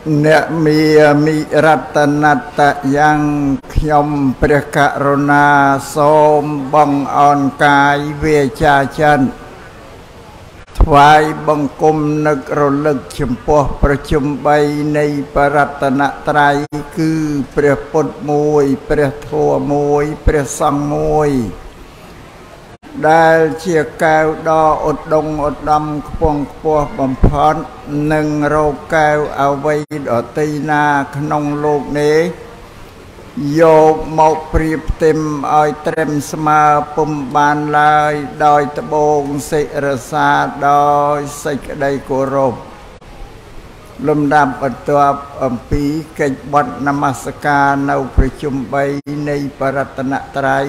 អ្នកมีรัตนัตยังខ្ញុំព្រះករុណាសូមបងអរកាយវាចាចិនថ្វាយបង្គំនឹករលឹកចំពោះប្រជុំ3នៃបរតនត្រ័យគឺព្រះពុទ្ធមួយព្រះធម៌មួយព្រះសង្ឃមួយដែលជាកែវដ៏ឧត្តមឧត្តមខ្ពង់ខ្ពស់បំផុតនឹងរកកែវអ្វីដទៃណាក្នុងលោកនេះយកមកប្រៀបផ្ទឹមឲ្យត្រឹមស្មើពុំបានឡើយដោយត្បូងសិរសាដោយសេចក្តីគោរពលំដាប់បន្ទាប់អំពីកិច្ចបន់នមស្ការនៅប្រជុំ3នៃបរតនត្រ័យ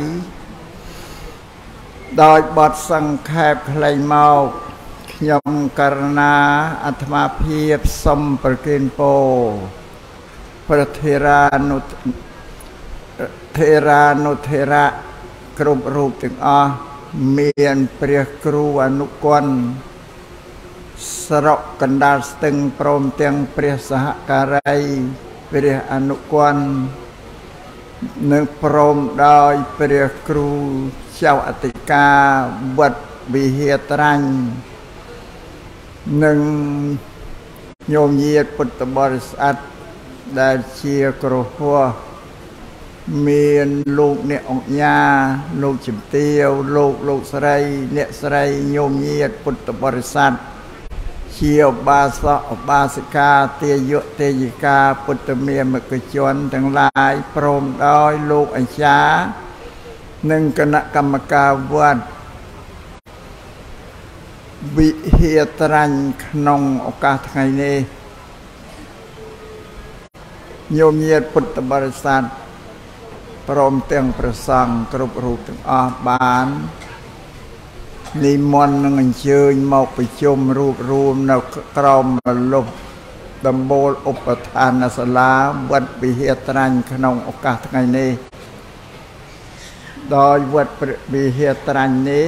ដោយបទសង្ខេបខ្លីមកខ្ញុំករណាអាត្មាភាពសូមប្រគេនពរព្រះធេរានុធេរៈគ្រប់រូបទាំងអស់មានព្រះគ្រូអនុគន្ធស្រកកណ្ដាលស្ទឹងព្រមទាំងព្រះសហការីព្រះអនុគន្ធនិងព្រមដោយព្រះគ្រូចៅអធិការវត្តវិហារត្រាញ់និងញោមញាតិពុទ្ធបរិស័ទដែលជាគ្រោះមានលោកអ្នកអង្គញាលោកជំទាវលោកស្រីអ្នកស្រីញោមញាតិពុទ្ធបរិស័ទជាឧបាសកឧបាសិកាទាយុទេយិកាពុទ្ធមាមិកជនទាំងឡាយព្រមដោយលោកអាចារ្យនិងគណៈកម្មការវត្តវិហារត្រាញ់ក្នុងឱកាសថ្ងៃនេះញោមញាតិពុទ្ធបរិស័ទព្រមទាំងព្រះសង្ឃគ្រប់រូបទាំងអស់បាននិមន្តនឹងអញ្ជើញមកប្រជុំរួបរวมនៅក្រោមរលប់ដំបូលឧបដ្ឋានសាលាវត្តវិហារត្រាញ់ក្នុងឱកាសថ្ងៃនេះដោយវត្តវិហារត្រាញ់នេះ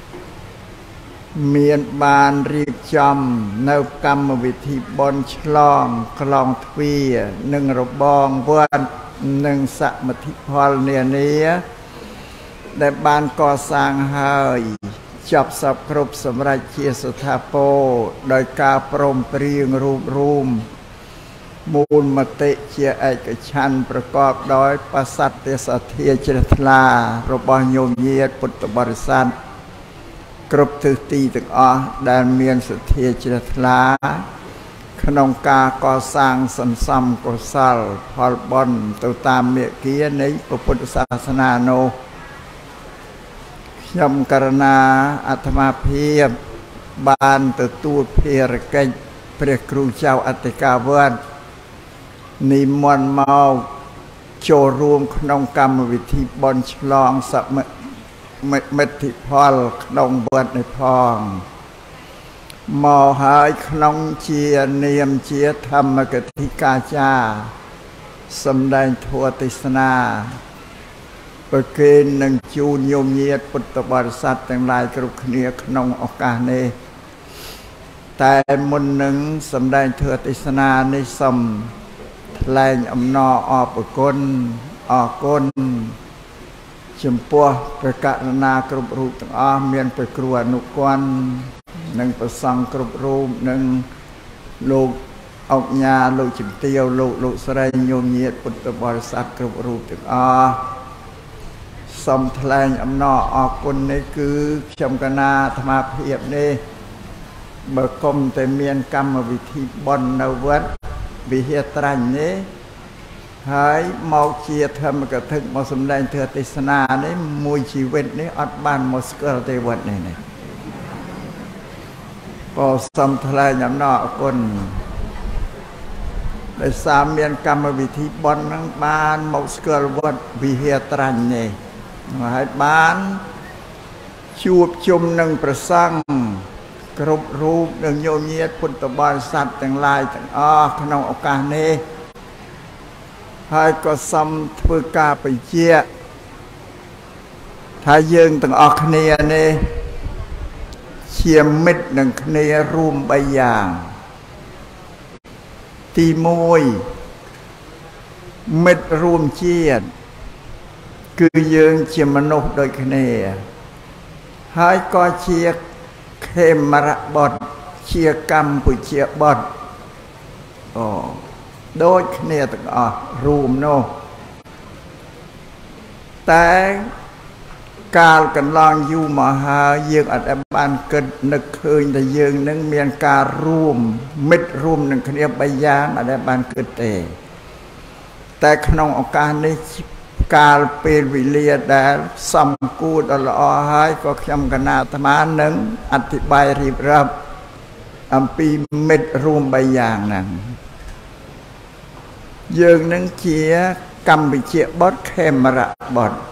មានបានរៀបចំនៅកម្មវិធីបុណ្យឆ្លងក្លងទ្វារនិងរបងវត្តនិងសមិទ្ធផលនានាដែលបានកសាងហើយចប់សពគ្រប់សម្រាប់ជាស្ថាពរដោយការព្រមព្រៀងរួបរวมមូលមតិជាឯកច្ឆន្ទប្រកបដោយបសត្យសទ្ធាជ្រះថ្លារបស់ញោមញាតិពុទ្ធបរិស័ទគ្រប់ទិសទីទាំងអស់ដែលមានសទ្ធាជ្រះថ្លាក្នុងការកសាងសន្សំកុសលផលបុណ្យទៅតាមមេគានៃពុទ្ធសាសនានោះខ្ញុំករណាអាត្មាភាពបានទទួលភារកិច្ចព្រះគ្រូចៅអធិការវត្តនិមន្តមកចូលរួមក្នុងកម្មវិធីបុណ្យឆ្លងសមិទ្ធផលក្នុងវត្តនេះផងមកហើយក្នុងជានាមជាធម្មកថាកាចារ្យសម្ដែងធម៌ទេសនាប្រគេននឹងជូនញោមញាតិពុទ្ធបរិស័ទទាំងឡាយគ្រប់គ្នាក្នុងឱកាសនេះតែមុននឹងសម្ដែងធម៌ទេសនានេះសូមថ្លែងអំណរអរគុណចំពោះព្រះករុណាគ្រប់រូបទាំងអស់មានព្រះគ្រូអនុគន្ធនិងព្រះសង្ឃគ្រប់រូបនិងលោកអង្គញាលោកជំទាវលោកស្រីញោមញាតិពុទ្ធបរិស័ទគ្រប់រូបទាំងអស់សូមថ្លែងអំណរអរគុណនេះគឺខ្ញុំកណាអាត្មាភាពនេះបើគុំតែមានកម្មវិធីបុណ្យនៅវត្តវិហារត្រាញ់នេះហើយមកជាធម្មកថាមកសម្ដែងធម៌ទេសនានេះមួយជីវិតនេះអត់បានមកស្គាល់ទេវត្តនេះក៏សូមថ្លែងអំណរអគុណដោយសារមានកម្មវិធីបុណ្យហ្នឹងបានមកស្គាល់វត្តវិហារត្រាញ់នេះហើយបានជួបជុំនឹងព្រះសង្ឃគ្រប់រូបនិងញោមញាតិពុទ្ធបរិស័ទទាំងឡាយទាំងអស់ក្នុងឱកាសនេះហើយក៏សូមធ្វើការបញ្ជាក់ថាយើងទាំងអស់គ្នានេះជាមិត្តនឹងគ្នារួម3យ៉ាងទី1មិត្តរួមជាតិគឺយើងជាមនុស្សដូចគ្នាហើយក៏ជាខេមរបុត្រជាកម្ពុជាបុត្រដូចគ្នាទាំងអស់រួមនោះតែកាលកន្លងយូរមកហើយយើងអត់បានគិតនឹកឃើញថាយើងនឹងមានការរួមមិត្តរួមនឹងគ្នា3យ៉ាងអត់បានគិតទេតែក្នុងឱកាសនេះកាលពេលវេលាដែលសំគួរដល់ល្អហើយក៏ខ្ញុំគណៈអាត្មានឹងអធិប្បាយរៀបរាប់អំពីមិត្តរួម3យ៉ាងហ្នឹងយើងនឹងជាកម្ពុជាបុត្រខេមរបុត្រ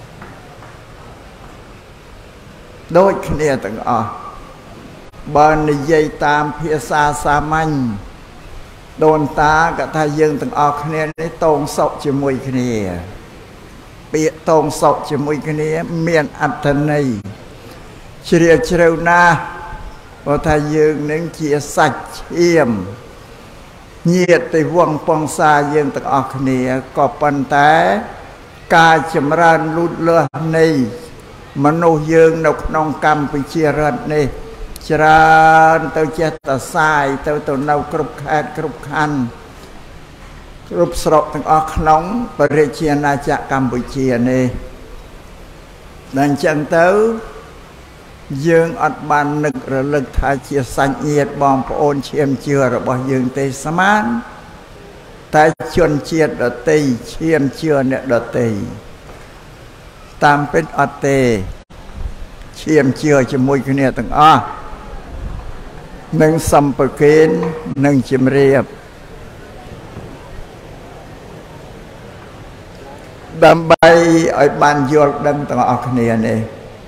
ដូចគ្នាទាំងអស់បើនិយាយតាមភាសាសាមញ្ញដូនតាក៏ថាយើងទាំងអស់គ្នានេះតងសុខជាមួយគ្នាពាក្យតងសុខជាមួយគ្នាមានអត្ថន័យជ្រាលជ្រៅណាស់ព្រោះថាយើងនឹងជាសាច់ឈាមញាតិទេវងពងសាយើងទាំងអស់គ្នាក៏ប៉ុន្តែការចម្រើនលូតលាស់នៃមនុស្សយើងនៅក្នុងកម្ពុជារដ្ឋនេះច្រើនទៅចេះតសាយទៅនៅគ្រប់ខេត្តគ្រប់ខណ្ឌគ្រប់ស្រុកទាំងអស់ក្នុងប្រជាជាណាចក្រកម្ពុជានេះដល់អញ្ចឹងទៅយើងអត់បាននឹករលឹកថាជាសាច់ញាតិបងប្អូនឈាមជឿរបស់យើងទេស្មានតែជនជាតិដទៃឈាមជឿអ្នកដទៃតាមពិតអត់ទេឈាមជឿជាមួយគ្នាទាំងអស់នឹងសម្ពកេននឹងជំរាបដើម្បីឲ្យបានយល់ដឹងទាំងអស់គ្នានេះ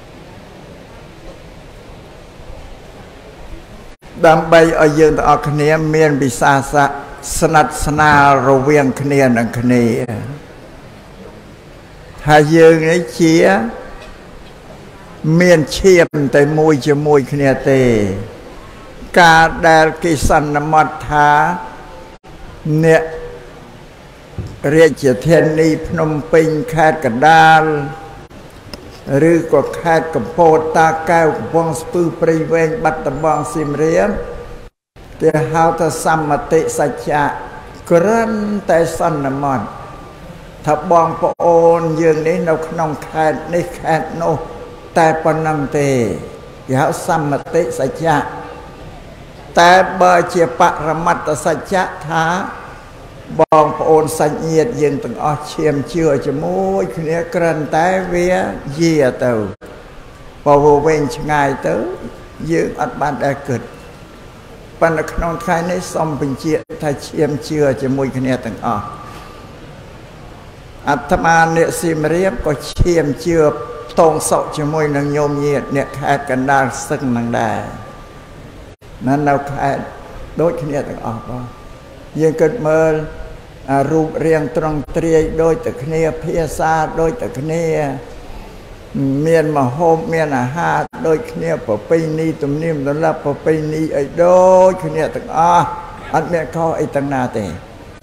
ដើម្បីឲ្យយើងទាំងអស់គ្នាមានវិសាសៈស្និទ្ធស្នាលរវាងគ្នានឹងគ្នាថាយើងនេះជាមានឈាមតែមួយជាមួយគ្នាទេការដែលគេសន្មត់ថាអ្នករាជធានីភ្នំពេញខេត្តកណ្ដាលឬក៏ខេត្តកំពតតាកែវកំពង់ស្ពឺព្រៃវែងបាត់ដំបងសៀមរាបគេហៅថាសម្មតិសច្ចៈគ្រាន់តែសន្មត់ថាបងប្អូនយើងនេះនៅក្នុងខេត្តនេះខេត្តនោះតែប៉ុណ្ណឹងទេគេហៅសម្មតិសច្ចៈតែបើជាបរមត្តសច្ចៈថាបងប្អូនសាច់ញាតិយើងទាំងអស់ឈាមជឿជាមួយគ្នាគ្រាន់តែវាយាទៅបើវែងឆ្ងាយទៅយើងអត់បានដែលគិតប៉ុន្តែក្នុងថ្ងៃនេះសូមបញ្ជាក់ថាឈាមជឿជាមួយគ្នាទាំងអស់អាត្មាអ្នកសៀមរាបក៏ឈាមជឿផ្ទងសុខជាមួយនឹងញោមញាតិអ្នកខេត្តកណ្ដាលសឹងនឹងដែរនៅខេត្តដូចគ្នាទាំងអស់បងយើងគិតមើលរូបរាងត្រង់ទ្រាយដូចតែគ្នាភាសាដូចតែគ្នាមានមហូបមានអាហារដូចគ្នាប្រពៃណីទំនៀមទម្លាប់ប្រពៃណីអីដូចគ្នាទាំងអស់អត់មានខុសអីទាំងណាទេ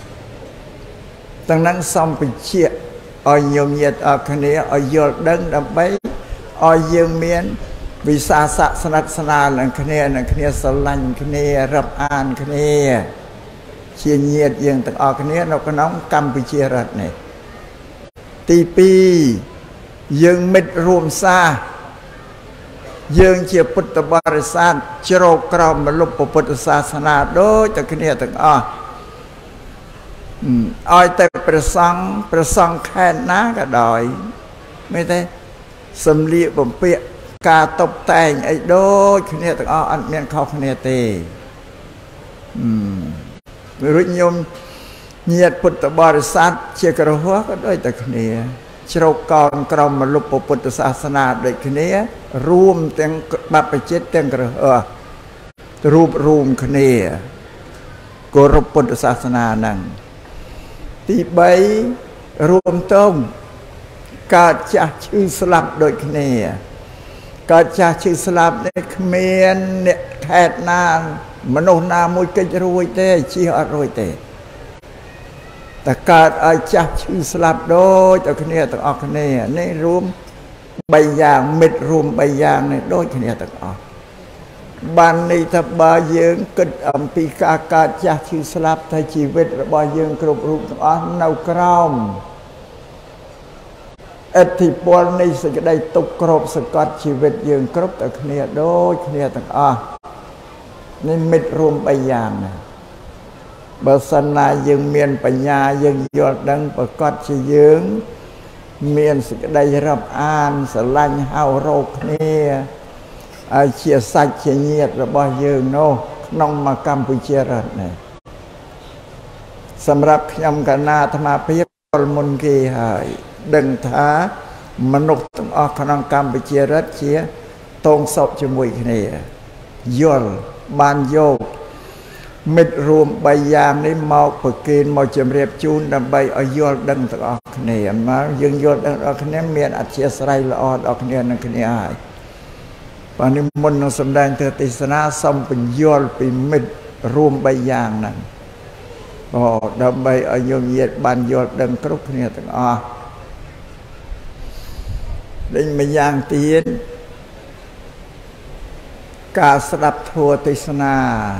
ទាំងนั้นសំបញ្ជាក់ឲ្យញោមញាតិអរគ្នាឲ្យយល់ដឹងដើម្បីឲ្យយើងមានវិសាសៈស្និទ្ធស្នាលនឹងគ្នាស្រឡាញ់គ្នារាប់អានគ្នាជាញាតិយើងទាំងអស់គ្នានៅក្នុងកម្ពុជារដ្ឋនេះទី2យើងមិត្តរួមសាសយើងជាពុទ្ធបរិស័ទជ្រកក្រោមម្លប់ពុទ្ធសាសនាដូចតែគ្នាទាំងអស់ឲ្យតែព្រះសង្ឃខេត្តណាក៏ដោយមែនទេសំលៀកបំពាក់ការតុបតែងអីដូចគ្នាទាំងអស់អត់មានខុសគ្នាទេរួចញោមញាតិពុទ្ធបរិស័ទជាគ្រហស្ថក៏ដូចតែគ្នាជ្រកកោនក្រមលុបពុទ្ធសាសនាដូចគ្នារួមទាំងបព្វជិតទាំងគ្រហស្ថរួបរួមគ្នាគោរពពុទ្ធសាសនាហ្នឹងទី3រួមតងកើតចាស់ឈឺស្លាប់ដូចគ្នាកើតចាស់ឈឺស្លាប់នេះគ្មានអ្នកខេត្តណាมโนนามุยกิจรวยเตชีอรวยเตแต่การอาจับชื่อสลับโดยแต่คนนี้ต้องออกเนี่ยนี่รวมใบยางเม็ดรวมใบยางเนี่ยโดยคนนี้ต้องออกบ้านในทับบาเยิงกิดอัมพีกาการจับชื่อสลับไทยชีวิตบาเยิงกรุบรูปต้องออกเน่ากรอมอธิปนในสิ่งใดตกกรบสกัดชีวิตเยิงกรบแต่คนนี้โดยคนนี้ต้องออกนี่เม็ดรวมใบยางนะบาสนายังเมียนปัญญายังยอดดังประกอบชียิงเมียนสิ่งใดรับอ่านสลัญเฮาโรคนี้เชียสัจเชียเงียดระบายยิงโนน้องมากัมพูชีรัตเนี่ยสำหรับยำกันนาธรรมเพียรมุนกีหายดังท้ามนุษย์ต้องออกขนมกัมพูชีรัตเชียตรงศพจมูกนี่ยอลบานโยกมิดรวมใบยางนี้มอกปกินมอจำเรียบจูนดำใบอายอลดังตะออกเนี่ยมายังยอลดังออกเนี่ยเมียนอัจฉริยะไรละออดออกเนี่ยนั่งเนี่ยหายปานิมนต์สำแดงเธอติสนาส่งเป็นยอลเป็นมิดรวมใบยางนั่นพอดำใบอายอลเยียดบานยอลดังกรุบเนี่ยตะออกได้ใบยางเตียนกาสดับทัวติสนา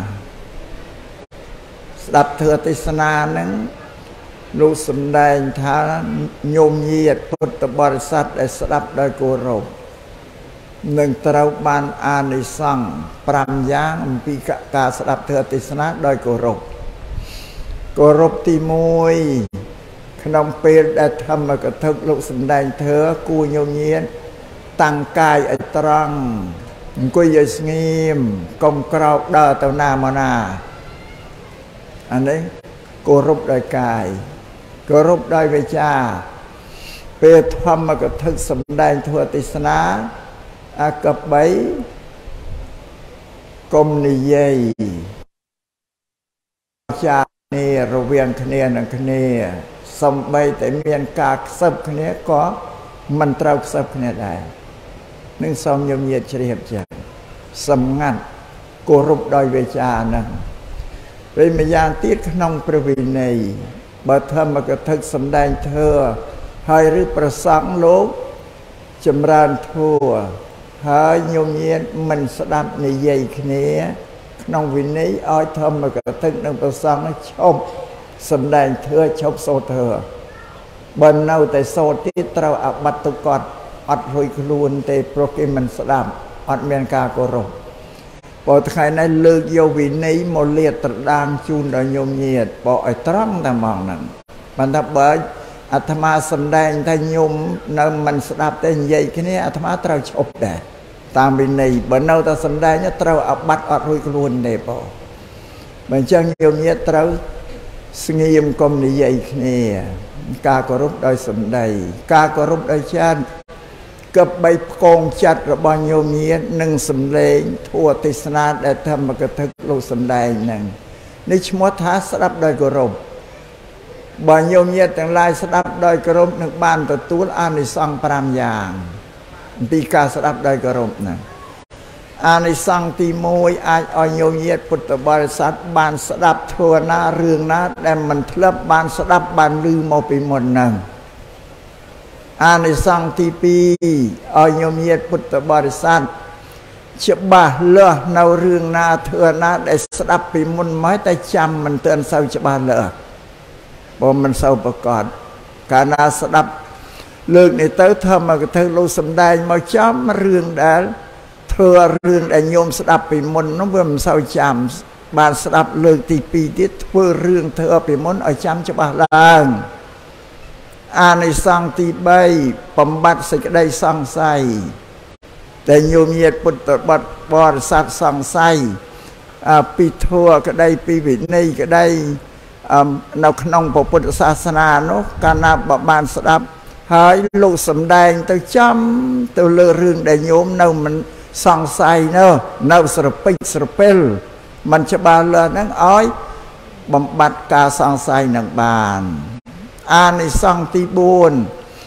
สดับเธอติสนานั้นรู้สำแดงท้าโยมเยียดพุทธบริษัทได้สดับได้โกรบหนึ่งตราบานอานิสังปรามยางปีกาสดับเธอติสนาได้โกรบตีมวยขนมเปรได้ทำมากระทึกลูกสำแดงเธอกูโยมเยียดตั้งกายไอตรังกุยสงีมกลมกรอบดาเต่านามานาอันนี้โกรบโดยกายโกรบโดยวิชาเปิดธรรมกทึกสำแดงทั่วติสนาอากับใบกลมนิเยชาเนรเวียงคเนียนังคเนียสมใบแต่เมียนกากซับคเนียก็มันเต้าซับคเนียได้นึ่งสมยมเยียดเฉลียบจังสำงัดโกรบโดยวิชานั่งเป็นมายานตีขนมประวินัยบัดธรรมกทึกสำแดงเธอให้หรือประสังโลกจำรานทั่วให้โยมเยียดมันสดับในใหญ่ขเนียขนมวินัยอ้อยธรรมกทึกนั่งประสังชอบสำแดงเธอชอบโซเธอบนเอาแต่โซที่เราอับบัตตุกอดอัดรวยครูนเตโปรแกรมมันสดับอัดเมียนกาโกรบพอใครในเลือกโยวินัยโมเลียตรดางจูนโดยโยมเยียดพอไอ้ตรังแต่มองนั้นมันทับเบิดอาตมาสำแดงแต่โยมนั่นมันสดับแต่ใหญ่แค่นี้อาตมาเราชอบได้ตามวินัยบนเอาแต่สำแดงเนี่ยเราอับบัตอัดรวยครูนเดพอเหมือนจังโยมเยียดเราสงีมกรมในใหญ่แค่นี้กาโกรบโดยสำแดงกาโกรบโดยชาติกับใบกองจัดระบายโยมเยียดหนึ่งสำเลงทั่วติสนาได้ทำมากระทึกโลกสำแดงหนึ่งในชมท้าสดับโดยกรบบายโยมเยียดแต่งลายสดับโดยกรบหนึ่งบ้านตัวตู้อานิสังปรามยางปีกาสดับโดยกรบนะอานิสังตีมวยอาโยมเยียดพุทธบริษัทบ้านสดับทั่วหน้าเรื่องนะแต่มันทลับบ้านสดับบ้านลืมเอาไปหมดหนึ่งอานิสังที่ปีอายมเยียดพุทธบริษัทฉบับเลือในเรื่องนาเถื่อนนาได้สดับปีมุนไม้แต่จำมันเตือนเศร้าฉบับเลือเพราะมันเศร้าประกอบการนาสดับเรื่องในเต้าทำมากระทั่งเราสำแดงมาจำเรื่องได้เธอเรื่องได้โยมสดับปีมุนน้องเบิ่มเศร้าจำบานสดับเรื่องที่ปีที่เพื่อเรื่องเธอปีมุนเอาจำฉบับล่างอาในสังตีใบบำบัดสิ่งใดสังไสแต่โยมเยียดพุทธบริษัทสังไสปีทั่วก็ได้ปีวินัยก็ได้นกนองพระพุทธศาสนาเนาะการนับบานสดับหายลูกสำแดงตัวจำตัวเรื่องได้โยมเนามันสังไสเนาะเนาสระปิสระเปลมันจะบานเลยนั่งอ้อยบำบัดกาสังไสนังบานอานิสังติบุญอ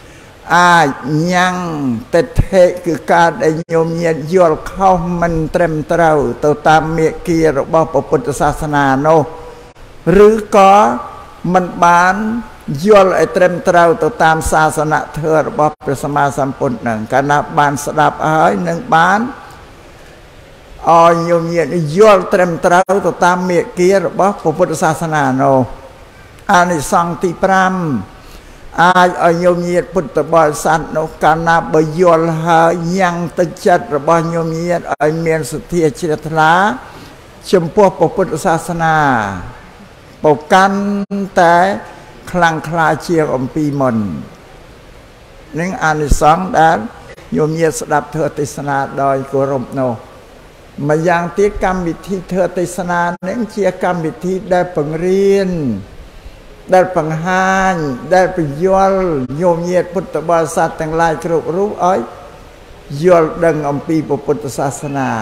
អាចញ៉ាំងតិថិគឺការដែលញោមញាតយល់ខុសមិនត្រឹមត្រូវទៅតាមមាគ៌ារបស់ពុទ្ធសាសនានោះឬក៏មិនបានយល់ឲ្យត្រឹមត្រូវទៅតាមសាសនធម៌របស់ព្រះសម្មាសម្ពុទ្ធនឹងកាលណាបានស្ដាប់ហើយនឹងបានឲ្យញោមញាតយល់ត្រឹមត្រូវទៅតាមមាគ៌ារបស់ពុទ្ធសាសនានោះអានិសង្សទី5អាចឲ្យញោមញាតពុទ្ធបរិស័ទនោះកាលណាបើយល់ហើយញ៉ាំងទឹកចិត្តរបស់ញោមញាតឲ្យមានសទ្ធាជ្រះថ្លាចំពោះពុទ្ធសាសនាប្រកាន់តែខ្លាំងក្លាជាងអំពីមុននឹងអានិសង្សដែលញោមញាតស្ដាប់ធម៌ទេសនាដោយគោរពនោះម្យ៉ាងទៀតកម្មវិធីធម៌ទេសនានឹងជាកម្មវិធីដែលបង្រៀនដែលបង្ហាញដែលបញ្យល់ញោមញាតពុទ្ធបរិស័ទទាំងឡាយគ្រប់រូបឲ្យយល់ដឹងអំពីពុទ្ធសាសនា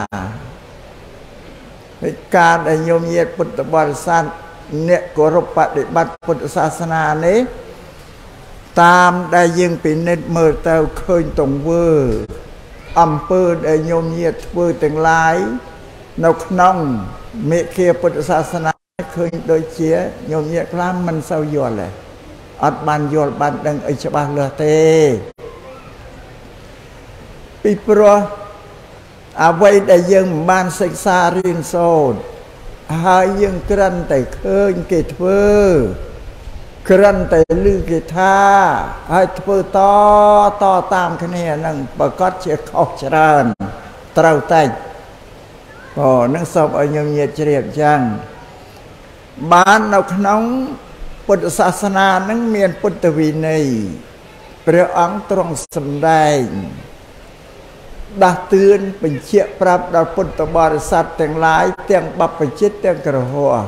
ហើយការដែលញោមញាតពុទ្ធបរិស័ទអ្នកគោរពបដិបត្តិពុទ្ធសាសនានេះតាមដែលយើងពិនិត្យមើលទៅឃើញទង្វើអំពើដែលញោមញាតធ្វើទាំងឡាយនៅក្នុងមេគាពុទ្ធសាសនាឃើញដូចជាញោមញាតខ្លះមិនសូវយល់ទេអត់បានយល់បានដឹងអីច្បាស់លាស់ទេពីព្រោះអ្វីដែលយើងមិនបានសិក្សារៀនសូត្រហើយយើងគ្រាន់តែឃើញគេធ្វើគ្រាន់តែឮគេថាហើយធ្វើតតាមគ្នានឹងប្រកាសជាខុសច្រើនត្រូវតែនឹងសូមឲ្យញោមញាតជ្រាបចឹងបាននៅក្នុងពុទ្ធសាសនានឹងមានពុទ្ធវិន័យព្រះអង្គទ្រង់សម្ដែងដាស់តឿនបញ្ជាក់ប្រាប់ដល់ពុទ្ធបរិស័ទទាំងឡាយទាំងបព្វជិតទាំងគ្រហស្ថ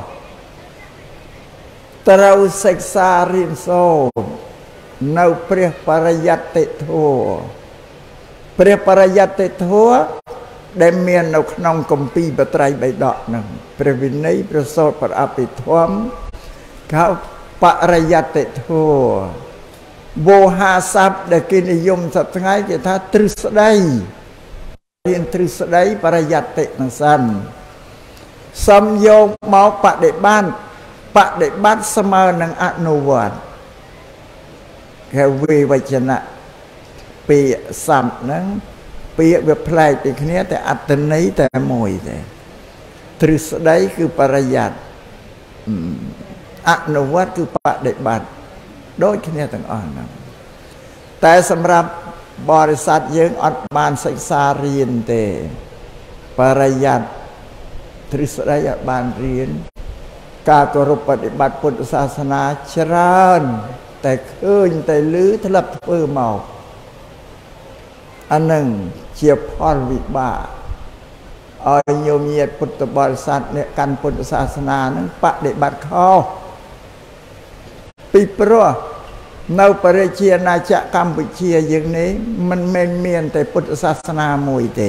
ត្រូវសិក្សារៀនសូត្រនៅព្រះបរិយត្តិធម៌ព្រះបរិយត្តិធម៌ដែលមាននៅក្នុងគម្ពីរបត្រៃបិដកហ្នឹងព្រះវិន័យព្រះសូត្រប្រអភិធម្មកោបរិយត្តិធម៌វោហាស័ព្ទដែលគេនិយមសប្តាហ៍ថ្ងៃគេថាទ្រឹស្ដីរៀនទ្រឹស្ដីបរិយត្តិនឹងសិនសំយកមកបដិបត្តិស្មើនឹងអនុវត្តគេវិវចនៈពាក្យសំហ្នឹងពាក្យវាប្លែកពីគ្នាតែអត្ថន័យតែមួយទេទ្រឹស្ដីគឺបរិយត្តិអនុវត្តគឺបដិបត្តិដូចគ្នាទាំងអស់ហ្នឹងតែសម្រាប់បរិស័ទយើងអត់បានសិក្សារៀនទេបរិយត្តិទ្រឹស្ដីអត់បានរៀនការគោរពបដិបត្តិពុទ្ធសាសនាច្រើនតែឃើញតែឮធ្លាប់ធ្វើមកអានឹងជាផលវិបាកឲ្យញោមញាតពុទ្ធបរិស័ទអ្នកកាន់ពុទ្ធសាសនានឹងបដិបត្តិខុសពីព្រោះនៅប្រជាជាតិណាចក្រកម្ពុជាយើងនេះមិនមែនមានតែពុទ្ធសាសនាមួយទេ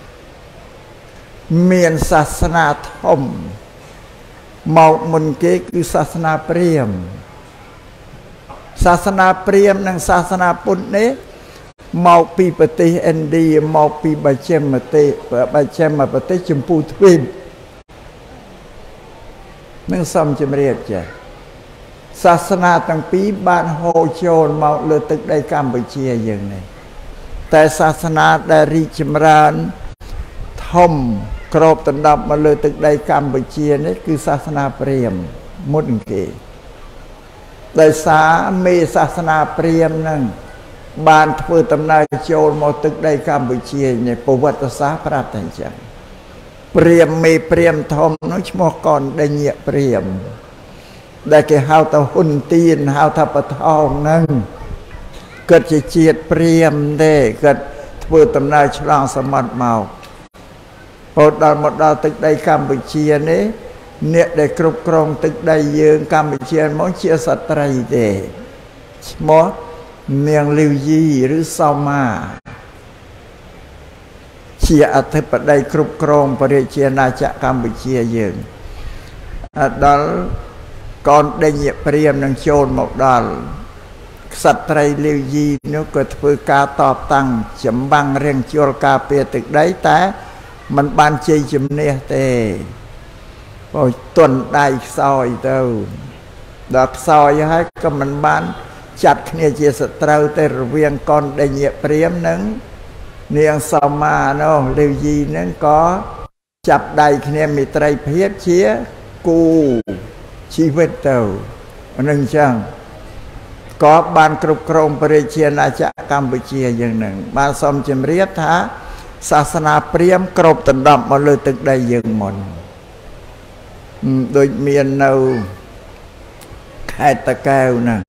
មានសាសនាធំមកមុនគេគឺសាសនាព្រាហ្មណ៍សាសនាព្រាហ្មណ៍និងសាសនាពុទ្ធនេះមកពីប្រទេសឥណ្ឌាមកពីបច្ចិមប្រទេសចម្ពូទ្វីបនឹងសំជំរាបចា៎សាសនាទាំងពីរបានហូរចូលមកលើទឹកដីកម្ពុជាយើងនេះតែសាសនាដែលរីកចម្រើនធំគ្របដណ្ដប់មកលើទឹកដីកម្ពុជានេះគឺសាសនាព្រាហ្មណ៍មុនគេដោយសារមេសាសនាព្រាហ្មណ៍ហ្នឹងបានធ្វើដំណើរចូលមកទឹកដីកម្ពុជានេះប្រវត្តិសាស្ត្រប្រាប់តែអញ្ចឹងព្រាហ្មណ៍មេព្រាហ្មណ៍ធំនោះឈ្មោះកណ្ដញ្ញព្រាហ្មណ៍ដែលគេហៅថាហ៊ុនទៀនហៅថាបថោងហ្នឹងគាត់ជាជាតិព្រាហ្មណ៍ទេគាត់ធ្វើដំណើរឆ្លងសមុទ្រមកពោលដល់មកដល់ទឹកដីកម្ពុជានេះអ្នកដែលគ្រប់គ្រងទឹកដីយើងកម្ពុជាមកជាស្ត្រីទេឈ្មោះនាងលីវយីឬសោមាជាអធិបតីគ្រប់គ្រងប្រជាជាតិណាចក្រកម្ពុជាយើងដល់កូនដេញព្រាហ្មណ៍នឹងចូលមកដល់សត្រីលាវយីនោះក៏ធ្វើការតបតាំងចម្បាំងរៀងជួលការពារទឹកដីតែมันបានជ័យជំនះទេបើទន់ដៃខ្សោយទៅដល់ខ្សោយហើយក៏មិនបានចាត់គ្នាជាសត្រូវទេរវាងកនដេញព្រាមនិងនាងសមមានោះលាវយីនឹងក៏ចាប់ដៃគ្នាមិត្តរីភាពជាគូជីវិតទៅនឹងចឹងក៏បានគ្រប់គ្រងព្រះរាជាណាចក្រកម្ពុជាយ៉ាងហ្នឹងបានសូមជម្រាបថាសាសនាព្រាហ្មណ៍គ្រប់ដណ្ដប់មកលើទឹកដីយើងមុនដូចមាននៅខេត្តតាកែវហ្នឹង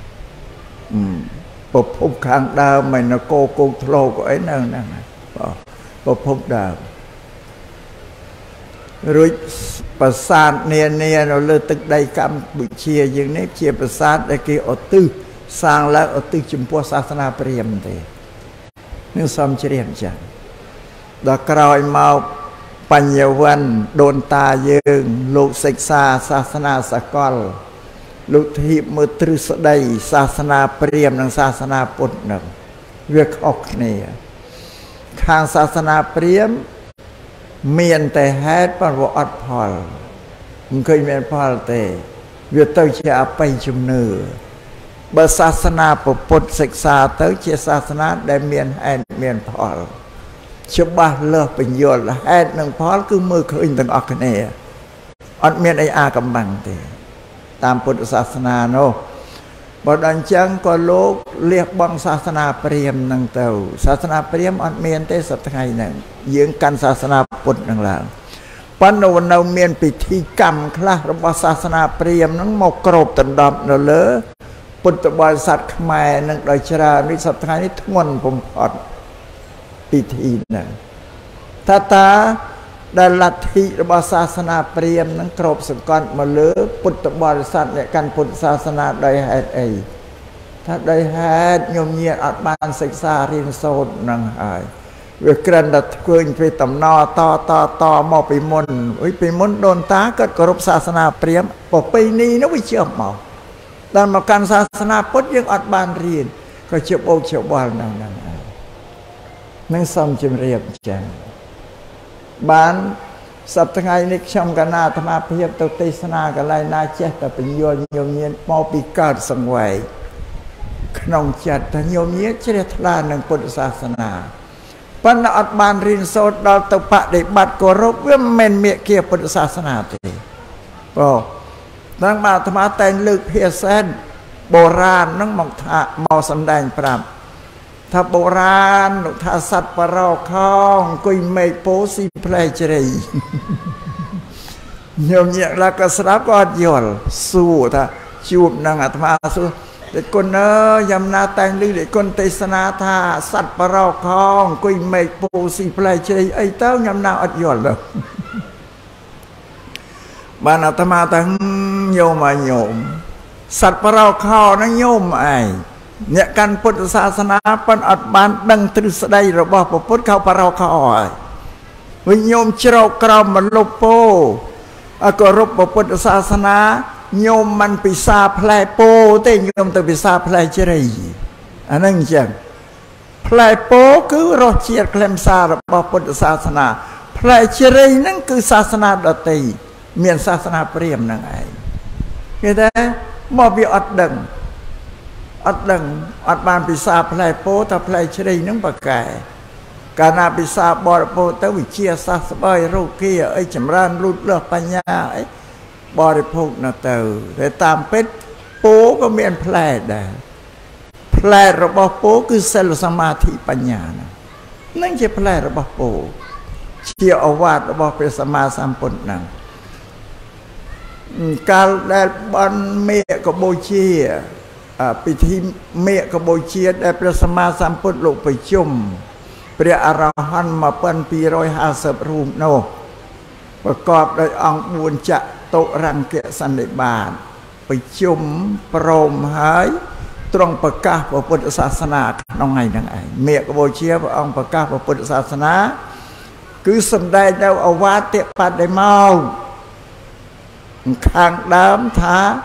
ប្រភពខាងដើមឯនគរគោកធ្លោកអីហ្នឹងប្រភពដើមរួចប្រាសាទនានានៅលើទឹកដីកម្ពុជាយើងនេះជាប្រាសាទដែលគេឧទ្ទិសសាងឡើងឧទ្ទិសចំពោះសាសនាព្រាហ្មណ៍ទេនឹងសំជ្រាបចឹងដល់ក្រោយមកបញ្ញវន្តដូនតាយើងលោកសិក្សាសាសនាសកលលោកធៀបមើលទ្រឹស្ដីសាសនាព្រាហ្មណ៍និងសាសនាពុទ្ធនឹងវាខុសគ្នាខាងសាសនាព្រាហ្មណ៍មានតែហេតុប៉ុន្តែអត់ផលមិនឃើញមានផលទេវាទៅជាអបិយជំនឿបើសាសនាពុទ្ធសិក្សាទៅជាសាសនាដែលមានហេតុមានផលច្បាស់លាស់បញ្យល់ហេតុនិងផលគឺមើលឃើញទាំងអស់គ្នាអត់មានអីអាកំបាំងទេតាមពុទ្ធសាសនានោះបើដល់អញ្ចឹងក៏លោកលះបង់សាសនាព្រាហ្មណ៍នឹងទៅសាសនាព្រាហ្មណ៍អត់មានទេសប្តាហ៍ថ្ងៃហ្នឹងយើងកាន់សាសនាពុទ្ធនឹងឡើងប៉ុន្តែនៅមានពិធីកម្មខ្លះរបស់សាសនាព្រាហ្មណ៍ហ្នឹងមកគ្របដណ្ដប់នៅលើពុទ្ធបរិស័ទខ្មែរនឹងដោយច្រើននេះសប្តាហ៍នេះធ្ងន់បំផុតពិធីហ្នឹងតាដែលលទ្ធិរបស់សាសនាព្រាហ្មណ៍នឹងគ្របសង្កត់មកលើពុទ្ធបរិស័ទអ្នកកាន់ពុទ្ធសាសនាដោយហេតុអីថាដោយហេតុញោមញាតអត់បានសិក្សារៀនសូត្រនឹងហើយវាក្រិនតែធ្វើពីតំណតមកពីមុនពីមុនដូនតាគាត់គោរពសាសនាព្រាហ្មណ៍ប្រពៃណីនោះវាជាប់មកដល់មកកាន់សាសនាពុទ្ធយើងអត់បានរៀនក៏ជាបោកជាបល់ហ្នឹងនឹងសូមជម្រាបចឹងបានសប្តាហ៍ថ្ងៃនេះខ្ញុំកណាអាត្មាភាពទៅទេសនាកន្លែងណាចេះតែបញ្យល់ញោមញាតមកពីកើតសង្វេយក្នុងចិត្តថាញោមញាតជ្រះថ្លានឹងពុទ្ធសាសនាប៉ុន្តែអត់បានរៀនសូត្រដល់ទៅបដិបត្តិគោរពវាមិនមែនមេគាពុទ្ធសាសនាទេព្រោះដល់អាត្មាតែងលើកភាសាបុរាណនឹងមកថាមកសំដែងប្រាប់ថាបុរាណលោកថាសត្វបរោខោអង្គុយមេឃពោស៊ីផ្លែជ្រៃញោមញាក់ឡាក៏ស្ដាប់ក៏អត់យល់សួរថាជួបនឹងអាត្មាសួរតែគុណអើយយ៉ាងណាតែងឮតែគុណទេសនាថាសត្វបរោខោអង្គុយមេឃពោស៊ីផ្លែជ្រៃអីទៅយ៉ាងណាអត់យល់ទៅបានអាត្មាថាញោមអាញោមសត្វបរោខោហ្នឹងញោមឯងអ្នកកាន់ពុទ្ធសាសនាប៉ុន្តែអត់បានដឹងទ្រឹស្ដីរបស់ព្រះពុទ្ធខោបរោខោហើយវិញញោមជ្រោកក្រោមមលុបពោគោរពព្រះពុទ្ធសាសនាញោមមិនពិសាផ្លែពោទេញោមទៅពិសាផ្លែជ្រៃអាហ្នឹងអញ្ចឹងផ្លែពោគឺរសជាតិខ្លឹមសាររបស់ពុទ្ធសាសនាផ្លែជ្រៃហ្នឹងគឺសាសនាដទៃមានសាសនាព្រាហ្មណ៍ហ្នឹងឯងគេថាមកវាអត់ដឹងអត់បានពិសាផ្លែពោតែផ្លែជ្រៃហ្នឹងបកែកាលណាពិសាបរិពោទៅវិជាសាស្ត្រស្បើយរោគាអីចម្រើនលូតលាស់បញ្ញាអីបរិភោគនៅទៅតែតាមពិតពោក៏មានផ្លែដែរផ្លែរបស់ពោគឺសិលសមាធិបញ្ញាហ្នឹងជាផ្លែរបស់ពោជាឱវាទរបស់ព្រះសម្មាសម្ពុទ្ធហ្នឹងកាលដែលបានមេកបូជាពិធីមេកបូជាដែលព្រះសម្មាសម្ពុទ្ធលោកប្រជុំព្រះអរហន្ត1250រូបនោះប្រកបដោយអង្គ4ចតុរង្គសន្និបាតប្រជុំព្រមហើយទ្រង់ប្រកាសពុទ្ធសាសនាក្នុងថ្ងៃហ្នឹងឯងមេកបូជាព្រះអង្គប្រកាសពុទ្ធសាសនាគឺសម្ដែងនៅអវាទបដិមោខាងដើមថា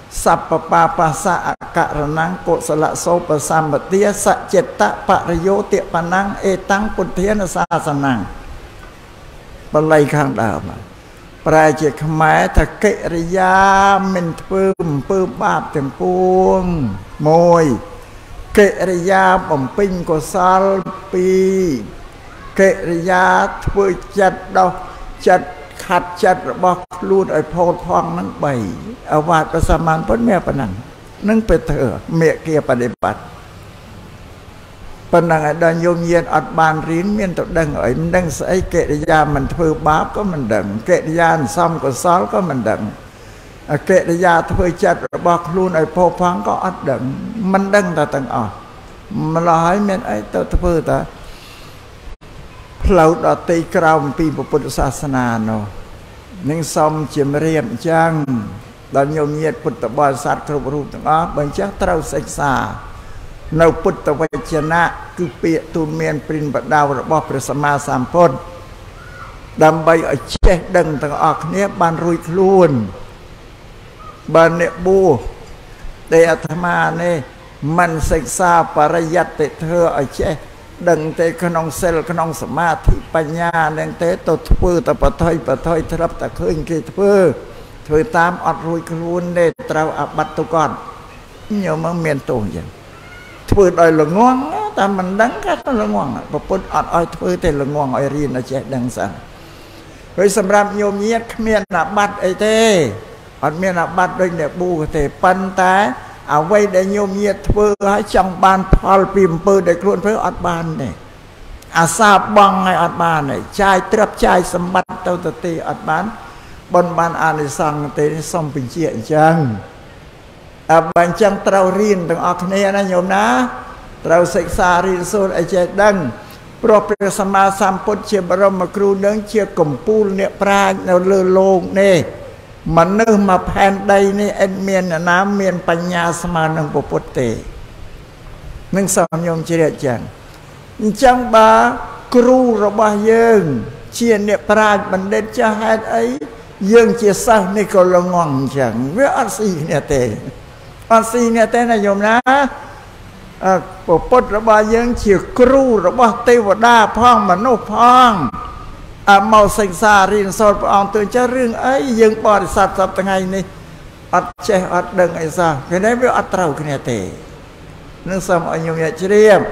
สัพปาปัสสะอการนังโกสละโสปสัมปติสัจเจตะปริโยติปนังเอตังปุถเทนศาสนังบรรลัยข้างดาวมาแปลเจตขมายถ้าเกริยามันปื้มบาปเต็มปวงโมยเกริยาบ่มปิ้งกศลปีเกริยาធ្វើจัดดอกจัดขัดจัดบอกลูดไอ้โพธิ์ทองนั้นใบอาวาสประสมานพ้นแม่ปนังนึ่งไปเถอะเมียเกียปฏิบัติปนังไอ้ดันโยมเย็นอัดบานริ้นเมียนตกดังไอ้มันดังใส่เกริยามันเถือบาปก็มันดังเกริยาซ้ำก็ซ้อก็มันดังเกริยาเถือจัดบอกลูดไอ้โพธิ์ทองก็อัดดังมันดังแต่ตั้งออกมันลอยเมียนไอ้เถือแต่เราดอตีกราวปีพุทธศาสนาเนาะนึ่งซอมเจียมเรียมจังตอนโยมเย็ดพุทธบริษัทครบรูปต่างๆบางจักเราศึกษาในพุทธวจนะคือเปียตูเมียนปรินบัดดาวระบอบพระสัมมาสัมพุทธดำใบอเชดังต่างออกเนี้ยบานรุยคลุนบานเนบูเตอธมาเนี่ยมันศึกษาปริยัติเธออเชดังเตขนองเซลขนองสมาธิปัญญาดังเตตทเพื่อตะปะถอยทรับตะเคยเกตเพื่อเธอตามอดรุยครูนเดตราอับบัตตุก่อนเดี๋ยวมันเมียนตัวอย่างเพื่อโดยละง่วงแต่มันดังก็ต้องละง่วงพอปุ๊บอดอ้อยเพื่อแต่ละง่วงอ้อยรีนอาเจดังสันเฮ้ยสำหรับโยมเยียดเมียนอับบัตไอเต้อดเมียนอับบัตโดยเนี่ยบูเตปันแต่เอาไว้ได้โยมเยียดเพื่อให้จังบานพอลปิมเพื่อได้ครูนเพื่ออัดบานเนี่ยอาซาบังให้อัดบานเนี่ยใจตรับใจสมบัติเต่าตะตีอัดบานบนบานอานิสังเตนิสัมปิเจียจังบันจังเตารีนต้องออกเนี่ยนะโยมนะเตาศึกษารีนโซนไอเจดังเพราะพระสัมมาสัมพุทธเจ้าบรมครูเนื่องเชี่ยกลมปูเนี่ยปราณเราเลือโลกเนี่ยมันเนื้อมาแผ่นใดนี่เอ็นเมียนน้ำเมียนปัญญาสมานังปุปเตนึ่งสามยมเฉลี่ยจังจังบาครูระบายยิงเชียนเนี่ยปราณบันเด็ดจะให้ไอ้ยิงเชี่ยซ่านี่ก็ละงงจังเวอัศเนี่ยเตอัศเนี่ยเตนะโยมนะปุปตระบายยิงเชี่ยครูระบายเทวดาพ้องมนุษย์พ้องเมาศึกษาเรียนสอนพระองค์ตัวจะเรื่องไอ้ยังบริษัทสับตั้งไงนี่อัดเจอัดดังไอ้ซาแค่นี้ไม่อัดเต่าแค่นี้เตะนึกสมัยยมเนี่ยเรียบ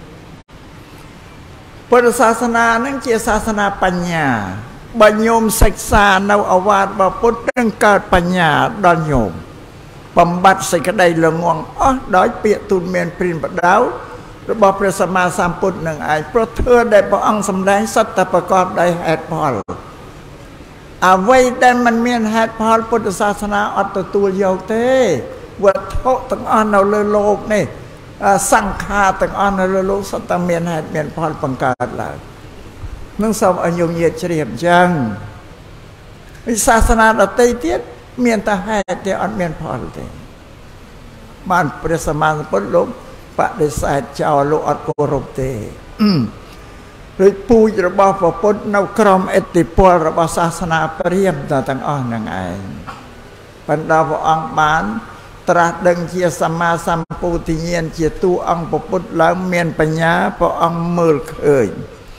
พุทธศาสนานั่งเจศาสนาปัญญาบัญยมศึกษาในอาวาสบาพุทธนั่งเกิดปัญญาดอนโยมบำบัดใส่กระไดเลืองงดอยเปียตุนเมียนปรินบัดดาวระบอบพระสัมมาสัมพุทธหนึ่งไอ้เพราะเธอได้พระองค์สำแดงสัตตประกอบได้เหตุผลเอาไว้ได้มันมีเหตุผลพุทธศาสนาอัตตัวเยาวเตวัตถุต่างอันเราเลยโลกนี่สังขารต่างอันเราเลยโลกสัตตเมียนเหตุเมียนพลปังกาดแล้วนั่งสอบอัญญมเยียดเฉลี่ยจังศาสนาอัตติเทียดเมียนตาเหตุเดียอันเมียนพลเตบ้านพระสัมมาสัมพุทธลงปะได้ใส่เจ้าโลอัดโกรบเตหรือปูจระบอบพระนกรมเอติปวระบศาสนาเปรียมต่างอ่อนยังไงบรรดาพระองค์บานตรัสดังเชียสัมมาสัมพุทธเยียนเชียตูองพระพุทธแล้วเมียนปัญญาพระองค์มือเคย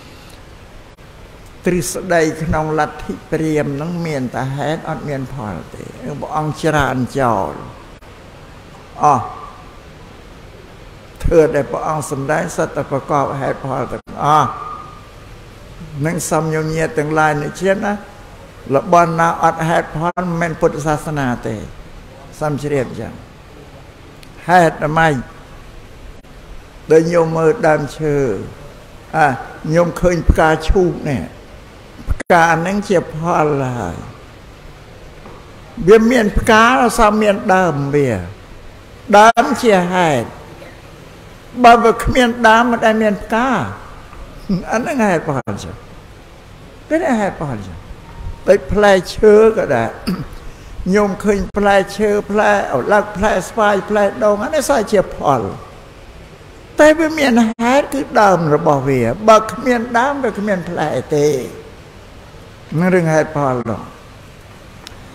ตริสไดขนองลัทธิเปรียมน้องเมียนตาแฮดอัดเมียนพอเตพระองค์จรานจอลอ๋อเธอได้พระองค์สำได้สัตว์ประกอบเหตุผลต่างนั่งสำยมเงียต่างลายในเช่นนะละบอนนาอัดเหตุผลแม่นพุทธศาสนาเตะสำเฉียบจังเหตุทำไมโดยโยมมือดำเชื่อโยมเคยประกาศชูเนี่ยประกาศนั่งเฉียบพอเลยเบียเมียนประกาศเราสามเมียนดำเบียดำเชี่ยเหตุบาบกเมียนดามมันได้เมียนกาอันนั้นไงพอจะก็ได้ไงพอจะไปแพร่เชื้อก็ได้โยมเคยแพร่เชื้อแพร่เอาลักแพร่สไปแพร่ดองอันนี้ใส่เชียบพอลแต่ไปเมียนแฮดคือดามระบอบเวียบักเมียนดามบักเมียนแพร่เตนั่นเรื่องไงพอล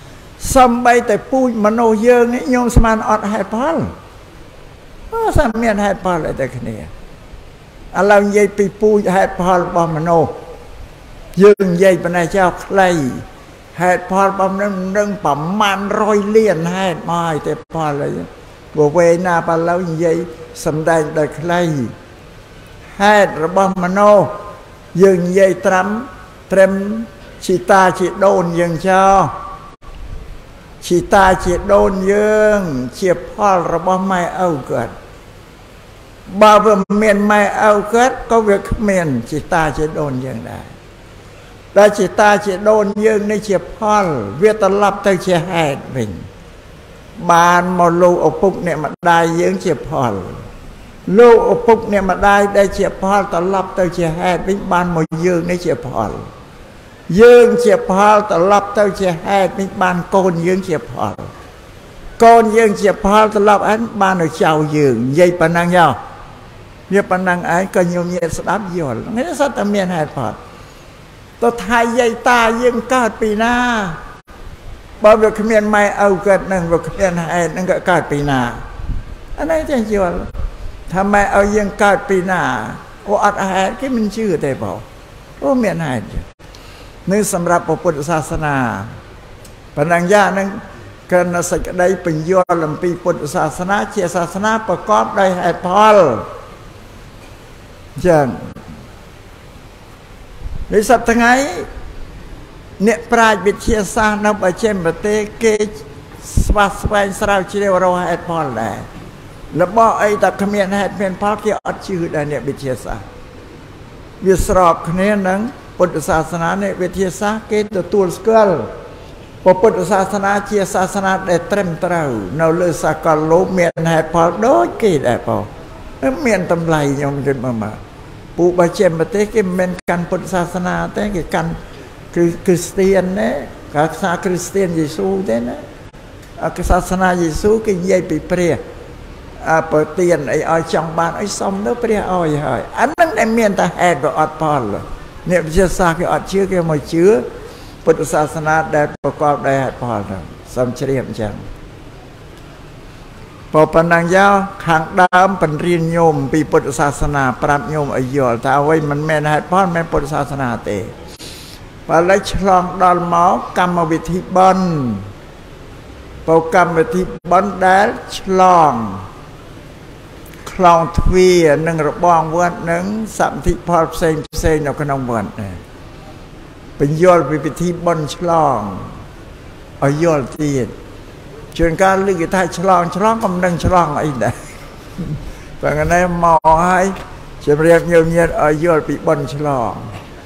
សំបីតែពូជមនុស្សយើងនេះញោមស្មានអត់ហេតុផលសាមានហេតុផលអីតែគ្នាឥឡូវនិយាយពីពូជហេតុផលរបស់មនុស្សយើងនិយាយប៉ុណ្ណេះចោលខ្លីហេតុផលរបស់មនុស្សនឹងប្រមាណ100លានហេតុមកហើយតែផលអីព្រោះវេណាបើឥឡូវនិយាយសំដែងដោយខ្លីហេតុរបស់មនុស្សយើងនិយាយត្រឹមជីតាជាដូនយើងចោលជីតាជាដូនយើងជាផលរបស់ម៉ែឪគាត់បើវាមានម៉ែឪគាត់ក៏វាគ្មានជីតាជាដូនយើងដែរដែលជីតាជាដូនយើងនេះជាផលវាត្រឡប់ទៅជាហេតុវិញបានមកលោកឪពុកអ្នកម្ដាយយើងជាផលលោកឪពុកអ្នកម្ដាយដែលជាផលត្រឡប់ទៅជាហេតុវិញបានមកយើងនេះជាផលយើងជាផលត្រឡប់ទៅជាហេតុវិញបានកូនយើងជាផលកូនយើងជាផលត្រឡប់ឯងបានទៅចៅយើងនិយាយប៉ុណ្ណឹងយោវាប៉ុណ្ណឹងឯងក៏ញោមញាតស្ដាប់យល់នេះសត្វតែមានហេតុផលទៅថាយាយតាយើងកើតពីណាបើវាគ្មានម៉ែឪកើតនឹងវាគ្មានហេតុនឹងក៏កើតពីណាអានេះចេះយល់ថាម៉ែឪយើងកើតពីណាអូអត់ហេតុគេមិនជឿទេបងអូមានហេតុនេះសម្រាប់ពុទ្ធសាសនាប៉ុណ្ណឹងយ៉ាងហ្នឹងគឺសេចក្តីបញ្យល់អំពីពុទ្ធសាសនាជាសាសនាប្រកបដោយហេតុផលចឹងនេះសប្តាហ៍ថ្ងៃអ្នកប្រាជ្ញវិទ្យាសាស្ត្រនៅបច្ចេកទេសគេស្វែងស្រាវជ្រាវរកហេតុផលដែររបស់អីតែគ្មានហេតុមានផលគេអត់ជឿដែរអ្នកវិទ្យាសាស្ត្រវាស្របគ្នានឹងពុទ្ធសាសនានៃវិទ្យាសាស្ត្រគេទទួលស្គាល់ពុទ្ធសាសនាជាសាសនាដែលត្រឹមត្រូវនៅលើសកលលោកមានហេតុផលដូចគេដែរបងមានតម្លៃខ្ញុំគិតមកពូបច្ចេកទេសគេមិនកាន់ពុទ្ធសាសនាទេគេកាន់គ្រីស្ទានណាកាសាគ្រីស្ទានយេស៊ូទេណាសាសនាយេស៊ូគេនិយាយពីព្រះប្រទានអីឲ្យចង់បានអីសុំទៅព្រះឲ្យហើយអាហ្នឹងតែមានតែហេតុអត់ផលអ្នកវិទ្យាសាស្ត្រគេអត់ជឿគេមកជឿពុទ្ធសាសនាដែលប្រកបដោយហេតុផលហ្នឹងសំជ្រាបអញ្ចឹងប៉ុណ្ណឹងយោខាងដើមបញ្រៀនញោមពីពុទ្ធសាសនាប្រាប់ញោមឲ្យយល់ថាអ្វីមិនមែនហេតុផលមិនមែនពុទ្ធសាសនាទេបើឡែកឆ្លងដល់មកកម្មវិធីបន់កម្មវិធីបន់ដែលឆ្លងខ្លងទ្វារនិងរបងវត្តនឹងសន្ធិផលផ្សេងនៅក្នុងវត្តដែរបញ្យល់ពីពិធីបន់ឆ្លងឲ្យយល់ទៀតជួនកាលលើគេថាឆ្លងក៏មិនដឹងឆ្លងអីដែរបើថ្ងៃនេះមកឲ្យជម្រាបញោមញាតឲ្យយល់ពីបន់ឆ្លង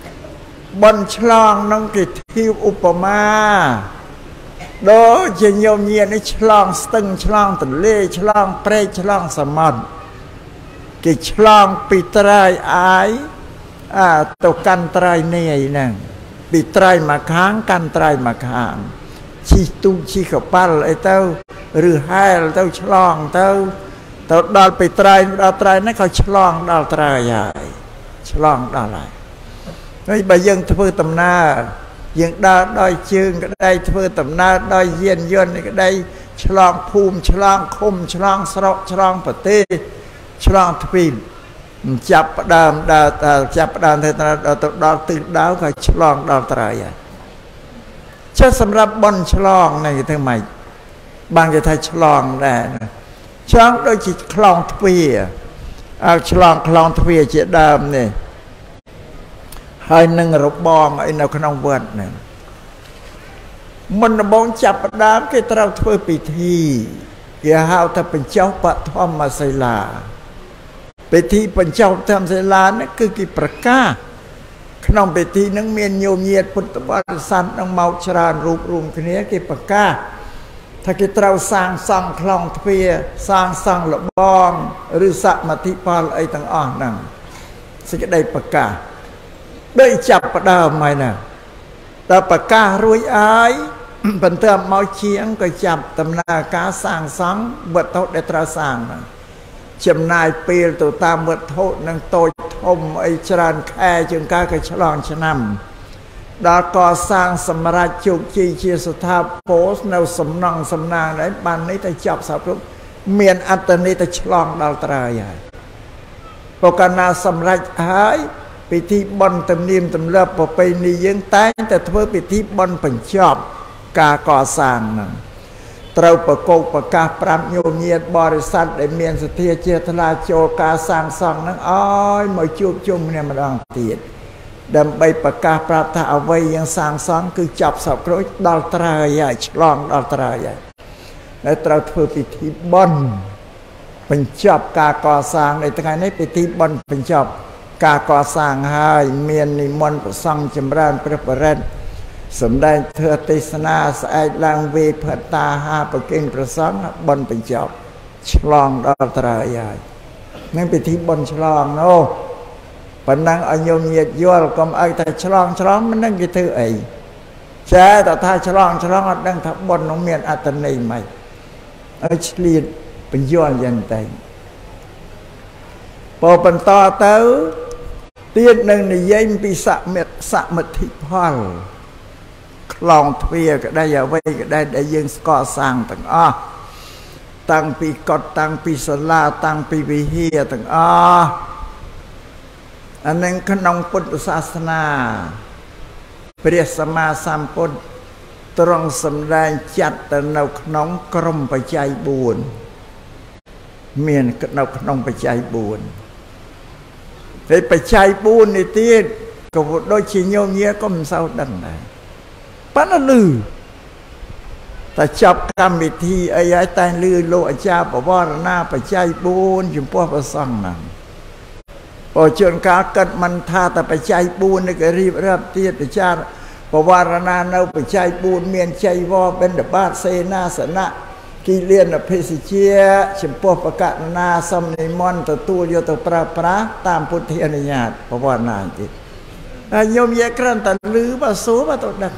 នឹងគេធៀបឧបមាដូចជាញោមញាតនេះឆ្លងស្ទឹងឆ្លងទន្លេឆ្លងព្រែកឆ្លងសមុទ្រគេឆ្លងពីត្រើយអាយទៅកាន់ត្រើយនាយហ្នឹងពីត្រើយមកខាងកាន់ត្រើយមកខាងឈីទូឈីកប៉ាល់អីទៅឬហែលទៅឆ្លងទៅដល់ពីត្រើយដល់ត្រើយហ្នឹងក៏ឆ្លងដល់ត្រើយហើយឆ្លងដល់ហើយបើយើងធ្វើដំណើរយើងដើរដោយជើងក្តីធ្វើដំណើរដោយយានយន្តក្តីឆ្លងភូមិឆ្លងឃុំឆ្លងស្រុកឆ្លងប្រទេសឆ្លងទ្វីបចាប់ផ្ដើមដើរចាប់ផ្ដើមទៅដល់ទិសដៅក៏ឆ្លងដល់ត្រើយហើយចេះសម្រាប់បន់ឆ្លងនេះគេធ្វើម៉េចបានគេថាឆ្លងដែរឆ្លងដូចជាខ្លងទ្វារឆ្លងខ្លងទ្វារជាដើមនេះហើយនឹងរបងអីនៅក្នុងវត្តហ្នឹងមុនដំបូងចាប់ផ្ដើមគេត្រូវធ្វើពិធីគេហៅថាបញ្ចុះបឋមសិលាពិធីបញ្ចុះបឋមសិលានេះគឺគេប្រកាសក្នុងពិធីហ្នឹងមានញោមញាតពុទ្ធបរិស័ទនឹងមកច្រើនរូបរួមគ្នាគេប្រកាសថាគេត្រូវសាងសង់ខ្លងទ្វារសាងសង់លបងឬសមាធិផលអីទាំងអស់ហ្នឹងសេចក្តីប្រកាសដូចចាប់ផ្ដើមហើយណាដល់ប្រកាសរួចហើយបន្ទាប់មកជាងក៏ចាប់ដំណើរការសាងសង់វត្ថុដែលត្រូវសាងហ្នឹងចំណាយពេលទៅតាមវត្ថុនឹងតូចធំអីច្រើនខែជាងការក៏ឆ្លងឆ្នាំដល់កសាងសម្រាប់ជោគជ័យជាស្ថាពរនៅសំណង់សំណាងđấyបាននេះទៅចាប់សពគ្រប់មានអត្តន័យទៅឆ្លងដល់ត្រើយហើយព្រោះកាលណាសម្រេចហើយពិធីបុណ្យទំនៀមទម្លាប់ប្រពៃណីយើងតែងតែធ្វើពិធីបុណ្យបញ្ចប់ការកសាងហ្នឹងត្រូវប្រកបប្រកាសប្រាប់ញោមញាតបរិស័ទដែលមានសទ្ធាជ្រះថ្លាចូលការសាងសង់ហ្នឹងឲ្យមកជួបជុំគ្នាម្ដងទៀតដើម្បីប្រកាសប្រាប់ថាអ្វីយ៉ាងសាងសង់គឺចាប់សពក្រូចដល់ត្រើយហើយឆ្លងដល់ត្រើយហើយហើយត្រូវធ្វើពិធីបុណ្យបញ្ចប់ការកសាងនៅថ្ងៃនេះពិធីបុណ្យបញ្ចប់ការកសាងហើយមាននិមន្តព្រះសង្ឃចម្រើនព្រះបរិត្តសម្ដែងធ្វើទេសនាស្អែកឡើងវេផតាហាប្រគិនព្រះសង្ឃបុណ្យបញ្ចប់ឆ្លងដល់ត្រើយហើយនឹងពិធីបុណ្យឆ្លងនោះប៉ុណ្ណឹងឲ្យញោមញាតយល់កុំឲ្យតែឆ្លងមិនដឹងគេធ្វើអីចាតែថាឆ្លងអត់ដឹងថាបុណ្យនោះមានអត្តន័យម៉េចឲ្យឆ្លៀតបញ្យល់យ៉ាងតែពរបន្តទៅទៀតនឹងនិយាយពីសមិទ្ធិផលខ្លងទ្វារក្តីអ្វីក្តីដែលយើងស្កសាងទាំងអស់តាំងពីកុដិតាំងពីសាលាតាំងពីវិហារទាំងអស់អានឹងក្នុងពុទ្ធសាសនាព្រះសម្មាសម្ពុទ្ធទ្រង់សម្ដែងចាត់ទៅនៅក្នុងក្រុមបច្ច័យ4មាននៅក្នុងបច្ច័យ4តែបច្ច័យ4នេះទៀតក៏ដូចជាញោមញាក៏មិនសូវដឹងដែរប៉ុន្តែលឺតែចាប់កម្មវិធីអីហើយតែលឺលោកអាចារ្យបវរណាបច្ច័យ4ចំពោះព្រះសង្ឃហ្នឹងបើជួនកាលគិតមិនថាតែបច្ច័យ4នេះក៏រៀបរាប់ទៀតអាចារ្យបវរណានៅបច្ច័យ4មានចៃវរបិណ្ឌបាតសេនាសនៈគិលានភេសជ្ជៈចំពោះបកណ្ណាសំនិមន្តទទួលយកទៅប្រើប្រាស់តាមពុទ្ធានុញ្ញាតបវរណាទៀតហើយញោមយាយក្រាន់តែលឺបើសួរបើទៅដឹង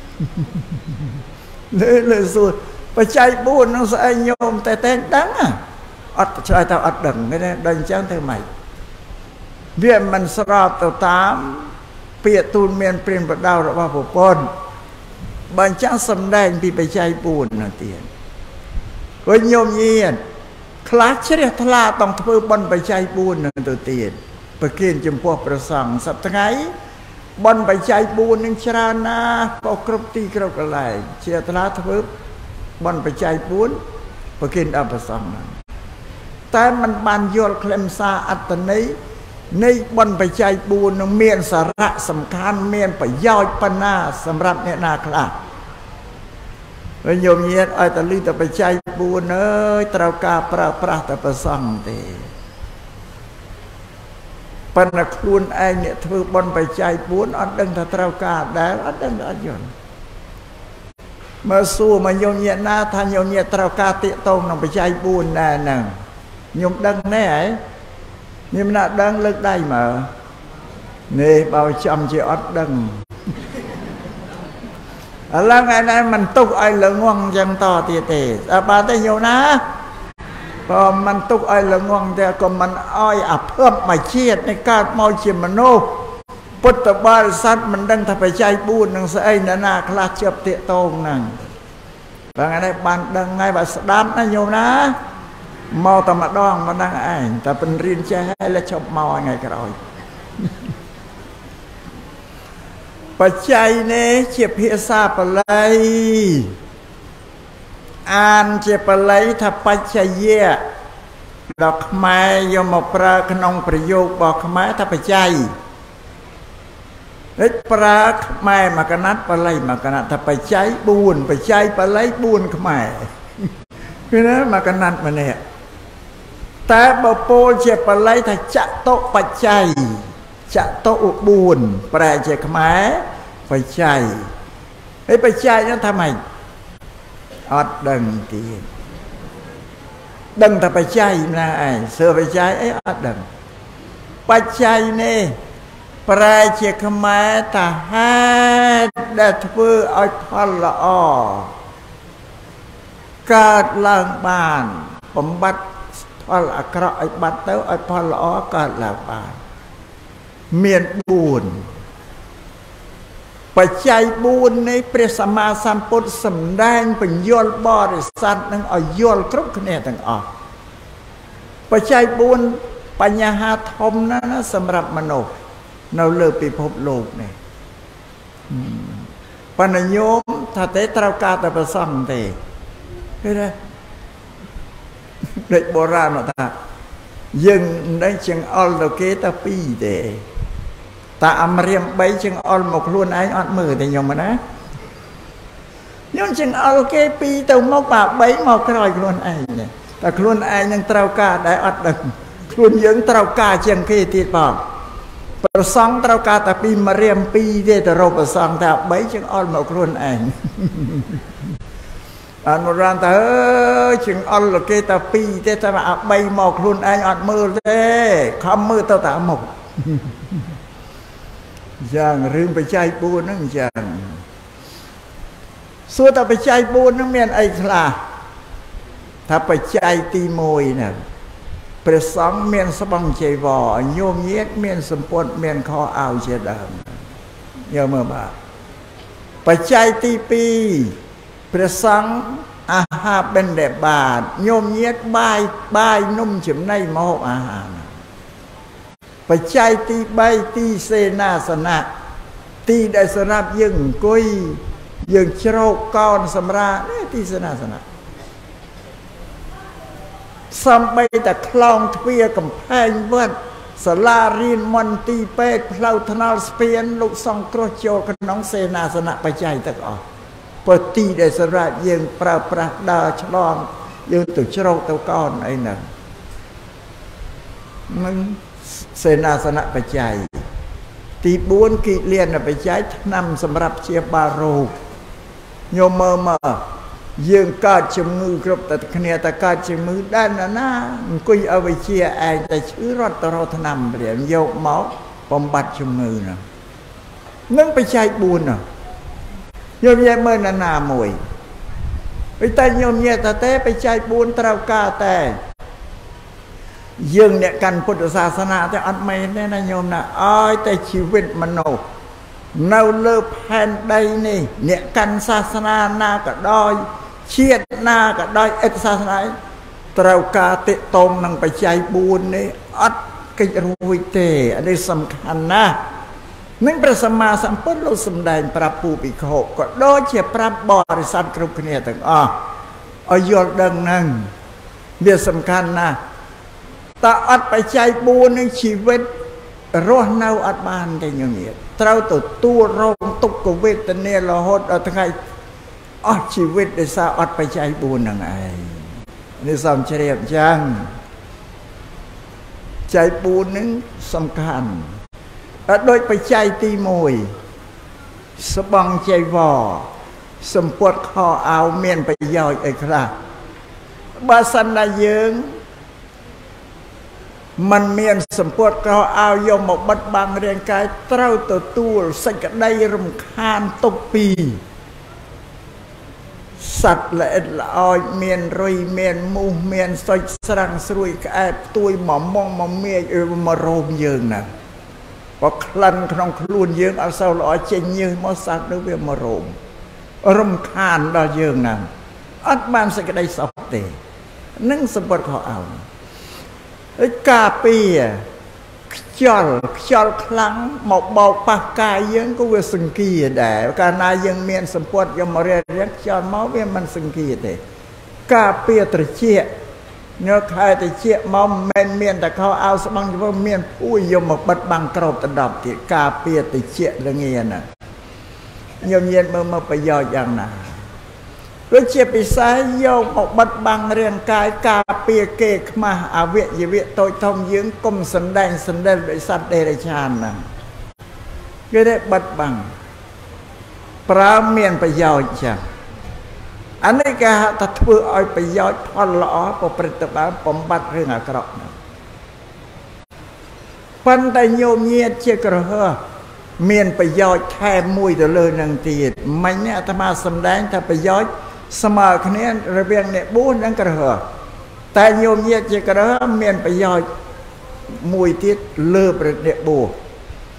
លើសួរបច្ច័យ4នឹងស្អីញោមតែដឹងអត់ឆ្លើយទៅអត់ដឹងទេដល់អញ្ចឹងទៅម៉េចវាមិនស្របទៅតាមពាក្យទូលមានព្រានប្រដៅរបស់ព្រះពុទ្ធបើអញ្ចឹងសំដែងពីបច្ច័យ4នោះទៀតវិញញោមញាតខ្លះជ្រះថ្លាต้องធ្វើបុណ្យបច្ច័យ4នោះទៅទៀតប្រគិនចំពោះព្រះសង្ឃសប្តាហ៍ថ្ងៃបុណ្យបច្ច័យ4នឹងច្រើនណាស់ក៏គ្រប់ទីគ្រប់កន្លែងជ្រះថ្លាធ្វើបុណ្យបច្ច័យ4ប្រគិនដល់ព្រះសង្ឃតែมันបានយល់ខ្លឹមសារអត្តន័យនៃបុណ្យបច្ច័យ4នឹងមានសារៈសំខាន់មានប្រយោជន៍ប៉ុណ្ណាសម្រាប់អ្នកណាខ្លះវិញញោមញាតឲ្យតែលឺតែបច្ច័យ4អើយត្រូវការប្រើប្រាស់តែប្រសង្ឃទេប៉ុន្តែខ្លួនឯងអ្នកធ្វើបុណ្យបច្ច័យ4អត់ដឹងថាត្រូវការដែរអត់ដឹងអត់យល់មើលសួរមកញោមញាតណាថាញោមញាតត្រូវការទាក់ទងនឹងបច្ច័យ4ដែរហ្នឹងញោមដឹងណែហ៎មានណាដឹងលើកដៃមើលនេះបើចាំជាអត់ដឹងឥឡូវថ្ងៃនេះមិនទុកឲ្យល្ងងចឹងតទៀតទេបាទទេញោមណាក៏មិនទុកឲ្យល្ងងតែក៏មិនឲ្យអាភពមួយជាតិនៃកើតមកជាមនុស្សពុទ្ធបរិស័ទមិនដឹងថាបច្ច័យ4នឹងស្អីណាខ្លះជាប់តាកតងហ្នឹងបើថ្ងៃនេះបានដឹងហើយបើស្ដាប់ណាញោមណាមកតែម្ដងមិនដឹងឯងតែពន្រៀនចេះហើយលះឈប់មកថ្ងៃក្រោយបច្ច័យនេះជាភាសាបាលីអានជាបាលីថាបច្ចយៈដល់ខ្មែរយកមកប្រើក្នុងប្រយោគរបស់ខ្មែរថាបច្ច័យនេះប្រើខ្មែរមកកណាត់បាលីមកកណាត់ថាបច្ច័យ4បច្ច័យបាលី4ខ្មែរគឺណាមកកណាត់ម្នាក់តែបើពោលជាបាលីថាចតុបច្ច័យចតុ4ប្រែជាខ្មែរបច្ច័យហើយបច្ច័យនោះថាម៉េចអត់ដឹងទៀតដឹងតែបច្ច័យណាឯងសើបច្ច័យអីអត់ដឹងបច្ច័យនេះប្រែជាខ្មែរថាហេតុដែលធ្វើឲ្យផលល្អកើតឡើងបានបំបត្តិផលអាក្រក់ឲ្យបាត់ទៅឲ្យផលល្អកើតឡើងបានមាន4 ปัจจัยบุญในព្រះសម្មាសម្ពុទ្ធសម្ដែងបញ្យលបរិស័ទនឹងឲ្យយល់គ្រប់គ្នាទាំងអស់បច្ច័យ4បញ្ហាធំណាស់ណាសម្រាប់មនុស្សនៅលើពិភពលោកនេះបណ្ណញោមថាទេត្រូវការតែប្រសងទេឃើញទេដូចបុរាណថាយើងមិនចង្អុលទៅគេតែពីរទេតាអមរៀម3ចង្អុលមកខ្លួនឯងអត់មើលទេញោមណាខ្ញុំចង្អុលគេពីរទៅមកបា3មកក្រោយខ្លួនឯងតែខ្លួនឯងនឹងត្រូវការដែរអត់ដឹងខ្លួនយើងត្រូវការជាងគេទៀតបងប្រសងត្រូវការតែពីមរៀម2ទេទៅរកប្រសងតែ3ចង្អុលមកខ្លួនឯងអនុរានទៅចង្អុលគេតែ2ទេតែ3មកខ្លួនឯងអត់មើលទេខំមើលទៅតែមកយ៉ាងរឿងបច្ច័យ4ហ្នឹងយ៉ាងសួរតែបច្ច័យ4ហ្នឹងមានអីខ្លះថាបច្ច័យទី1ហ្នឹងព្រះសង្ឃមានស្បង់ចីវរញោមញាតមានសម្ពុតមានខោអាវជាដើមយកមើលបាទបច្ច័យទី2ព្រះសង្ឃអាហារបិណ្ឌបាតញោមញាតបាយនំចំណីម្ហូបអាហារបច្ច័យទី3ទីសេនាសនៈទីដែលសម្រាប់យើងអង្គុយយើងជ្រោកកោនសម្រាប់ទីសេនាសនៈសំបីតែខ្លងទ្វារកំផែងវត្តសាលារៀនមន្ទីរពេទ្យផ្លូវថ្នល់ស្ពានលោកសង្គ្រោះចូលក្នុងសេនាសនៈបច្ច័យទាំងអស់ព្រោះទីដែលសម្រាប់យើងប្រើប្រាស់ដើរឆ្លងយើងទៅជ្រោកទៅកោនអីហ្នឹងនឹងសេនាសនៈបច្ច័យទី4គិលានបច្ច័យថ្នាំសម្រាប់ព្យាបាលរោគញោមមើលយើងកើតជំងឺគ្រប់តែគ្នាតែកើតជំងឺដែរណាអង្គុយអវិជ្ជាឯងតែឈឺរត់ទៅរកថ្នាំព្រាមយកមកបំបត្តិជំងឺហ្នឹងនឹងបច្ច័យ4ហ្នឹងយកនិយាយមើលណាមួយពេលតែញោមនិយាយថាទេបច្ច័យ4ត្រូវការតែយើងអ្នកកាន់ពុទ្ធសាសនាតែអត់មែនទេណាញោមណាឲ្យតែជីវិតមនុស្សនៅលើផែនដីនេះអ្នកកាន់សាសនាណាក៏ដោយជាតិណាក៏ដោយអិតសាសនាត្រូវការតិតងនឹងបច្ច័យ4នេះអត់កិច្ចរួចទេអានេះសំខាន់ណាស់នឹងព្រះសម្មាសម្ពុទ្ធលោកសម្ដែងប្រាប់ពូភិក្ខុក៏ដូចជាប្រាប់បរិស័ទគ្រប់គ្នាទាំងអស់ឲ្យយល់ដឹងហ្នឹងវាសំខាន់ណាស់តើអត់បច្ច័យ4នឹងជីវិតរស់នៅអត់បានទេញោមញាតិត្រូវទទួលរងទុក្ខវេទនារហូតដល់ថ្ងៃអស់ជីវិតដោយសារអត់បច្ច័យ4ហ្នឹងឯងនេះសំជ្រាបចឹងបច្ច័យ4ហ្នឹងសំខាន់ដូចបច្ច័យទី1ស្បង់ចីវរសម្ពុតខោអាវមានប្រយោជន៍អីខ្លះបើសិនណាយើងมันមានសម្ពុតខោអាវយកមកបិទបាំងរាងកាយត្រូវទទួលសេចក្តីរំខានទុក្ខពីសត្វល្អិតល្អោចមានរុយមានមូសមានសុចស្រាំងស្រួយក្អែបផ្ទួយមកមកមាយមករោមយើងណាបើក្លិនក្នុងខ្លួនយើងអត់សូវល្អចេញញើសមកសត្វនោះវាមករោមរំខានដល់យើងណាអត់បានសេចក្តីសុខទេនឹងសម្ពុតខោអាវការពារខ្យល់ខ្លាំងមកបោកប៉ះកាយយើងក៏វាសង្គាដែរកាលណាយើងមានសម្ពុតយកមករៀបខ្យល់មកវាមិនសង្គាទេការពារត្រជាក់នៅខែត្រជាក់មកមិនមានតែខោអាវស្បង់ទៅមានពួយយកមកបិទបាំងក្របដណ្ដប់ទៀតការពារត្រជាក់ល្ងាណាញោមញាតមើលមកប្រយោជន៍យ៉ាងណាដូចជាពិសេសយកមកបិទបាំងរាងកាយការពារគេខ្មាស់អវយវៈតូចធំយើងកុំសណ្ដែងសណ្ដិលដោយសត្វដេរឆានហ្នឹងគេได้បិទបាំងប្រើមានប្រយោជន៍ចឹងអានេះគេហៅថាធ្វើឲ្យប្រយោជន៍ផលល្អប្រព្រឹត្តទៅបានបំបត្តិរឿងអាក្រក់ហ្នឹងប៉ុន្តែញោមញាតជាក្រហមមានប្រយោជន៍ថែមមួយទៅលើនឹងទៀតមិញអាត្មាសម្ដែងថាប្រយោជន៍ស្មើគ្នារវាងអ្នកបួសនិងក្រហមតែញោមញាតជាក្រហមមានប្រយោជន៍មួយទៀតលើប្រអ្នកបួស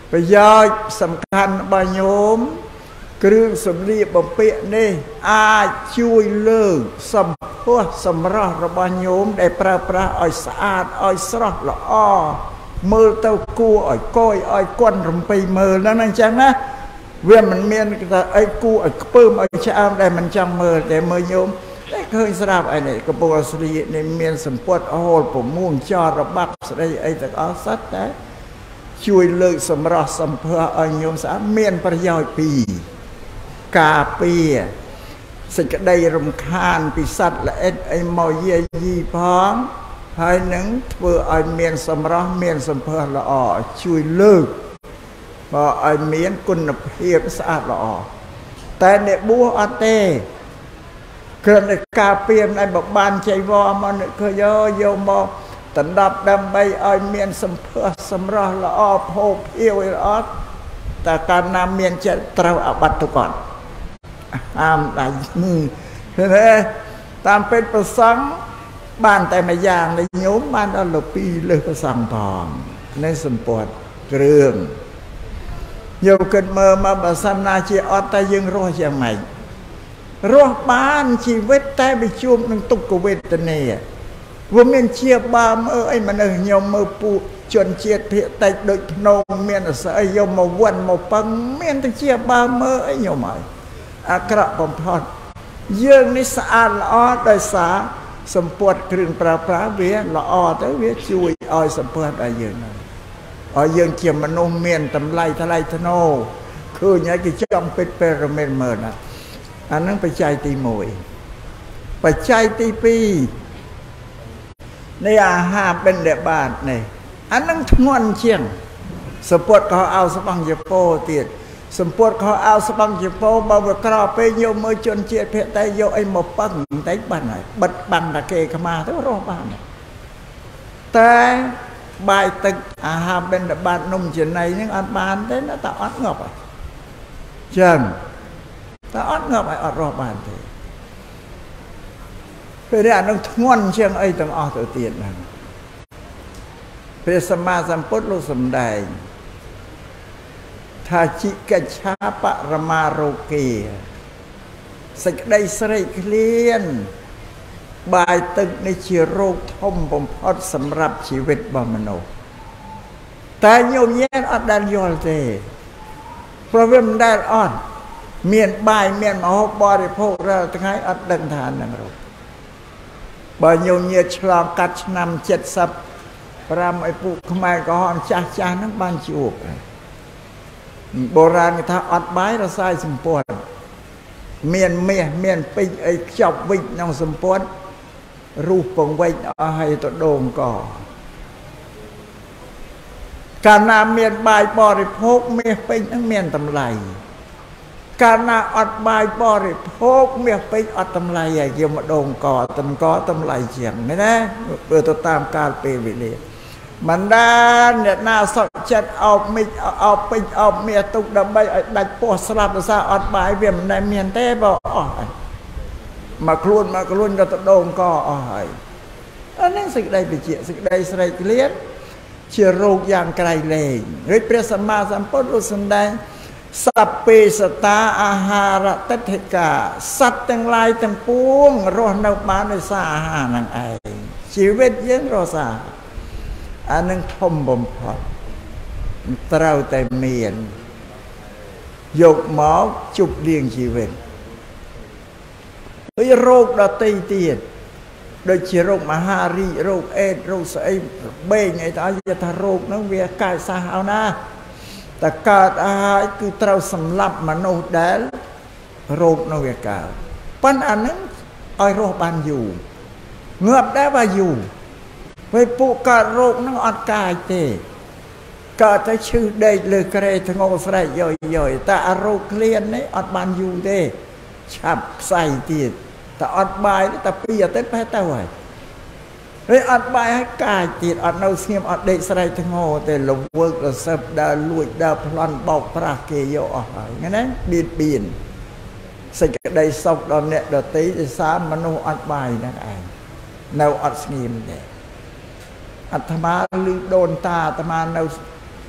ประโยชน์สำคัญบางโยมเครื่องสำลีบำเพ็ญนี่อาจช่วยเลิกสัมพวสำรับระบางโยมได้ประพฤติอ้อยสะอาดอ้อยสระละอ้อมือเต้ากูอ้อยก้อยอ้อยก้นรำไปมือนั่นจังนะเวียนมันเมียนแต่ไอ้กูไอ้เพิ่มไอ้ชามได้มันจังมือแต่มือโยมได้เคยสรับไอ้เนี่ยกระโปรงสลีในเมียนสัมปวดโอ้โหผมม่วงจอระบักสไลไอ้แต่เอาสัตว์นะช่วยเลิกสำรับสัมเพออ้อยโยมสาเมียนประโยชน์ปีกาเปียสิ่งใดรำคาญปิสัตและเอ็ดไอมอเยยีพ้องภายหนึ่งเพื่อไอเมียนสำรับเมียนสัมเพอละอ่อช่วยเลิกพอไอเมียนคุณภาพสะอาดละอ่อแต่ในบัวอัตเต้เกิดในกาเปียในบบบ้านใจวอมันเคยโยมอตันดับดำใบไอเมียนสัมเพอสำรับละอ่อโพเพียวละอ่อแต่การนำเมียนจะเต้าอาบัตทุกก่อนห้ามได้มือเห็นไหมตามเป็นประสังบ้านแต่ไม่ยางในโยมบ้านอัลลปีเลยประสังทองในสมปวดเกลื่อนโยมเกิดเมื่อมาบัสนาชีออตแต่ยังรออย่างไรรอบ้านชีวิตแต่ไปชุมนึงตุกเวทเนียว่าเมียนเชียบามไอ้มันโยมมือปูจนเชียดเพียแต่โดยโนเมียนสายโยมมาวันมาปังเมียนตั้งเชียบามไอ้โยมใหม่อากระปมพอดเยื่อนิสอาละอโดยสาสมปวดเครื่องปราปราเวียละอแต่เวียช่วยอ้อยสมปวดอะไรเยอะนะอ้อยเยื่อเกี่ยมมนุษย์เมียนตำไลทลายทโนคืออย่างที่จ้องเป็นเปรเมนเมินนะอันนั้นไปใจตีมวยไปใจตีปีในอาหารเป็นเดบาทนี่อันนั้นทงวนเชียงสมปวดเขาเอาสปังเยโปเตียดสมปวดเขาเอาสปังเยโปบาวกรอไปโยมมือจนเจียเพแต่โยไอหมปังแต่บ้านไหนบัดบังตะเกขมาทั้งรอบบ้านแต่ใบตึกอาหารเป็นบ้านนุ่มเจนในนึงอันบ้านแต่น่าตาอัดงบอ่ะจังตาอัดงบไออัดรอบบ้านเถอะเพื่อได้อ่านต้องทวนเชียงไอต้องออกตัวเตียนนั่นเพื่อสมาสัมพุทธโลสมได้ทาจิกชาปะรมาโรเกสักได้สไรเคลียนบายตึกในชีโรคท่อมผมพอดสำหรับชีวิตบามโนแต่โยมแย่อัดดันยอลเตเพราะว่ามันได้อ่อนเมียนบายเมียนมาหกบริโภคเราทั้งให้อัดดังทานนังเราบายโยมเยฉลองกัดนำ7 สัปรำไอปุขมายก็หอนจ้านั่งบ้านจูบโบราณถ้าอัดใบเราใส่สมปวดเมียนปิไอจับวิญน้องสมปวดรูปปงวิญเอาให้ตัวโดมก่อการนาเมียนใบบริโภคเมียปิทั้งเมียนตำไลการนาอัดใบบริโภคเมียปิอัดตำไลใหญ่เกี่ยวมาโดมก่อตำไลเฉียงไม่ได้เปิดตัวตามการเปรียมันด้านเนี่ยน่าสนใจเอาไม่เอาไปเอาเมียตุกดำใบดัดปวดสลับซาอดบายเวียมในเมียนเต้บอกมาคลุ้นก็ตะโดงก็อ่อยอันนั้นสิ่งใดไปเจียสิ่งใดใส่เลี้ยนเชื้อโรคอย่างไกลเลยเฮ้ยพระสัมมาสัมพุทธองค์แสดงสัพเพสตาอาหารตัทธิกาสัตว์ทั้งหลายทั้งปวงรอดนับมาในสาอาหารนั่งไอชีวิตยังรอสาอันนั้นท่อมบ่มพอดเต้าแต่เมียนยกหมอจุบเลี้ยงชีวิตโดยโรคดตีเตียดโดยเชื้อโรคมหารีโรคเอดโรคไอเบ่งไอตายาโรคนั้นเวียกายสาหาวนะแต่การอาหารคือเต้าสำลับมนุษย์ได้โรคนั้นเวียกาปัญหานั้นไอโรคบานอยู่เงือบได้ว่าอยู่ไปปูกาโรคนั่งอัดกายเตะก็จะชื่อได้เลยกระไรทั้งโอสไรย่อยแต่โรคเคลียนนี่อัดบานอยู่เตะฉับใส่ตีแต่อัดบายแต่ปีอย่าเต้นไปแต่ไหวเฮ้ยอัดบายให้กายตีอัดเอาเสียมอัดเด็กสไรทั้งโอแต่ลงเวิร์กเราเสพดาลุยดาพลันบอกพระเกยโยอ่ะงั้นนะบีนสิ่งใดสอบดอนเนี่ยเดตีจะสามมโนอัดบายนั่นเองแนวอัดเงียมเนี่ยอัตมาลือโดนตาอัตมา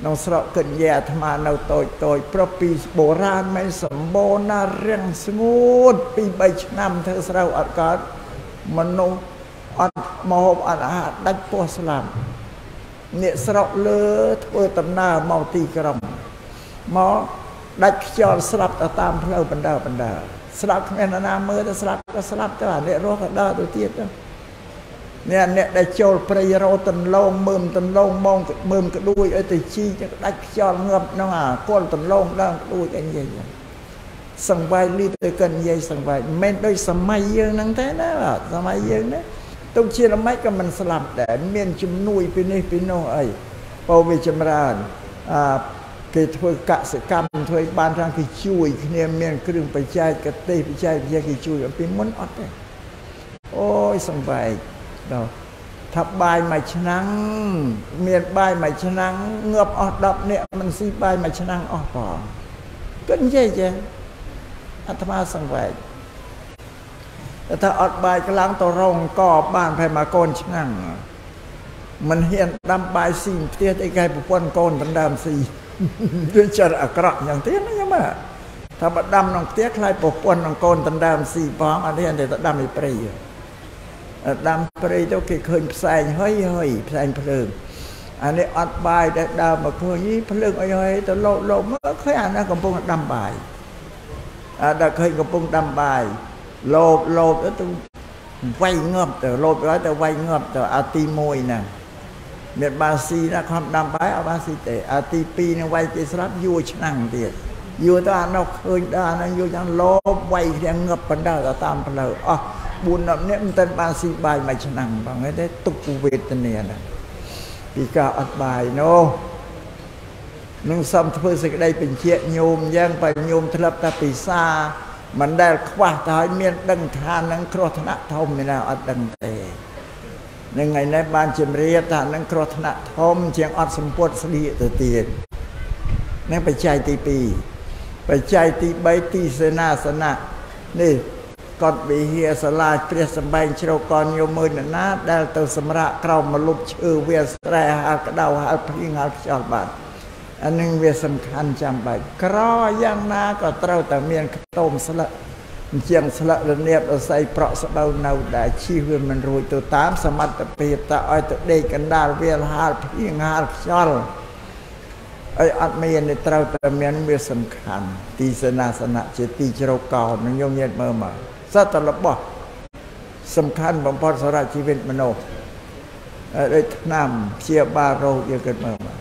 น้องสระเกิดแย่ธรรมาเราโตยเพราะปีโบราณไม่สมบูรณ์น่าเรียงสงูดปีใบชนำเธอสระอัดการมโนอัดมหอบอัดอาหารดัดปวสลามเนี่ยสระเลือเพื่อตำนาเมาตีกรมหมอดัดจอดสลับตามเพลาบรรดาสลับแม่นาเมื่อแต่สลับก็สลับแต่ว่าเนี่ยรอกระดาตัวเตี้ยเนี่ยได้โจลประโยชน์ตันลงมืมตันลงมองมืมก็ด้วยไอ้ตีชีจะได้จอลเงือบน้องก้นตันลงได้ด้วยกันใหญ่สังใบรีบกันใหญ่สังใบไม่ได้สมัยยังนั่งแท้นะสมัยยังนะต้องเชื่อไม่ก็มันสลับแต่เมียนจุ่มนุยไปนี่ไปโน่ไอ้พอวิจมรานเกิดช่วยกะสกรรมช่วยบ้านทางที่ช่วยเนี่ยเมียนเครื่องไปใจกระเตยไปใจที่ช่วยเป็นม้วนอดเลยโอ้ยสังใบเราทับบายมาชนังเมียนบายมาชนังเงือบอดดับเนี่ยมันซีบายมาชนังออกต่อก็ใช่จ้ะอาตมาสังเวชแต่ถ้าอดบายกลางตัวรงก็บ้านไพมาโกนชนังมันเฮียนดำบายสิ่งเตี้ยไอ้ไก่ปุปนโกนตันดำสีด้วยจระกระอย่างเตี้ยนั่นยังไงถ้าบัดดำน้องเตี้ยคลายปุปนน้องโกนตันดำสีพร้อมอันนี้อันเดียวดำอีปรีดำปรีเจ้าเคยแสงเฮ้ยแสงเพลิงอันนี้อดบายได้ดาวมาคุยนี้เพลิงเฮ้ยแต่โลเมื่อเคยอ่านนะกำปงดำบายได้เคยกำปงดำบายโลแล้วต้องไวเงือบแต่โลร้อยแต่ไวเงือบแต่อาตีมวยนะเมียบาซีนะความดำบายอาบาซีเตอาตีปีเนี่ยไวเจสรับยูชนังเดียยูตาเราเคยได้นะยูยังโลไวเรียงเงือบปันได้ตามเพลิงอ๋อบุญแบบนี้มันเป็นบาซีบายไม่ชนังบางไงได้ตุกเวทเนียนะปีกาอัดบายโนนุ่งซ้ำเพื่อสิ่งใดเป็นเชี่ยโยมย่างไปโยมทลับตาปีซามันได้คว้าตายเมียนดังทานนังครธนะทมไม่น่าอัดดังเตยังไงในบ้านเจมเรียทานนังครธนะทมเชียงอัดสมบูรณ์สลีตัวเตียนนั่งไปใจตีปีไปใจตีใบตีเสนาสนะนี่ก่อนไปเฮียสลายเปรียสบายเชลกรโยมือนะได้ตัวสมระเกรามาลุกชื่อเวียสแตรหากระดาวหาพิงหาจอดบาดอันนึงเวียสำคัญจำไปกรอย่างนาก็เต้าแต่เมียนต้มสละเจียงสละระเนียบใส่เปราะสะเบาเนาได้ชีวิตมันรวยตัวตามสมัติเปียตาอ้อยตัวเด็กกันดาเวียหาพิงหาจอดไอ้อัดเมียนในเต้าแต่เมียนเวียสำคัญตีสนาสนะเจตีเชลกรมันยงเย็นเมื่อมาสัตว์ระบบสำคัญบางพอสระชีวิตมโนได้นำเชียบาโรเยอะเกินมา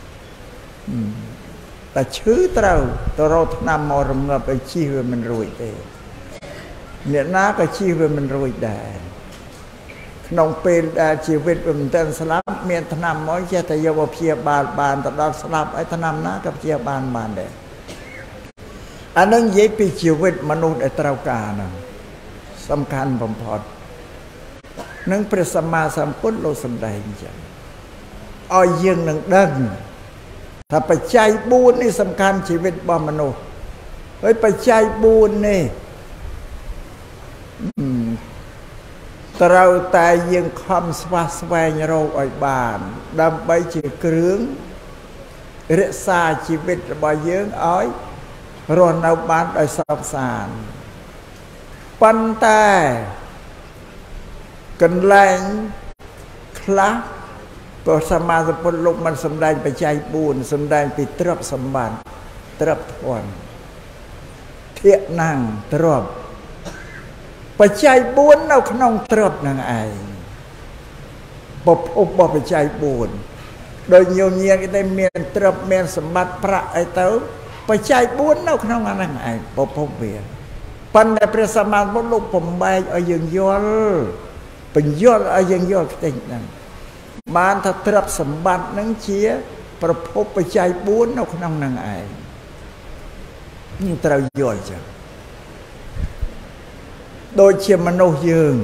แต่ชื่อเราตัวเรานำมรมเงาไปชีวิตมันรวยเองเนี่ยน้าก็ชีวิตมันรวยได้ขนมเป็นได้ชีวิตมันเต้นสลับเมียนธนำม้อยแค่แต่เยาวเพียบานตลอดสลับไอ้ธนำน้ากับเพียบานเด้อันนั้นยิ่งเป็นชีวิตมนุษย์ไอ้ตรากานะสำคัญผมพอดนั่งประสมาสัมพุทธโลสมได้จังอ้อยยังหนึ่งดังถ้าไปใจบุญนี่สำคัญชีวิตบ่มนุษย์เฮ้ยไปใจบุญนี่เราแต่ยังคำสวาสวงเราอ่อยบานดำไปจีเครื่องเรศาชีวิตบ่ยังอ้อยรอนเอาบ้านโดยสอบสารปันแต่กันแรงคลาก็สมาสพุทธลงมันสำแดงไปใจบุญสำแดงไปตรับสมบัติตรับทวนเทียนั่งตรับไปใจบุญเอาขนมตรับนางไอบบไปใจบุญโดยโยมเงียก็ได้เมียนตรับเมียนสมบัติพระไอเต้าไปใจบุญเอาขนมนางไอบบเวียนปันแต่พระสมานบลูกผมใบเอายังยอลเป็นยอลเอายังยอลติงนั่นบ้านถ้าตรับสมบัตินั่งเชียประพบไปใจบุญเอาขนมนางไอนี่ตรายอลจ้ะโดยเชี่ยมโนยืง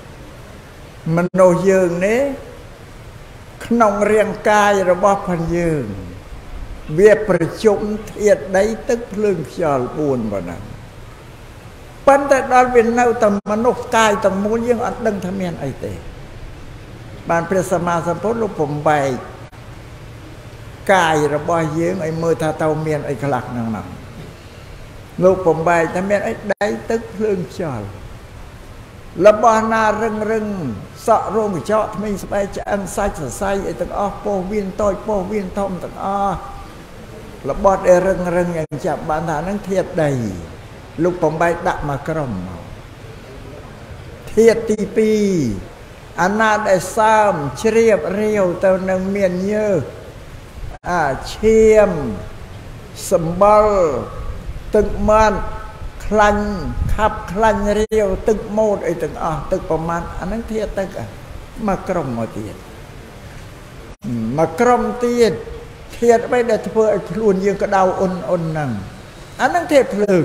นี้ขนมเรียงกายระบบพันยืงเวียประชุมเทียดได้ตึกเพลิงเชียลบุญบ่นั้นปันแต่ดอนเป็นเน่าแต่มนุษย์กายแต่มูลยังอัดดังทำเมียนไอเตบานพระสมมาสัมพุทธลูกผมใบกายระบายเยื้องไอ้มือท่าเตาเมียนไอ้ขลักนั่งลูกผมใบทำเมียนไอ้ได้ตึกเพลิงจอลระบายนารึงสะโรงเจาะไม่สบายจะอันไซส์ไซไอ้ตั้งอ้อโปวินต้อยโปวินทอมตั้งอ้อระบายไอ้รึงอย่างจับบานฐานนั้นเทียดใดลูกผมใบดักมากรมเทียดตีปีอันนาได้ซ้ำเชียบเรียวเต่านังเมียนเยอะเชียมสมบัลตึกมันคลันขับคลันเรียวตึกโมดไอ้ตึกตึกประมาณอันนั้นเทียตึกมากรมมาเทียดมากรมเทียดเทียดไปได้เพื่อพลุนยังกระดาวอนนั่งอันนั้นเทียดเพลิง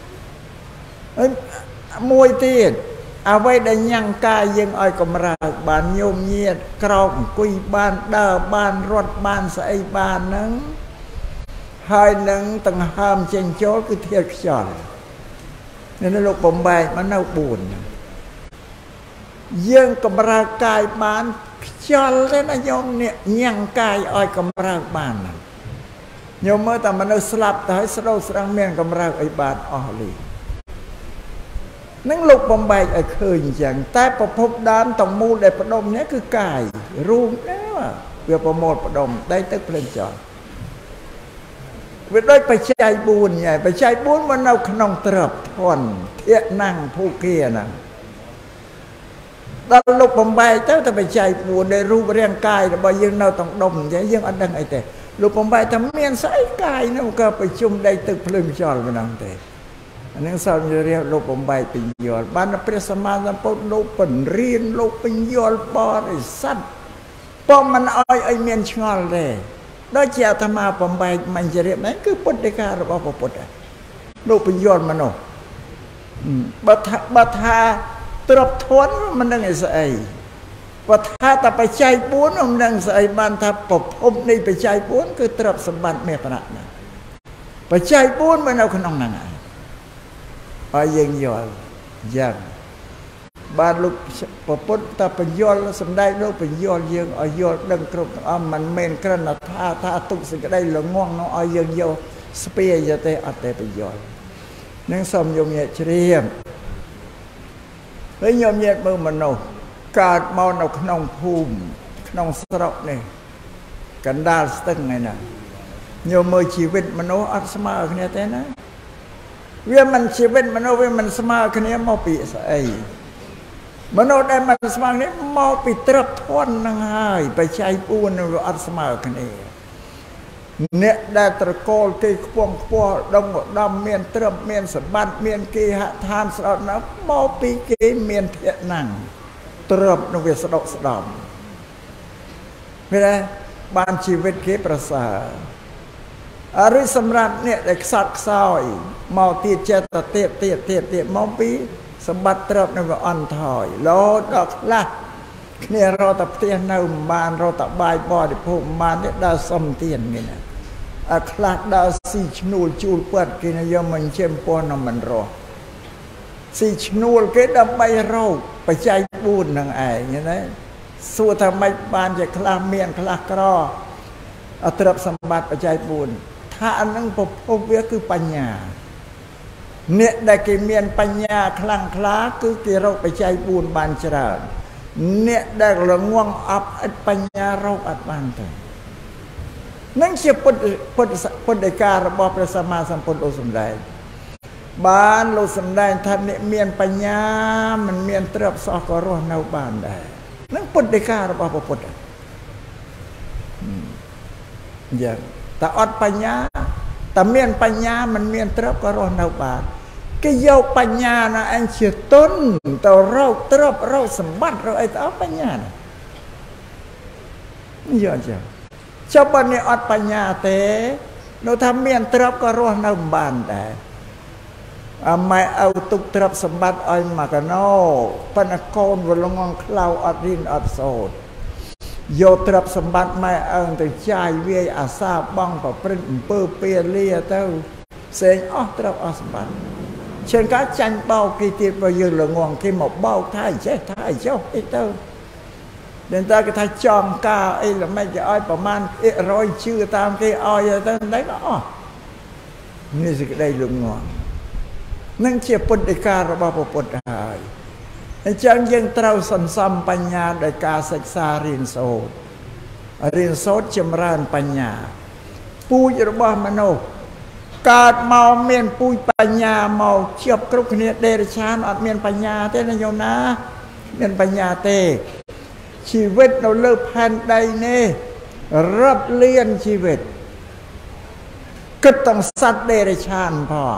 มวยเทียดเอาไว้ได้ยังกายยังอ้อยกำราบานโยมเงียดกรองกุยบานดาบานรถบานใส่บานนั้นhai nâng tầng hàm trên chỗ cứ thiệt chọn nên nó lục bồng bài mà nó buồn dương cầm ra cài bán cho lên nó nhông nè nhang cài oi cầm ra bàn nhông mới ta mà nó slap tới sâu sang miền cầm ra ấy bàn lì nâng lục bồng bài ở khơi chẳng tai bọc hộp đám tổng mu để bắt đông nhé cứ cài rung đấy mà việc bọc một bắt đông đây tức lên chọn việc đó phải chạy buồn nhỉ phải chạy buồn mà nào không tập thuần thiện năng thu kia nè đó lúc bồng bay tới ta phải chạy buồn để ru riêng cài là bao nhiêu nào tổng đồng thế nhưng anh đang ấy thế lúc bồng bay thấm miên sấy cài nó cơ phải chung đây từ phim tròn cái năng thế anh sao như riêng lúc bồng bay bình giỏi ban là presama là một lúc bẩn riêng lúc bình giỏi bò để sắt bò mình ai miên ngon thế đó chỉ là tham gia bồng bay mình chỉ riêng đấy cứ bật để cả rồi bao bật đấy lúc bình giỏi mà nó bật ha tập thuần mình đang dạy vàถ้าแต่ไปใจบุญมันดังใส่บ้านถ้าปกผมนี่ไปใจบุญคือตรับสมบัติเมียปนัดนะไปใจบุญมันเอาขนมนั่งไงยังย่อยยังบ้านลูกปปุตตาเป็นย่อยสมได้ลูกเป็นย่อยยังย่อยดังกรุบมันเมนกระนาท่าตุกสิ่งได้หลงง่วงน้องยังย่อยสเปียจะเตะอัดเตะเป็นย่อยนั่งสมยมเนี่ยเชียมเฮ้ยยมเนี่ยมือมันโนการมองเอาขนมภูมิขนมสระนี่กันดาสตึงไงนะโยมมือชีวิตมโนอัศมาคนนี้แต่นะเวียมันชีวิตมโนเวียมันสมาคนนี้มอปีใส่มโนได้มันสมาเนี่ยมอปีตรับทวนนั่งหายไปใช้ปูนเราอัศมาคนนี้เนี่ยได้ตะโกนที่พวงพวดงดำเมียนตรับเมียนสบัดเมียนกีหะทานสระนะมอปีกีเมียนเทียนังตรับนวิสดสดอมไม่ได้บ้านชีวิตเก็บประสาอริสมรัตเนี่ยเด็กสัตว์ซอยมอตีเจตเตียมอปีสมบัติตรับนวิอันถอยโลดอกละเนี่ยเราตับเตียนเอาบานเราตับบายบอดพวกมันเนี่ยดาสมเตียนไงนะคลาดดาสีชนูจูลเปิดกินยามันเชื่อมปนมันรอสีชนูลก็ดำใบเราไปใจบุญนางไอ้เนี่ยนะสู้ทำไมบานจะคลาเมียนคลากรอตรับสมบัติไปใจบุญถ้าอันนั้นพบเวียคือปัญญาเนี่ยได้กิเมียนปัญญาคลั่งคล้าคือกิเราไปใจบุญบานเจริญเนี่ยได้หลงง่วงอับปัญญาเราอัดบานเถอะนั่นเชื่อพุทธการระบอบพระสัมมาสัมพุทธองค์สมเด็จบ้านเราสมได้ท่านเนี่ยเมียนปัญญามันเมียนตรับสอกรในบ้านได้นั่นพุทธการระบอบพระพุทธอย่างแต่อดปัญญาแต่เมียนปัญญามันเมียนตรับกรในบ้านก็โยกปัญญานะอันเชื่อต้นแต่เราตรับเราสมบัติเราไอ้แต่เอาปัญญานะไม่ยอมจ้ะชาวบ้านเนี่ยอดปัญญาเตะเราทำเมียนตรับกรในบ้านได้ไม่เอาตุกตรับสมบัติอ้อยมากโน่ปนกรวลงงคลาวอดรินอดโสดโยตรับสมบัติไม่เอาแต่ใจเวียอาซาบ้องกับปริ้นเปอร์เปียเลียเต้าเสียงตรับสมบัติเช่นการจันเบากีติดไปยืนหลงงกี่หมกเบาท้ายเจ้าไอ้เต้าเดินตาก็ทายจอมกาไอ้ละไม่จะอ้อยประมาณร้อยชื่อตามที่อ้อยแต่ได้ก็อ๋อนี่สิได้ลุงงอนนั่งเชียบปนในการระบาดปนหายจังยังเต้าสันซัมปัญญาโดยการศึกษาเรียนโสดจำรานปัญญาปูยระบาดมโนการเมาเมียนปุยปัญญาเมาเชียบกรุกเนี่ยเดรชานอัดเมียนปัญญาเต้นโยมนะเมียนปัญญาเตชีวิตเราเลิกแผ่นใดเนี่ยรับเลี้ยนชีวิตก็ต้องสัตว์เดรชานพอ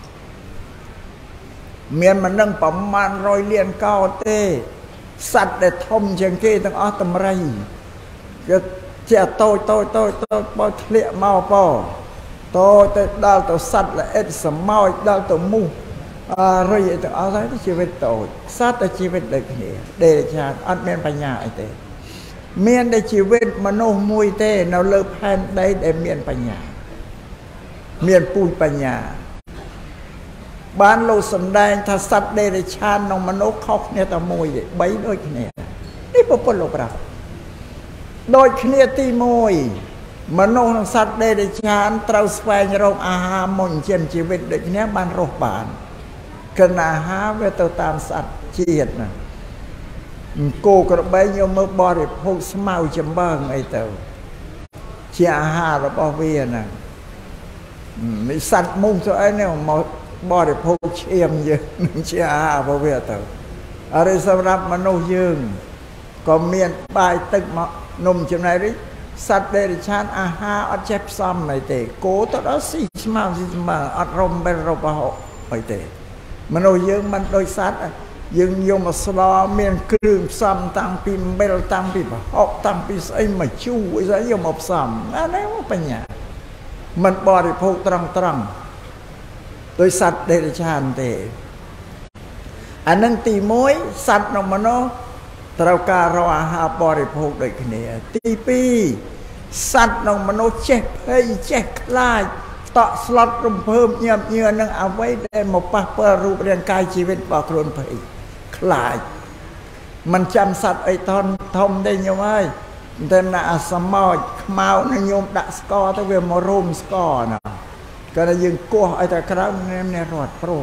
เมียนมันนั่งประมาณ100เลี้ยนเก้าเต้สัตว์เด็ดทมเชียงกี้ต้องอ้อตำไรก็เจ้าโตปอทะเลเมาปอโตแต่ดาวตัวสัตว์ละเอ็ดสมอยดาวตัวมูอะไรตัวอะไรที่ชีวิตโตสัตว์แต่ชีวิตเด็กเนี่ยเดชาอันเมียนปัญญาไอเต้เมียนในชีวิตมโนมวยเต้เราเลิกแผ่นได้เมียนปัญญาเมียนปูปัญญาบ้านเราสำแดงถ้าสัตว์เดรัจฉานน้องมนุษย์เขาเนี่ยตะมวยใบโดยเนี่ยนี่พวกเราปราบโดยเนี่ยตีมวยมนุษย์สัตว์เดรัจฉานเต้าแสวงรองอาหารมนเจียมชีวิตโดยเนี่ยบ้านโรคบานขณะหาเวทตามสัตว์เจียดนะโกกระเบยยมมือบริโภคสมาจำบ้างไอเต้าเชียอาหารเราบอกเวียนะมีสัตว์มุ่งตัวไอ้เนี่ยมาบริโภคเชี่ยมเยอะนึ่งเชี่ยอาพระเวทเตออะไรสำหรับมนุษย์ยืงก็เมียนปลายตึกนมจำนายริสัตว์เดรัจฉานอาหารอัดเจ็บซ้ำไม่เตะโกตัวนั้นสิมาอารมณ์เป็นรบหะไม่เตะมนุษย์ยืงมันโดยสัตว์ยืงยมสลอเมียนคลื่นซ้ำตั้งปีเบลตั้งปีบหอกตั้งปีไอ้มาชูไอ้สายยมซ้ำอันนี้ว่าปัญญามันบริโภคตรังโดยสัตว์เดรัจฉานเตอันนั้นตีมวยสัตว์นมโนตราการเราอาหารบริโภคโดยเนี่ยตีปีสัตว์นมโนเจ็บเฮ้ยเจ็บคลายต่อสลัดรวมเพิ่มเยี่ยมเยือนนั่งเอาไว้ได้มาปะเพื่อรูปเรียงกายชีวิตบอกรวนไปคลายมันจำสัตว์ไอตอนทมได้ยังไงแต่น่าสมอยเมาในโยมดักสกอตั้งเวมรุมสกอนะก็เลยยังกลัวไอ้แต่ครั้งนี้ในรอดโปร่ง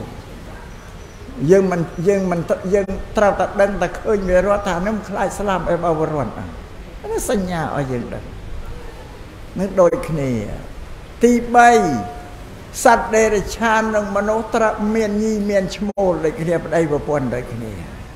ยังตราตัดดังแต่เคยมีรถทางน้ำคลายสลามไอ้บาวรอนอันนี้สัญญาเอาอย่างนั้นนั่นโดยขี้ตีใบสัตว์เดรัจฉานนมโนตระเมียนยี่เมียนชโมเลยขี้ไปได้บ่ปนได้ขี้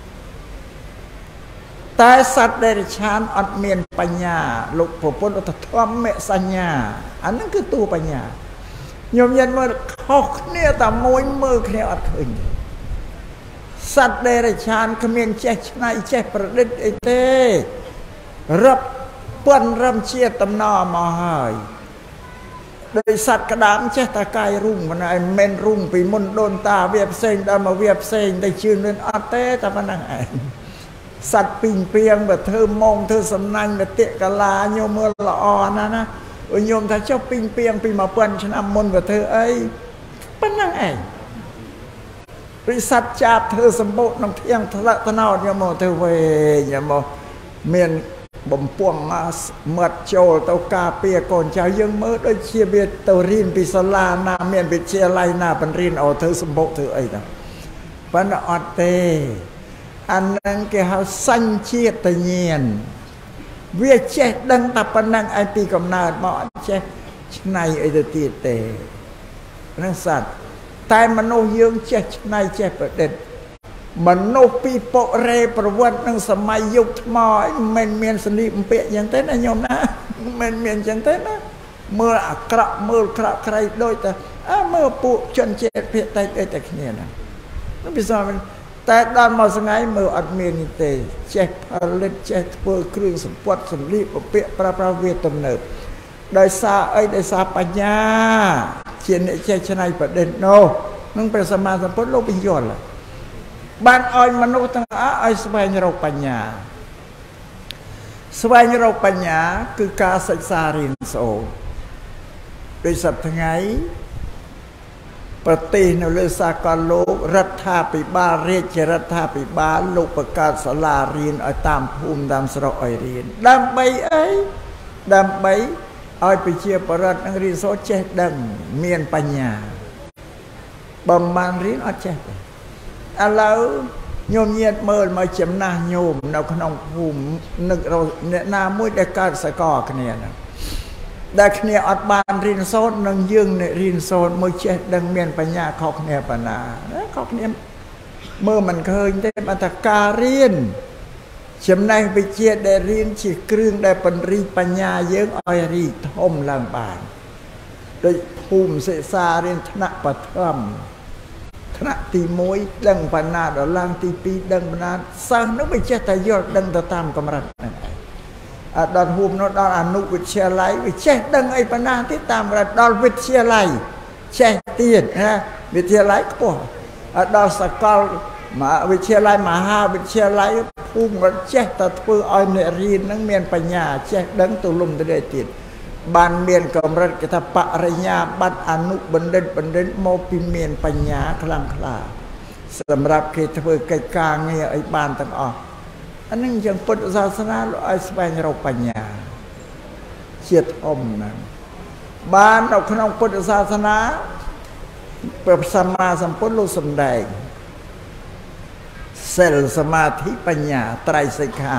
แต่สัตว์เดรัจฉานอัดเมียนปัญญาลูกผู้ปนอัตถวมเมสัญญาอันนั้นคือตัวปัญญาโยมยันว่าเขาเนี่ยแต่มวยมือเนี่ยอัดขึ้นสัตว์เดรัจฉานขมิ้นแช่ในแช่ประดิษฐ์ไอเต้รับปั้นรำเชียตำนอมาให้โดยสัตว์กระดามแช่ตะกายรุ่งมันไอเมนรุ่งปีมุนโดนตาเวียบเซงดามาเวียบเซงได้ชื่นเป็นอัดเต้แต่มันนั่งไอสัตว์ปิ่งเปียงแบบเธอมองเธอสำนักแบบเตะกะลาโยมเมื่อละอ่อนนะโยมถ้าเจ้าปิงเปียงปีมาเปิ้นฉันอมนกับเธอไอ้เป็นนั่งไอ้บริษัทจับเธอสมบูรณ์น้ำเที่ยงทะเลทะนาวโยมเธอเวโยมเมียนบ่มป่วงมาเมื่อโจเต้ากาเปียก่อนเจ้ายังเมื่อโดยเชียเบียเตอรินปิศลานาเมียนปิเชียไลนาปันรินเอาเธอสมบูรณ์เธอไอ้นะปันอดเตอันนั้นแกเขาสัญเชียตเนียนเวียเช็ดดังตับปนังไอปีกำนาดมาเช็ดในไอเดตีเตนักสัตว์แต่มโนยืงเช็ดในเช็ดประเด็นมโนปีโปเรประวัตินังสมัยยุคมอเมนเมียนสนิมเปียอย่างเต้นนะโยมนะเมนเมียนอย่างเต้นนะเมื่อกระเมื่อกระใครโดยแต่เมื่อปุจนเจ็ดเพียไตแต่เนี่ยนะนั่นเป็นส่วนแต่ดานมาสงายมืออัดเมียนิเตเช็คผลิตเช็คเพื่อเครื่องสมบัติสมรีปเปียประเวทตำเนิบได้ซาได้ซาปัญญาเชียนเช็คชนัยประเด็นโนนั่งเป็นสมาสัมพุทธโลกเป็นยอดละบ้านอ้อยมนุษย์ตั้งอ้อยสบายในโลกปัญญาสบายในโลกปัญญาคือการศึกษาเรียนโสโดยสัตว์ทั้งไงប្រទេសនៅលើសាកលលោករដ្ឋាភិបាលរាជរដ្ឋាភិបាលលោកបង្កើតសាលារៀនឲ្យតាមភូមិតាមស្រុកឲ្យរៀនដើម្បីអីដើម្បីឲ្យប្រជាពលរដ្ឋនឹងរៀនសូត្រចេះដឹងមានបញ្ញាបើមិនរៀនអត់ចេះទេឥឡូវញោមញាតមើលមកចំណាស់ញោមនៅក្នុងភូមិនឹកអ្នកណាមួយដែលកើតសកលគ្នាហ្នឹងដែលគ្នាអត់បានរៀនសូត្រនឹងយើងអ្នករៀនសូត្រមួយចេះដឹងមានបញ្ញាខុសគ្នាប៉ុណ្ណាខុសគ្នាមើលមិនឃើញទេបើថាការរៀនចំណេះវិជ្ជាដែលរៀនជាគ្រឿងដែលពង្រីកបញ្ញាយើងឲ្យរីកធំឡើងបានដូចភូមិសិក្សារៀនថ្នាក់បឋមថ្នាក់ទី1ដឹងបណ្ណាដល់ឡើងទី2ដឹងបណ្ណាសិស្សនោះវាចេះតែយល់ដឹងទៅតាមកម្រិតហ្នឹងឯងដល់ហួបនោះដល់អនុវិទ្យាល័យវាចេះដឹងអីបណ្ណាទៀតតាមកម្រិតដល់វិទ្យាល័យចេះទៀតណាវិទ្យាល័យខ្ពស់ដល់សកលវិទ្យាល័យមហាវិទ្យាល័យភូមិចេះតែធ្វើឲ្យអ្នករៀននឹងមានបញ្ញាចេះដឹងទូលំទូលាយទៀតបានមានកម្រិតគេថាបរិញ្ញាបត្រអនុបណ្ឌិតមកពីមានបញ្ញាខ្លាំងក្លាសម្រាប់គេធ្វើកិច្ចការងារឲ្យបានទាំងអស់អានឹងយ៉ាងពុទ្ធសាសនាឲ្យស្វែងរកបញ្ញាជាតិធំណាស់បាននៅក្នុងពុទ្ធសាសនាព្រះសម្មាសម្ពុទ្ធលោកសម្ដែងសិលសមាធិបញ្ញាត្រៃសិក្ខា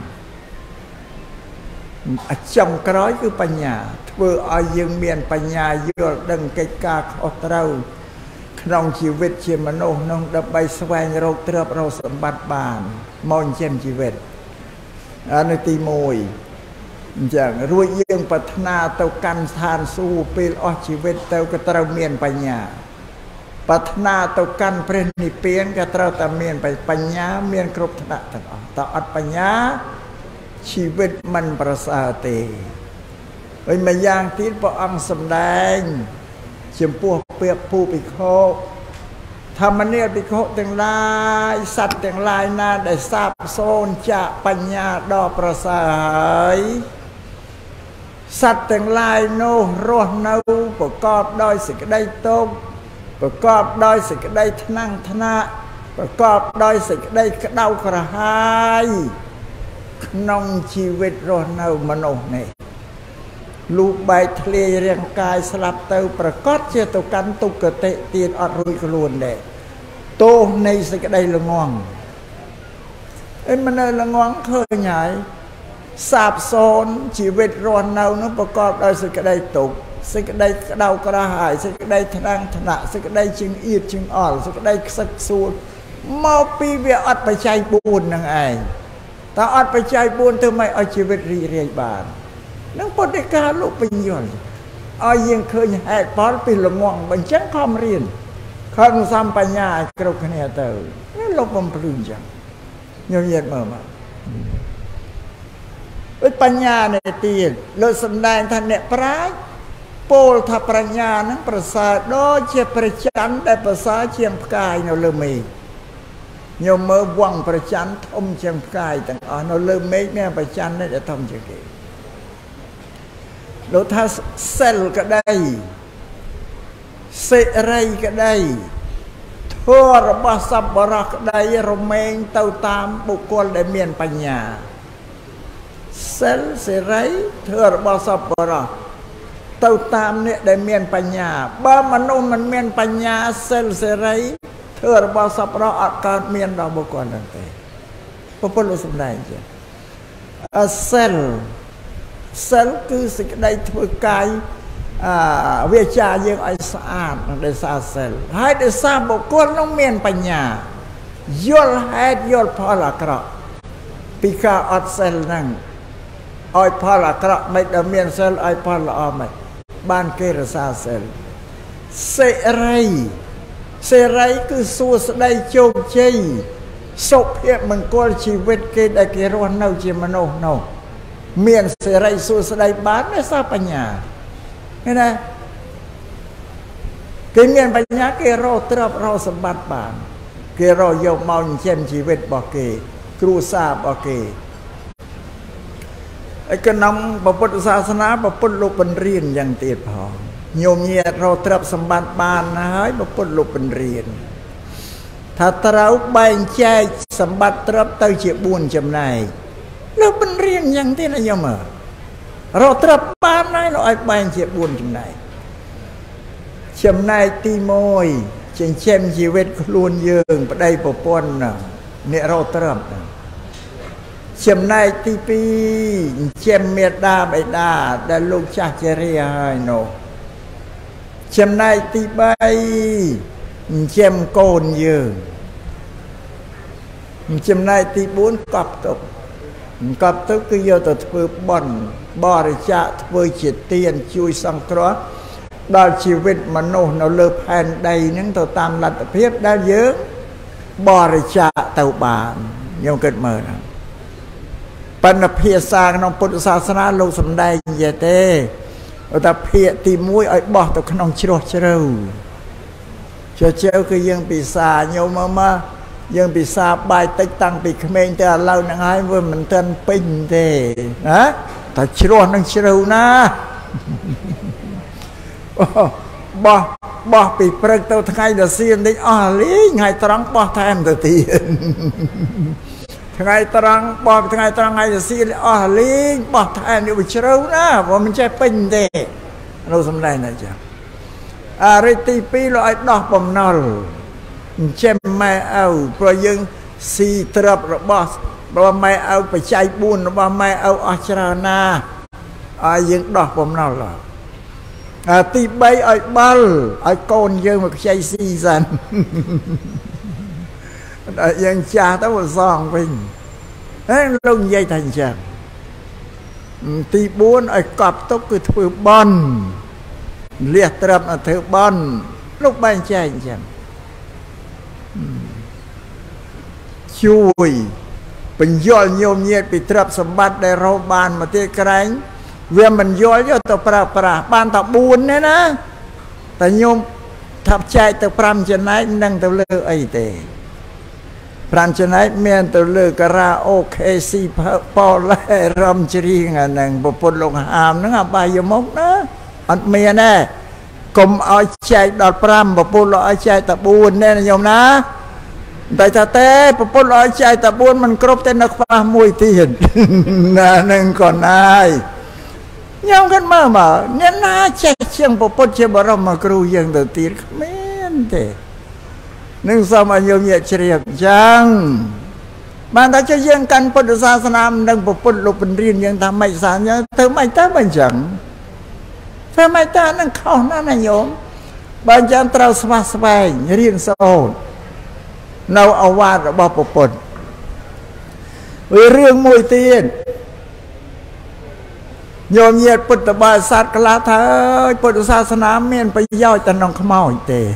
ចុងក្រោយគឺបញ្ញាធ្វើឲ្យយើងមានបញ្ញាយល់ដឹងកិច្ចការខុសត្រូវក្នុងជីវិតជាមនុស្សនោះដើម្បីស្វែងរកទ្រព្យរកសម្បត្តិបានមកចិញ្ចឹមជីវិតអានេះទី1អញ្ចឹងរួចយើងប្រាថ្នាទៅកាន់ស្ថានសួគ៌ពេលអស់ជីវិតទៅក៏ត្រូវមានបញ្ញាប្រាថ្នាទៅកាន់ព្រះនិព្វានក៏ត្រូវតែមានបញ្ញាមានគ្រប់ថ្នាក់ទាំងអស់តើអត់បញ្ញាជីវិតមិនប្រសើរទេហើយមួយយ៉ាងទៀតព្រះអង្គសម្ដែងចំពោះពាក្យភូភិក្ខុធម្មនាភិក្ខុទាំងឡាយសត្វទាំងឡាយណាដែលសាបសូន្យចាកបញ្ញាដ៏ប្រសើរហើយសត្វទាំងឡាយនោះរស់នៅប្រកបដោយសេចក្តីទុក្ខប្រកបដោយសេចក្តីថ្នាំងថ្នាក់ប្រកបដោយសេចក្តីក្តៅក្រហាយក្នុងជីវិតរស់នៅមនុស្សនេះលុះបែកធ្លាយរាងកាយស្លាប់ទៅប្រកាសជាទៅកាន់ទុក្ខតិទៀតអត់រួចខ្លួនដែរទោសនៃសេចក្តីល្ងងមិននៅល្ងងឃើញហើយសាបសូន្យជីវិតរស់នៅនោះប្រកបដោយសេចក្តីទុក្ខសេចក្តីក្តៅក្រហាយសេចក្តីថ្នាំងថ្នាក់សេចក្តីជឹងអៀតជឹងអល់សេចក្តីខ្សឹកខ្សួលមកពីវាអត់បច្ច័យ4នឹងឯងតើអត់បច្ច័យ4ធ្វើម៉េចឲ្យជីវិតរីករាយបាននឹងពុទ្ធិកាលោកបញ្យល់ឲ្យយើងឃើញហេតុផលពីល្ងងបញ្ចឹងខំរៀនខំសំបញ្ញាឲ្យគ្រប់គ្នាទៅនេះលោកបំភ្លឺអញ្ចឹងញញៀតមើលមកដូចបញ្ញានេះទៀតលោកសំដែងថាអ្នកប្រាជ្ញពោលថាប្រាជ្ញានឹងប្រសើរដូចជាព្រះច័ន្ទដែលប្រសើរជាងផ្កាយនៅលើមេឃញោមមើលវងព្រះច័ន្ទធំជាងផ្កាយទាំងអស់នៅលើមេឃមានព្រះច័ន្ទនេះដែលធំជាងគេលោកថាសិលក្តីសេរីក្តីធម៌របស់សប្បុរសក្តីរមែងទៅតាមបុគ្គលដែលមានបញ្ញាសិលសេរីធម៌របស់សប្បុរសទៅតាមអ្នកដែលមានបញ្ញាបើមនុស្សមិនមានបញ្ញាសិលសេរីធម៌របស់សប្បុរសអត់កើតមានដល់បុគ្គលហ្នឹងទេពុទ្ធលោកសម្ដែងចឹងសិលគឺសេចក្តីធ្វើកាយវាចាយើងឲ្យស្អាតដោយសារសិលហើយដោយសារបុគ្គលនោះមានបញ្ញាយល់ហេតុយល់ផលអាក្រក់ពីការអត់សិលហ្នឹងឲ្យផលអាក្រក់មិនដែលមានសិលឲ្យផលល្អមិនបានគេរក្សាសិលសេរីគឺសួស្តីជោគជ័យសុភមង្គលជីវិតគេដែលគេរស់នៅជាមនុស្សនោះមានសេរីសួស្តីបានដោយសារបញ្ញាឃើញទេគេមានបញ្ញាគេរកទ្រព្យរកសម្បត្តិបានគេរកយកមកចិញ្ចឹមជីវិតរបស់គេគ្រួសាររបស់គេឯក្នុងពុទ្ធសាសនាពុទ្ធលោកបញ្រៀនយ៉ាងទៀតផងโยมเงียเราตรับสมบัติบานนะเฮ้ยมาปนลุเป็นเรียนถ้าเราแบ่งใจสมบัติตรับเตยเจียบุญจำนายเราเป็นเรียนอย่างที่นายโยมเราตรับบานนายเราไอ้แบ่งเจียบุญจำนายตีมวยเช่นเช่นชีวิตล้วนยืงไปได้ปปนเนี่ยเราตรับจำนายตีปีเช่นเมียดาใบดาได้ลูกชาเจริญให้โนจำนายตีใบเช่นโกนยืงจำนายตีบุญกับตุกคือโยตัวเพื่อบอนบริจาคเพื่อจิตเตียนช่วยสังเคราะห์ดอชีวิตมนุษย์เราเลือกแผ่นใดนั่งตัวตามหลักเพียบได้เยอะบริจาคเต่าบานยังเกิดเมื่อนะปัญเพียสร้างน้องพุทธศาสนาโลกสำได้เยเต้แต่เพียตีมุ้ยไอ้บอกตัวขนมชิโร่เจ้าคือยังปีศาจโยมมายังปีศาจใบติดตั้งปีเขมรแต่เราหนังให้ว่ามันเต้นปิ้งเต้นะแต่ชิโร่นั่งชิโร่นะบ่ปีเปรกตัวทั้งไงเดือดเสียนได้ลิไงตรังบ่แทนตัวตีนทั้งไงตรังบ่ทั้งไงตรังไงเดือดเสียนลิบ่แทนอยู่ชิโร่นะว่ามันใช่ปิ้งเต้เราสำได้นะจ๊ะอะไรตีปีเราไอ้ดอกปมนอลเช่นไม่เอาเพราะยังสีตรับระบอบเพราะไม่เอาไปใจบุญเพราะไม่เอาอัจฉริยะยังดอกปมนอลตีใบไอ้บัลไอ้โกนยังมาใจซีซันยังจ่าต้องมาซองไปลงยัยทันจังตีบุญไอ้กับต้องคือถือบอลเรียกตรับถือบอลลูกใบใจจังช่วยเป็นย่อยโยมเงียบไปตรับสมบัติได้เราบานมาเตะไกรเวียมันย่อยย่อตัวปราบานตะบูนเนี่ยนะแต่โยมทับใจตัวพรำจะไหนนั่งตัวเลือไอเตะพรำจะไหนเมียนตัวเลือกราโอเคซีพอไล่รำจรีงานนั่งบุปผลงหามนั่งอบายมกนะอันเมียแน่กลมเอาใจดอดพรำบุปผลเอาใจตะบูนเนี่ยโยมนะแต่ถ้าเต้บุปผลเอาใจตะบูนมันครบเต้นนักฟ้ามวยที่เห็นน่าหนึ่งก่อนนายยังกันมาเนี่ยน่าเชี่ยงบุปผลเชื่อบารมากรูยังตัวตีเมียนเต้หนึ่งสมัยโยมเยเฉียบจังมันถ้าจะยังกันพุทธศาสนาดังบุปผลลบเป็นเรียนยังทำไม่สารยังเธอไม่ตั้งบัญญัติเธอไม่ตั้งนั่งเข้านั่นนะโยมบัญญัติเราสบายเรียนโซนเราเอาวาดระบบบุปผลเรื่องมวยตีนโยมเยียดพุทธบาสัตกลาเธอพุทธศาสนาเมียนไปย่อยแต่น้องขม้อยเตะ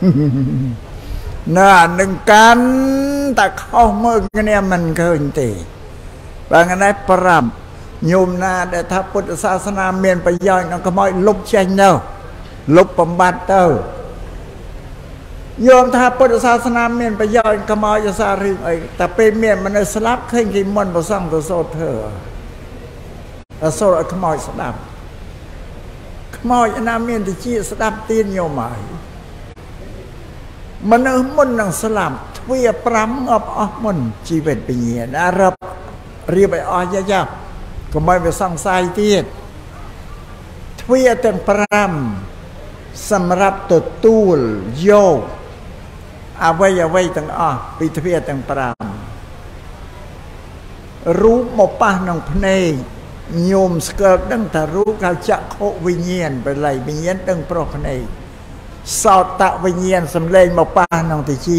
น่าหนึ่งกันแต่เข้าเมื่อกี้เนี่ยมันเกินเตะบางอันได้ปรับโยมนาแต่ถ้าพุทธศาสนาเมียนไปย่อยน้องขม้อยลบเชนเนาะลบปมบัติเต้าโยมถ้าพุทธศาสนาเมียนไปย่อยขม้อยจะสารึงไอ้แต่เป็นเมียนมันสลับขึ้นกินมันผสมตัวโซเธอโซขม้อยสดับขม้อยน้ำเมียนที่ชี้สดับตีนโยมใหม่มันมันนั่งสลับทวีปรำอบมันชีวิตเป็นเงี้ยนะรับเรียบไปยากก็ไม่ไปสั่งสายตีนทวีแต่งปรำสำหรับตัวตูลโยกเอาไว้ตั้งปีทวีแต่งปรำรู้หมกป้าหนังพเนยโยมสเกิดตั้งแต่รู้เขาจะโควิญญาณไปไหลวิญญาณตั้งโปรพเนยสอดตะวิญญาณสำเร็จหมกป้าหนังติชี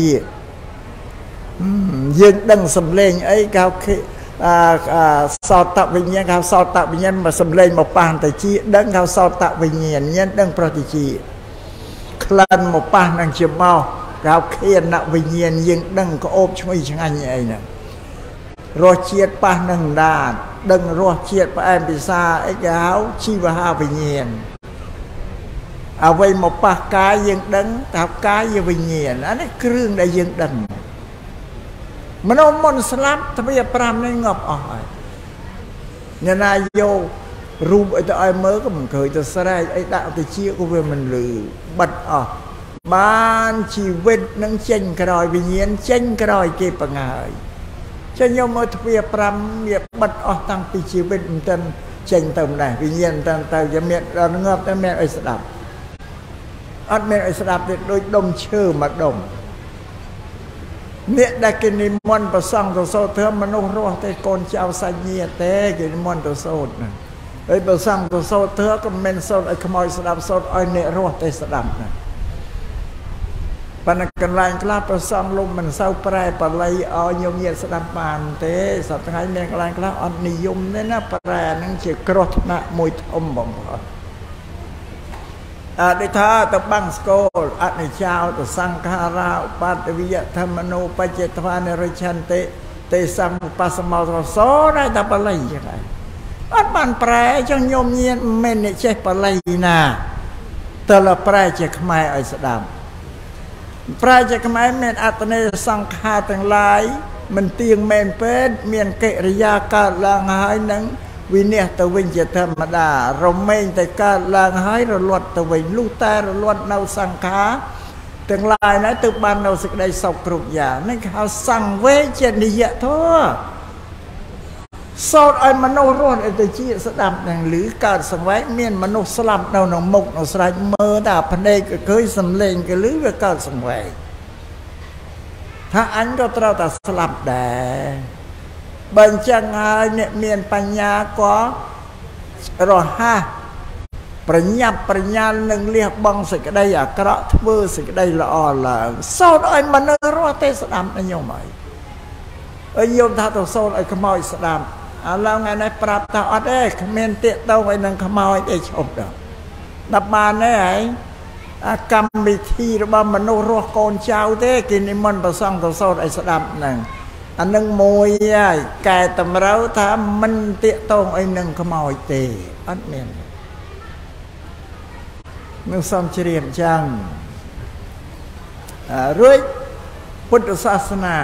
ยืนดังสำเร็จไอ้เขาสอดตะวิญญาณเขาสอดตะวิญญาณมาสำเร็จหมกป้าติชีดังเขาสอดตะวิญญาณยันดังโปรติชีคลันหมกป้าหนังเชื่อเมาเขาเขียนนักวิญญาณยืนดังก็โอบช่วยช่างไงเนี่ยรอเชียดป้าหนังดาดังรอเชียดป้าแอมพิซาไอ้เจ้าชีวหาวิญญาณเอาไว้หมกป้ากายยังดังทับกายยังวิญญาณอันนี้เครื่องได้ยังดังมันเอามนสลับทำไมปรามในงบอ่อยเนี่ยนายโยรูปไอ้ตัวไอ้เมื่อก็มันเคยจะแสดงไอ้ดาวตัวเชี่ยก็เวมันหรือบัดอ่ะบ้านชีวิตนั่งเช่นกระดอยวิญญาณเช่นกระดอยเก็บปังไงฉันยอมมาทวีปรำเมียบัดอ่ะตั้งปีชีวิตมันเต็มเช่นเติมได้วิญญาณแต่จะเมียเราเงือบแต่เมียไอ้สดับอัดเมียไอ้สดับเด็ดโดยดมเชื่อมาดมเนี่ยได้กินนิมนต์ประสังตัวโซเธอมนุษย์รอดแต่คนเจ้าสัญญาแต่กินนิมนต์ตัวโซนะไอ้ประสังตัวโซเธอก็เป็นโซไอ้ขโมยสดับโซไอ้เนี่ยรอดแต่สดับนะปนกันแรงกล้าประสังลมมันเศร้าแปรปะเลยเอาโยมเยียสดับปานเตสัตย์ไงแมงแรงกล้าอันนิยมเนี่ยนะแปรนั่งเชื่อกรดนะมวยทอมบ่มพอได้ท่าตะบังสโกลอันในเช้าตะสังฆาราอุปัตวิยะธรรมโนปัจเจตวานริชันเตเตสังอุปัสมาโสได้ตะปะเลยยังไงอันมันแปรจังโยมเยียนเมนเชปะเลยนะแต่ละแปรจะขมายไอ้สดามแปรจะขมายเมนอัตเนสังฆาทั้งหลายมันเตียงเมนเป็ดเมียนเกริยาการลางหายนังวิเนตวิญญาธรรมดาเราไม่แต่การลางหายเราลดตะวิญลูกแต่เราลดเนาสังขาทั้งหลายนะตึกบ้านเราสึกได้สกกรุบอย่างนั่นเขาสั่งเวเจนิยะทั่วสอดไอ้มโนร้อนไอ้ตัวชี้สดับหนึ่งหรือการสังไว้เมียนมนุษย์สลับเราหนองมกเราสลายเมื่อดาพันเอกก็เคยสำเร็จก็หรือว่าการสังไว้ถ้าอันก็เราแต่สลับแดบัญจังไงเนี่ยเมียนปัญญาก็รอห้าปริญญาหนึ่งเรียกบังสิ่งใดอยากกระทำสิ่งใดละอ่อนละโซนไอ้มันเนรอเตสดามไอ้โยมไหมไอ้โยมท่าตัวโซนไอ้ขมอยสดามแล้วไงในปราบตาอัดเอ้ขมิ้นเตะเต้าไอ้หนึ่งขมอยได้ชมเด้อนับบานเนี่ยกรรมวิธีระบำมโนรอโกนเจ้าเต้กินนิมนต์ประสังตัวโซนไอ้สดามหนึ่งอันนึงมวยแก่ตำเราทำมันเตะตรงไอ้หนึ่งขโมยเตะอันเมียนมึงสมเฉลียนจังรุ่ยพุทธศาสนา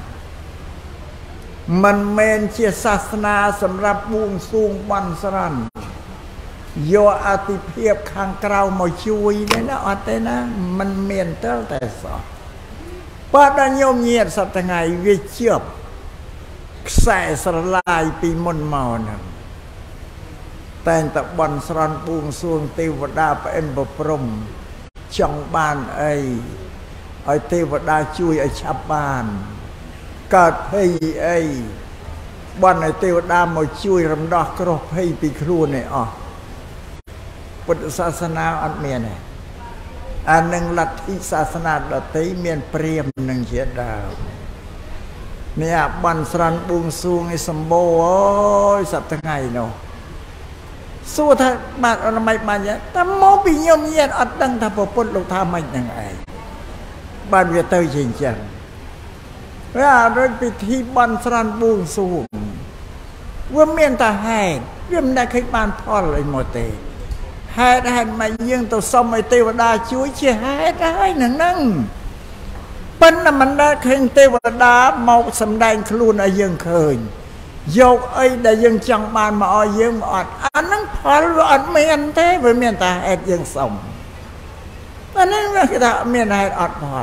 มันเมนเชียศาสนาสำหรับบุญสูงวันสรันโยอาติเพียบข้างกล่าวมาช่วยเนี่ยนะอัดเลยนะมันเมียนเต้าแต่สอปาดโยมเงียดสัตย์ไงวิเชียบแสสลายปีมนเมานะแต่งตะบอนสรันปูงสวงเทวดาเป็นบพรมจังบ้านไอ้เทวดาช่วยไอ้ชาวบ้านกัดให้ไอ้บ้านไอ้เทวดามาช่วยรำดอกกรอบให้ปีครูเนี่ยอ๋อพุทธศาสนาอันเมียเนี่ยอันหนึ่งลัทธิศาสนาลัทธิเมียนเปรียมหนึ่งเชียดาวเนี่ยบันสรันบุงซูงไอ้สมโบสัตย์ไงเนาะสู้ถ้าบ้านอะไรมาเนี่ยแต่โมบิยมเย็นอัดดังถ้าพอพ้นลงท่าไม่ยังไงบ้านเวทเตอร์จริงจังว่าเราไปที่บันสรันบุงซูงว่าเมียนตาให้เรื่องได้เคยบ้านพ่อเลยโมเตให้ได้มายังตัวสมัยเทวดาช่วยเชี่ยให้ได้หนึ่งนั่งเป็นน่ะมันได้เคยเทวดาเมาสำแดงครูนยังเคยโยกไอ้ได้ยังจังบานมาอ้อยยังมาอัดอันนั้นพอรู้อัดเมียนเทไปเมียนตาเอ็ดยังส่งอันนั้นว่าคือเมียนให้อัดพอ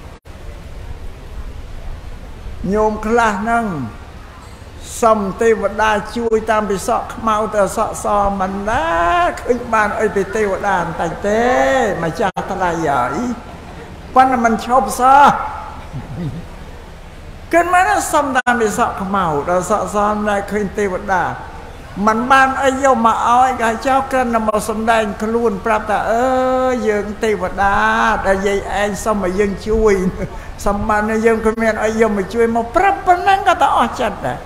โยมคลานั่งสมเทวดาช่วยตามไปสอกเมาแต่สอกซอมันนะขึ้นบ้านไอ้ไปเทวดาแต่เต้มาจากทลายใหญ่วันนั้นมันชอบซอเกินมาแล้วสมตามไปสอกเมาแต่สอกซอได้ขึ้นเทวดามันบ้านไอ้โยมมาเอาไอ้กายเจ้าเกินนำมาสมแดงขลุ่นปรับแต่ยังเทวดาแต่ยัยไอ้สมัยยังช่วยสมัยนั้นยังคนเมียนไอ้โยมมาช่วยมาปรับปนังก็ต้องอดจัดนะ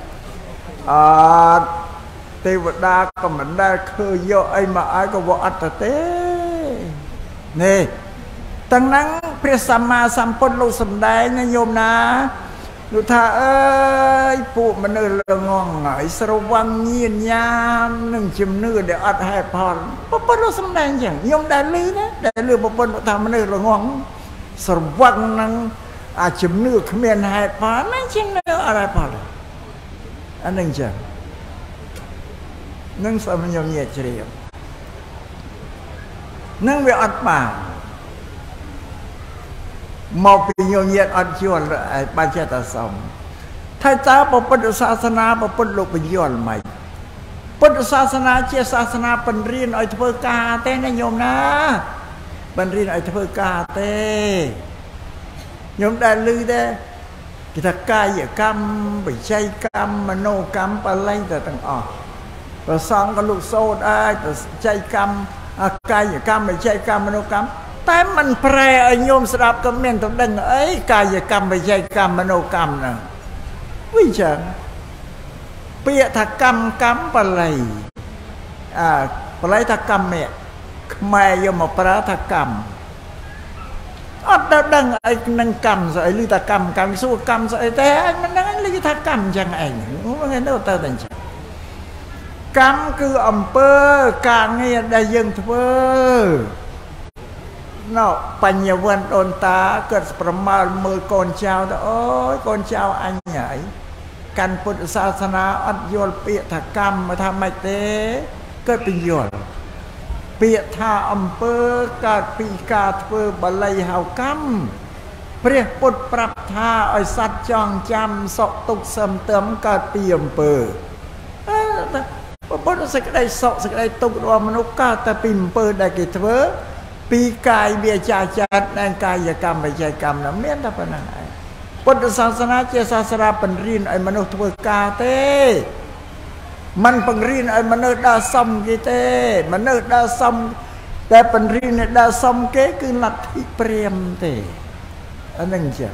เทวดาก็มันได้คือโยไอ้มาไอ้ก็บอกอัตเต้นี่ตั้งนั้นพระสัมมาสัมพุทธโลกสำได้นะโยมนะดูท่าปู่มันเรื่องงงไอ้สระวังเงียนยามหนึ่งชิมเนื้อเดี๋ยวอัดให้พรพระพุทธโลกสำได้อย่างโยมได้ลือนะได้ลือพระพุทธทำมันเรื่องงงสระวังนั่งชิมเนื้อขมิ้นให้พรนั่นชิมเนื้ออะไรพรอันหนึ่งจ้ะនឹងសមញញាជ្រាបនឹងវាអត់បានមកពីញញាអត់យល់បានចេះតែសំថាតើពុទ្ធសាសនាពុទ្ធលោកបញ្យល់មិនពុទ្ធសាសនាជាសាសនាបញ្រៀនឲ្យធ្វើការទេណាញោមណាបញ្រៀនឲ្យធ្វើការទេញោមដែលឮទេគេថាកាយកម្មវិច័យកម្មមនោកម្មបល័យទៅទាំងអស់ព្រះសង្ឃក៏លោកសូត្រអាចវិច័យកម្មកាយកម្មវិច័យកម្មមនោកម្មតែมันប្រែឲ្យញោមស្ដាប់ក៏មានទៅដឹងអីកាយកម្មវិច័យកម្មមនោកម្មហ្នឹងវិចឹងពាក្យថាកម្មបល័យបល័យថាកម្មៈខ្មែរយកមកប្រើថាកម្មអត់ដល់ដឹងអីនឹងកម្មស្អីឬថាកម្មសួរកម្មស្អីទេមិនដឹងឮថាកម្មអញ្ចឹងឯងហ្នឹងទៅតែអញ្ចឹងកម្មគឺអំពើការងារដែលយើងធ្វើណោបញ្ញវន្តដូនតាគាត់ប្រមាលមើលកូនចៅទៅអូយកូនចៅអញហើយកាន់ពុទ្ធសាសនាអត់យល់ពាក្យថាកម្មថាម៉េចទេគាត់ពយល់ពាក្យថាអំពើកើតពីការធ្វើបល័យហៅកម្មព្រះពុទ្ធប្រាប់ថាឲ្យសត្វចងចាំសុខទុក្ខសឹមទឹមកើតពីអំពើពុទ្ធសេចក្តីសុខសេចក្តីទុក្ខរបស់មនុស្សកើតតែពីអំពើដែលគេធ្វើពីកាយវាចាចិត្តនិងកាយកម្មវិច័យកម្មនោះមានតែប៉ុណ្ណឹងឯងពុទ្ធសាសនាជាសាសនាបង្រៀនឲ្យមនុស្សធ្វើការទេมันបង្រៀនឲ្យមនុស្សដើរសំគេទេមនុស្សដើរសំតែបង្រៀនឲ្យដើរសំគេគឺលទ្ធិព្រាហ្មណ៍ទេអានឹងចឹង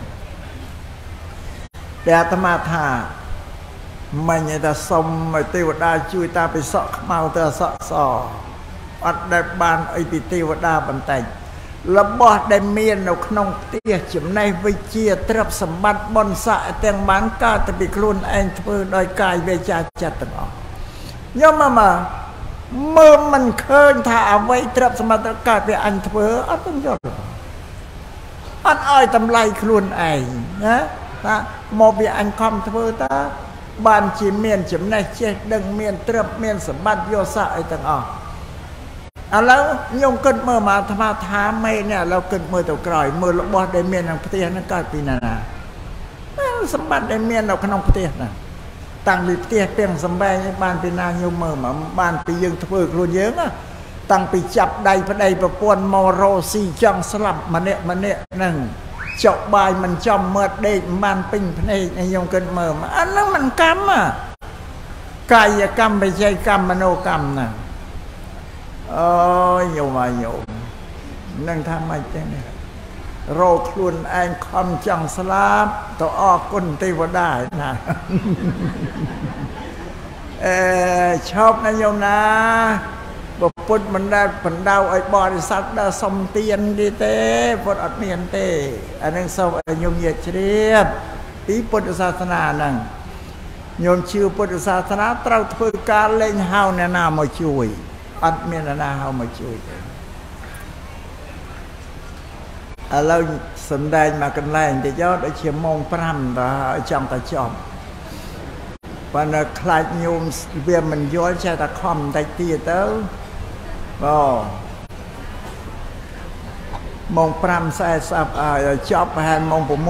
តែអាត្មាថាមិនតែសុំឲ្យទេវតាជួយតាពិសក់ខ្មៅទៅអសក់សអត់ដែលបានអីពីទេវតាបន្តិចរបស់ដែលមាននៅក្នុងផ្ទះចំណេះវិជ្ជាទ្រព្យសម្បត្តិបុណ្យស័ក្តិទាំងបានកើតទៅពីខ្លួនឯងធ្វើដោយកាយវាចាចិត្តទាំងអស់ញោមមើលមិនឃើញថាអ្វីទ្រព្យសម្បត្តិកើតពីអញធ្វើអត់ទាំងយល់អត់ឲ្យតម្លៃខ្លួនឯងណាថាមកពីអញខំធ្វើតាបានជាមានចំណេះចេះដឹងមានទ្រព្យមានសម្បត្តិយកស័ក្តិអីទាំងអស់ឥឡូវខ្ញុំគិតមើលមកអាត្មាថាម៉េចនេះឥឡូវគិតមើលទៅក្រោយមើលរបស់ដែលមានក្នុងផ្ទះហ្នឹងកើតពីណាសម្បត្តិដែលមាននៅក្នុងផ្ទះហ្នឹងតាំងពីផ្ទះទាំងសម្បែងបានពីណាខ្ញុំមើលមកបានពីយើងធ្វើខ្លួនយើងតាំងពីចាប់ដៃប្តីប្រពន្ធមករោស៊ីចង់ស្លាប់ម្នាក់ហ្នឹងចុកបាយមិនចំមើលដេកបានពេញភ្នែកខ្ញុំគិតមើលមកអាហ្នឹងមិនកម្មកាយកម្មវិច័យកម្មមនោកម្មណាអូយញោមនឹងថាម៉េចទេនេះរកខ្លួនឯងខំចង់ស្លាប់ទៅអរគុណទេវតាណាឈប់ណាញោមណាពុទ្ធមិនដែលបណ្ដៅឲ្យបរិស័ទដើរសុំទានទេពុទ្ធអត់មានទេអានឹងសូមឲ្យញោមញាជ្រាបពីពុទ្ធសាសនាហ្នឹងញោមជឿពុទ្ធសាសនាត្រូវធ្វើការលែងហៅអ្នកណាមកជួយអត់មានអ្នកណាហៅមកជួយទេឥឡូវសំដែងមកកន្លែងទៅយកដូចជាម៉ោង5ដល់ចង់តែចប់ប៉ុន្តែខ្លាចញោមវាមិនយល់ចេះតែខំបន្តិចទៀតទៅម៉ោង5:40ចប់ប្រហែលម៉ោង6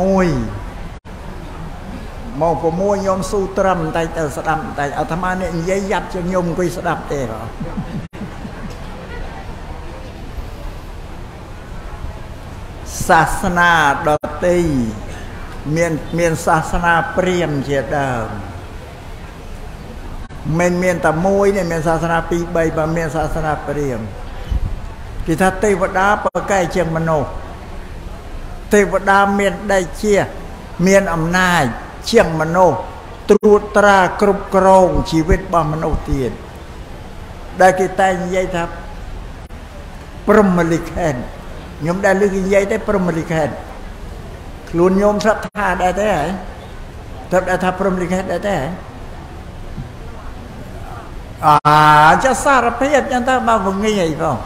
ញោមស៊ូត្រឹមបន្តិចទៅស្ដាប់បន្តិចអាត្មានេះនិយាយយ៉ាប់ជាងញោមអង្គុយស្ដាប់ទេសាសនាដទៃមានសាសនាព្រាហ្មណ៍ជាដើមមិនមានតែមួយនេះមានសាសនា2 3បើមានសាសនាព្រាហ្មណ៍គេថាទេវតាប្រកែកជាងមនុស្សទេវតាមានដៃជាមានអំណាចជាងមនុស្សត្រួតត្រាគ្រប់គ្រងជីវិតរបស់មនុស្សទៀតដែលគេតែនិយាយថាព្រហ្មលិខិតខ្ញុំដែលលើកនិយាយទៅព្រហ្មលិខិតខ្លួនញោមស្រាប់ថាដែរទេហ៎ត្រូវតែថាព្រហ្មលិខិតដែរទេចាសារភាពចឹងទៅមកវងាយអីបង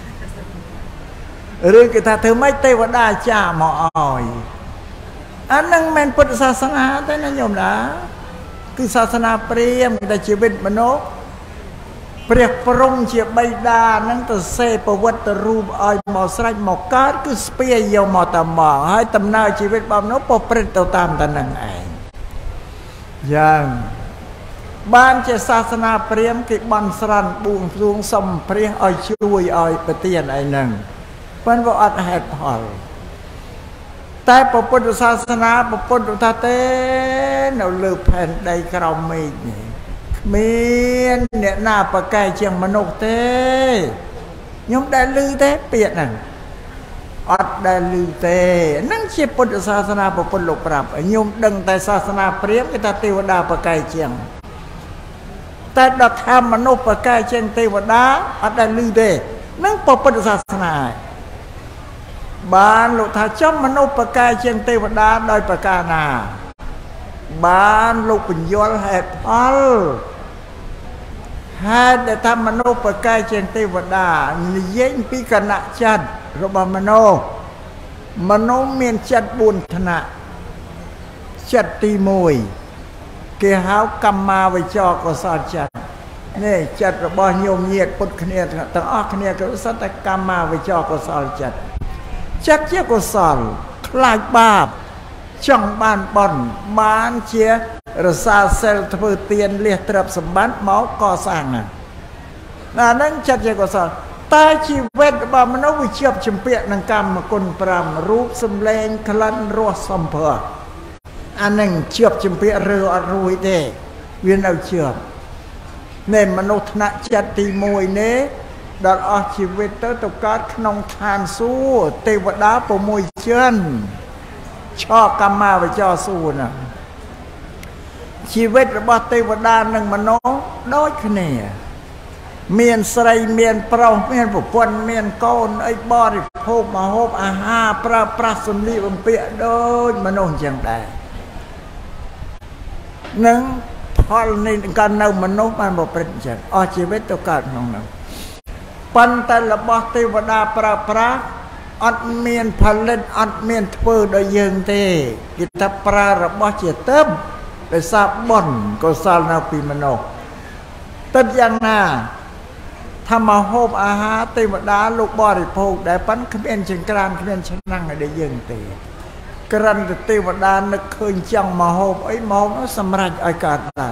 រឿងគេថាធ្វើម៉េចទេវតាចាមកឲ្យអានឹងមិនពុទ្ធសាសនាទេណាញោមណាគឺសាសនាព្រាហ្មណ៍តែជីវិតមនុស្សព្រះព្រំជាបិតានឹងទៅសេប្រវត្តិរូបឲ្យមកស្រេចមកកើតគឺស្ពាយយកមកតែមកហើយដំណើរជីវិតរបស់មនុស្សប្រព្រឹត្តទៅតាមតែនឹងឯងយ៉ាងបានជាសាសនាព្រាហ្មណ៍គេបន់ស្រន់បួងសួងសុំព្រះឲ្យជួយឲ្យប្រទានឯហ្នឹងប៉ុន្តែអត់ហេតុផលតែពុទ្ធសាសនាពុទ្ធថាទេនៅលើផែនដីក្រោមមេឃនេះមានអ្នកណាប្រកែកជាងមនុស្សទេខ្ញុំដែលឮទេពាក្យហ្នឹងអត់ដែលឮទេហ្នឹងជាពុទ្ធសាសនាពុទ្ធលោកប្រាប់ខ្ញុំដឹងតែសាសនាព្រាហ្មណ៍គេថាទេវតាប្រកែកជាងតែដល់ថាមនុស្សប្រកែកជាងទេវតាអត់ដែលឮទេហ្នឹងពុទ្ធសាសនាបានលោកថាចំមនុស្សប្រកែកជាងទេវតាដោយប្រការណាបានលោកបញ្យល់ហេតុផលហេតុដែលថាមនុស្សប្រកែកជាងទេវតានិយាយពីគណៈចិត្តរបស់មនុស្សមានចិត្ត4ថ្នាក់ចិត្តទី1គេហៅកម្មាវិចរកុសលចិត្តនេះចិត្តរបស់ញោមញាតិពុទ្ធគ្នាទាំងអស់គ្នាគឺសត្វតែកម្មាវិចរកុសលចិត្តជាកុសលខ្លាចបាបចង់បានបុណ្យបានជារសាសិលធ្វើទានលះទ្រព្យសម្បត្តិមកកសាងណាហ្នឹងចិត្តជាកុសលតែជីវិតរបស់មនុស្សវាជាប់ជំពាក់នឹងកម្មគុណ5រូបសម្លេងក្លិនរសសម្ភារអានឹងជាប់ជំពាក់រើអត់រួយទេវានៅជាប់នេះមនុស្សថ្នាក់ចិត្តទី1នេះដល់អស់ជីវិតទៅកើតក្នុងឋានសួគ៌ទេវតា6ជាន់ឆោកម្មាវិចរសួគ៌ណាជីវិតរបស់ទេវតានិងមនុស្សដូចគ្នាមានស្រីមានប្រុសមានប្រពន្ធមានកូនអីបរិភោគម្ហូបអាហារប្រើប្រាស់សម្លៀកបំពាក់ដូចមនុស្សអញ្ចឹងដែរនឹងផលនេះក៏នៅមនុស្សបានប្រព្រឹត្តអញ្ចឹងអស់ជីវិតទៅកើតក្នុងនោះប៉ុន្តែរបស់ទេវតាប្រើប្រាស់អត់មានផលិតអត់មានធ្វើដោយយើងទេគេថាប្រើរបស់ជាទឹមដោយសារបុណ្យកុសលនៅពីមនុស្សទឹកយ៉ាងណាថាមកហូបអាហារទេវតាលោកបរិភោគដែរប៉ុន្តែគ្មានចង្ក្រានគ្មានឆ្នាំងឲ្យដូចយើងទេក្រិនទៅទេវតានឹកឃើញចង់មកហូបអីមកសម្រេចឲ្យកើតបាន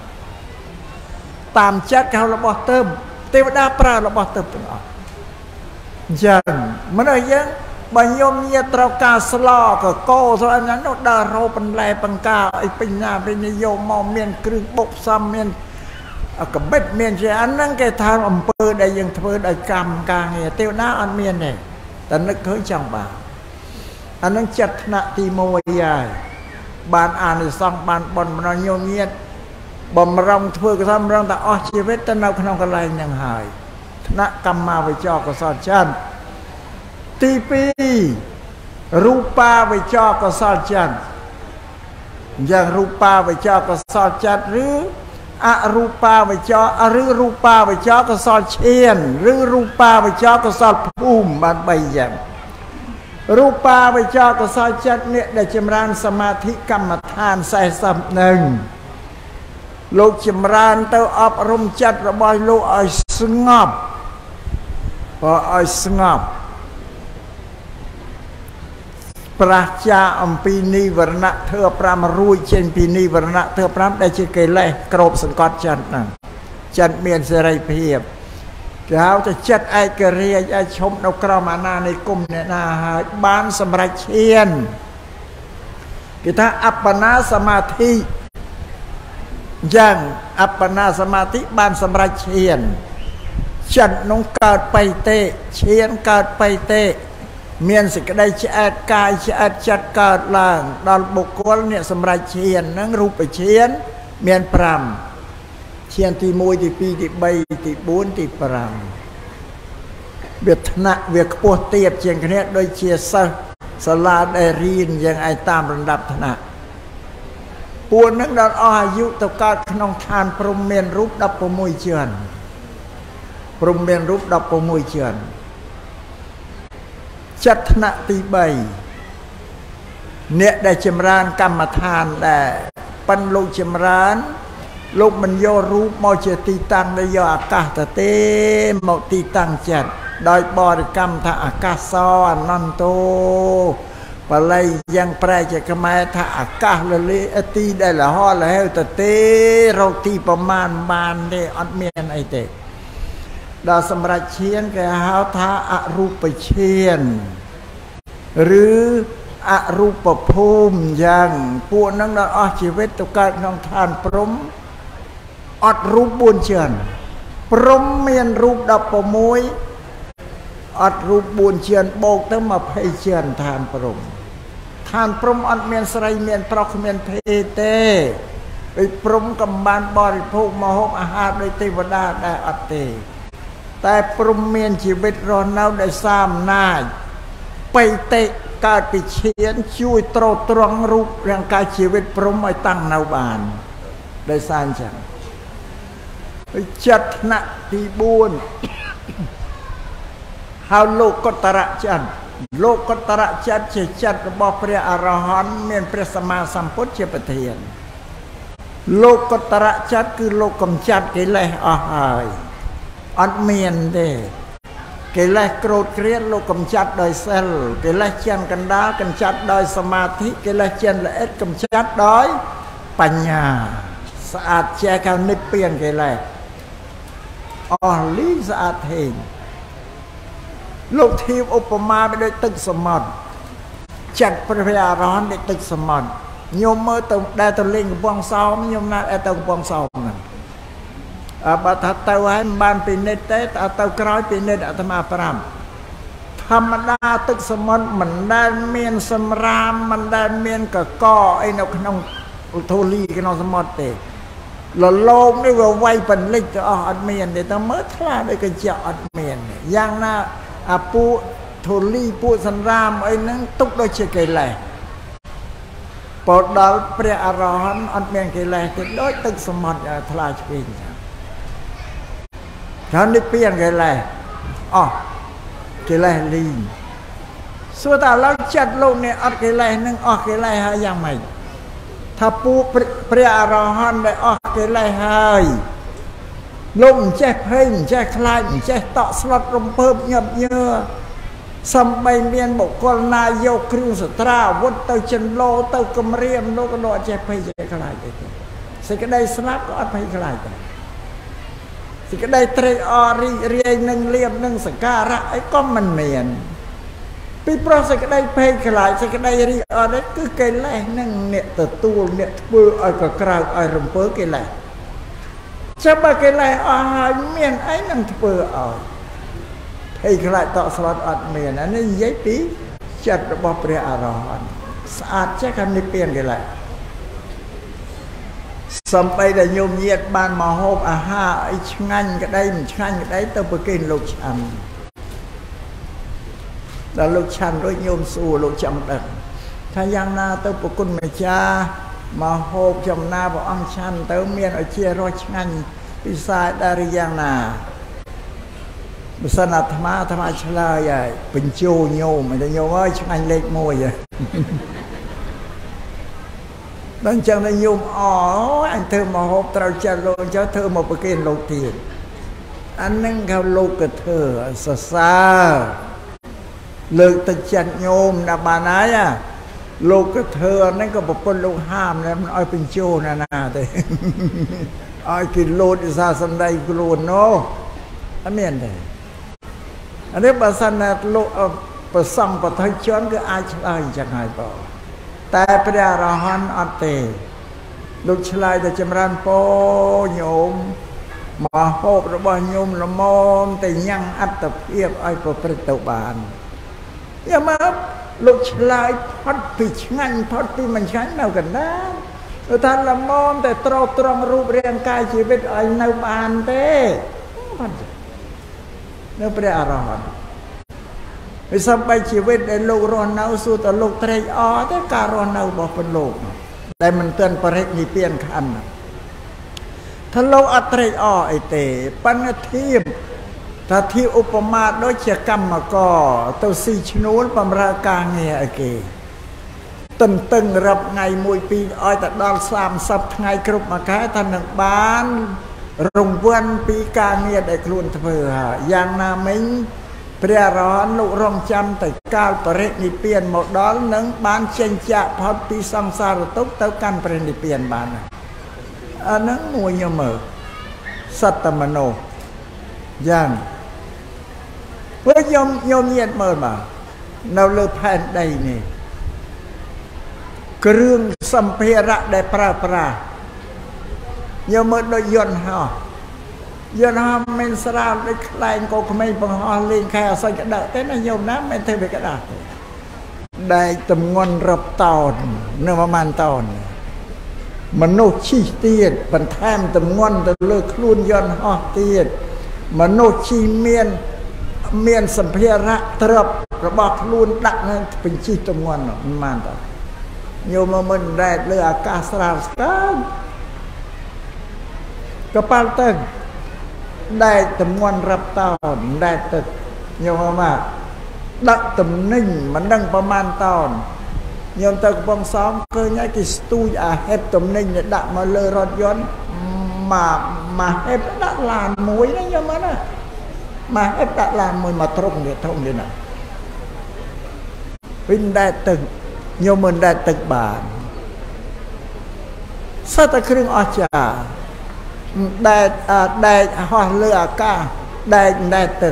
តាមចិត្តគេរបស់ទឹមទេវតាប្រើរបស់ទឹមទាំងអស់អញ្ចឹងមនុស្សយើងបើញោមញាត្រូវការស្លកកោស្អីហ្នឹងដើររោបន្លែបង្ការអីពេញណាពេញនិយមមកមានគ្រឿងបុកផ្សំមានកបិតមានជាអាហ្នឹងគេថាអំពើដែលយើងធ្វើដោយកម្មការងារទេវតាអត់មានទេតែនឹកឃើញចង់បានអាហ្នឹងចិត្តថ្នាក់ទី1ហើយបានអានិសង្សបានបុណ្យម្ដងញោមញាបំរុងធ្វើកុសលបំរុងតែអស់ជីវិតទៅនៅក្នុងកន្លែងហ្នឹងហើយថ្នាក់កម្មាវិចរកុសលចិត្តទី2រូបាវិចរកុសលចិត្តយ៉ាងរូបាវិចរកុសលចិត្តឬអរូបាវិចរឬរូបាវិចរកុសលឈានឬរូបាវិចរកុសលភូមិបាន3យ៉ាងរូបាវិចរកុសលចិត្តនេះដែលចម្រើនសមាធិកម្មដ្ឋាន40នឹងលោកចម្រើនទៅអប់រំចិត្តរបស់លោកឲ្យស្ងប់បើឲ្យស្ងប់ប្រាចាអំពីនិវរណៈធ្វើ5រួចចេញពីនិវរណៈធ្វើ5ដែលជាកិលេសក្របសង្កត់ចិត្តហ្នឹងចិត្តមានសេរីភាពគេហៅថាចិត្តឯករាជ្យឲ្យឈប់នៅក្រោមអាណានិគមអ្នកណាហើយបានសម្រេចឈានគេថាអបណាសមាធិយ៉ាងអបណាសមាធិបានសម្រេចឈានចិត្តនោះកើតបៃតេឈានកើតបៃតេមានសេចក្តីឆ្អែតកាយឆ្អែតចិត្តកើតឡើងដល់បុគ្គលអ្នកសម្រេចឈាននឹងរូបឈានមាន5ឈានទី1ទី2ទី3ទី4ទី5វាថ្នាក់វាខ្ពស់ទាបជាងគ្នាដូចជាសិស្សសាលាដែលរៀនយ៉ាងឯតាមលំដាប់ថ្នាក់ពួកនឹងដល់អស់អាយុទៅកើតក្នុងឋានព្រំមានរូប16ជាន់ព្រំមានរូប16ជាន់ចិត្តថ្នាក់ទី3អ្នកដែលចម្រើនកម្មដ្ឋានដែរប៉ិនលោកចម្រើនលោកមិនយករូបមកជាទីតាំងដែលយកអាកាសទៅទេមកទីតាំងចិត្តដោយបរិកម្មថាអាកាសអនន្តោបល័យយ៉ាងប្រែជាខ្មែរថាអាកាសលលេទីដែលលហលហេវទៅទេរកទីប្រមាណបានទេអត់មានអីទេដល់សម្រាប់ឈានគេហៅថាអរូបឈានឬអរូបភូមិយ៉ាងពួកហ្នឹងដល់អស់ជីវិតទៅកើតក្នុងឋានព្រំអត់រូប4ជាន់ព្រំមានរូប16អត់រូប4ជាន់បូកទៅ20ជាន់ឋានព្រំអត់មានស្រីមានប្រុសគ្មានភេទទេដូចព្រំកំបានបរិភោគម្ហូបអាហារដោយទេវតាដែរអត់ទេតែព្រំមានជីវិតរស់នៅដោយសារអំណាចបៃតេកើតពីឈានជួយទ្រទ្រង់រូបរាងកាយជីវិតព្រំឲ្យតាំងនៅបានដោយសារអញ្ចឹងចិត្តថ្នាក់ទី4ហៅលោកកតរៈចិត្តលោកកតរៈចិត្តជាចិត្តរបស់ព្រះអរហន្តមានព្រះសម្មាសម្ពុទ្ធជាប្រធានលោកកតរៈចិត្តគឺលោកកំចាត់កិលេសអស់ហើយអត់មានទេកិលេសក្រោធក្រៀតលោកកំចាត់ដោយសិលកិលេសជាកណ្ដាលកំចាត់ដោយសមាធិកិលេសជាល្អិតកំចាត់ដោយបញ្ញាស្អាតជាកៅនិព្វានកិលេសអស់លីស្អាតហេងលោកធៀបឧបមាไปដូចទឹកសមុទ្រចាត់ព្រះអរហន្តដូចទឹកសមុទ្រញោមមើលទៅដែលទៅលេងកំពង់សោមញោមណាត់ទៅកំពង់សោមហ្នឹងបើថាទៅហើយមិនបានពិនិត្យទេទៅក្រោយពិនិត្យអាត្មា5ធម្មតាទឹកសមុទ្រមិនដែលមានសម្រាមមិនដែលមានកកអីនៅក្នុងធូលីក្នុងសមុទ្រទេលលោមនេះវាវាយបន្លិចទៅអស់អត់មានទេតែមើលថ្លាដូចកញ្ចក់អត់មានយ៉ាងណាអាពួកធូលីពួកសន្រាមអីហ្នឹងទុកដូចជាកិលេសពោលដល់ព្រះអរហន្តអត់មានកិលេសទេដូចទឹកសមុទ្រថ្លាឆ្វេងចឹងនិព្វានកិលេសអស់កិលេសលីងសួរថាឡើយចិត្តលោកនេះអត់កិលេសនឹងអស់កិលេសហើយយ៉ាងម៉េចថាពួកព្រះអរហន្តដែលអស់កិលេសហើយលោកមិនចេះភ័យមិនចេះខ្លាចមិនចេះតក់ស្លុតរំភើបញាប់ញើសំបីមានបុគ្គលណាយកគ្រឿងសត្រាអាវុធទៅចិនលោទៅគំរាមលោកក៏អត់ចេះភ័យចេះខ្លាចទេសេចក្តីស្លាប់ក៏អត់ភ័យខ្លាចដែរសេចក្តីត្រេកអររីករាយនឹងលៀបនឹងសក្ការៈអីក៏មិនមានពីព្រោះសេចក្តីភ័យខ្លាចសេចក្តីរីកអរនេះគឺកិលេសនឹងអ្នកទទួលអ្នកធ្វើឲ្យកក្រៅឲ្យរំពើកិលេសចាំបើកិលេសអស់ហើយមានអីនឹងធ្វើឲ្យភ័យខ្លាចតក់ស្លុតអត់មានអានេះនិយាយពីចិត្តរបស់ព្រះអរហន្តស្អាតចេះខាងនិព្វានកិលេសសំបីតែញោមញាតបានមកហូបអាហារអីឆ្ងាញ់ក្តីមិនឆ្ងាញ់ក្តីទៅប្រគេនលោកឆាន់ដល់លោកឆាន់រួចញោមសួរលោកចាំដឹងថាយ៉ាងណាទៅប្រគុណម្ចាស់មកហូបចំណាព្រះអង្គឆាន់ទៅមានឲ្យជារសឆ្ងាញ់ពិសាដែរយ៉ាងណាបើសិនអាត្មាឆ្លើយហើយបញ្ជោញោមតែញោមអើយឆ្ងាញ់លេខ1ហ៎ដល់ចឹងតែញោមអញធ្វើមកហូបត្រូវចិត្តលោកចុះធ្វើមកប្រគេនលោកទៀតអានឹងគេលោកក៏ធ្វើសរសើរលើកទឹកចិត្តញោមដល់បានហើយលោកក៏ធ្វើអានឹងក៏ប្រពន្ធលោកហាមដែរមិនឲ្យបញ្ជោណាទេឲ្យគេលោតឧស្សាហ៍សំដីខ្លួននោះអត់មានទេអានេះបើសិនណាលោកប្រសង់បទជនគឺអាចឆ្លើយអញ្ចឹងហើយបងតែព្រះអរហន្តអត់ទេលោកឆ្លើយតែចម្រើនពោញោមមកហូបរបស់ញោមល្មមតែញ៉ាំងអត្តភាពឲ្យប្រព្រឹត្តទៅបានយ៉ាមកលោកឆ្លើយផុតពីឆ្ងាញ់ផុតពីមិនឆ្ងាញ់នៅកណ្ដាលគឺថាល្មមតែត្រង់រូបរាងកាយជីវិតឲ្យនៅបានទេនៅព្រះអរហន្តវិស័យជីវិតដែលលោករស់នៅសួរតលោកត្រេកអរទេការរស់នៅរបស់ពលលោកដែលមិនទាន់បរិនិព្វានខណ្ឌថាលោកអត់ត្រេកអរអីទេប៉ុន្តែធៀបថាធៀបឧបមាដូចជាកម្មករទៅស៊ីឈ្នួលបម្រើការងារឲ្យគេตึงรับไงมวยปีอ้อยแต่ดอล30 ไงกรุบมาแค่ท่านหนึ่งบ้านรงวันปีกาเงียดไอ้ครุนเถื่ออย่างนามิงเปรียร้อนลูกรองจำแต่กาลประเรนิเปียนหมดดอลหนึ่งบ้านเชนจะพอปีสังสารตุกเต้ากันประเรนิเปียนบ้านอันนั้นมวยยมสัตตมโนย่างเพื่อยมเงียดเมื่อมาเราเลือกแผ่นใดนี่เครื่องสัมภาระได้ปราโยมโดยยนต์ฮะยนต์ฮะเมนสระได้คลายก็ไม่บังฮอลิงแค่ใส่กระดาษแต่นายโยมน้ำไม่เทไปกระดาษได้จำนวนรับตอนเนื้อประมาณตอนมนุษย์ชีเตียดบรรทามจำนวนแต่เลือกคลุนยนต์ฮะเตียดมนุษย์ชีเมียนสัมภาระตรับระบอกคลุนดักนั้นเป็นชีจำนวนมันมาต่อโยมมันได้เลือกอากาศราสกันกระเป๋าตึกได้จำนวนรับตอนได้ตึกโยมมาดักตำนิ่งมันดังประมาณตอนโยมตึกบองซ้อมเคยไงกิสตูอาเฮ็ดตำนิ่งเนี่ยดักมาเลยรถยนต์มาเฮ็ดดักลานมวยนะโยมนะมาเฮ็ดดักลานมวยมาตรงเนี่ยนะวินได้ตึกโยมมันได้ตึกบานสัตว์เครื่องอาจารย์ได้หอเลือกาได้ตึก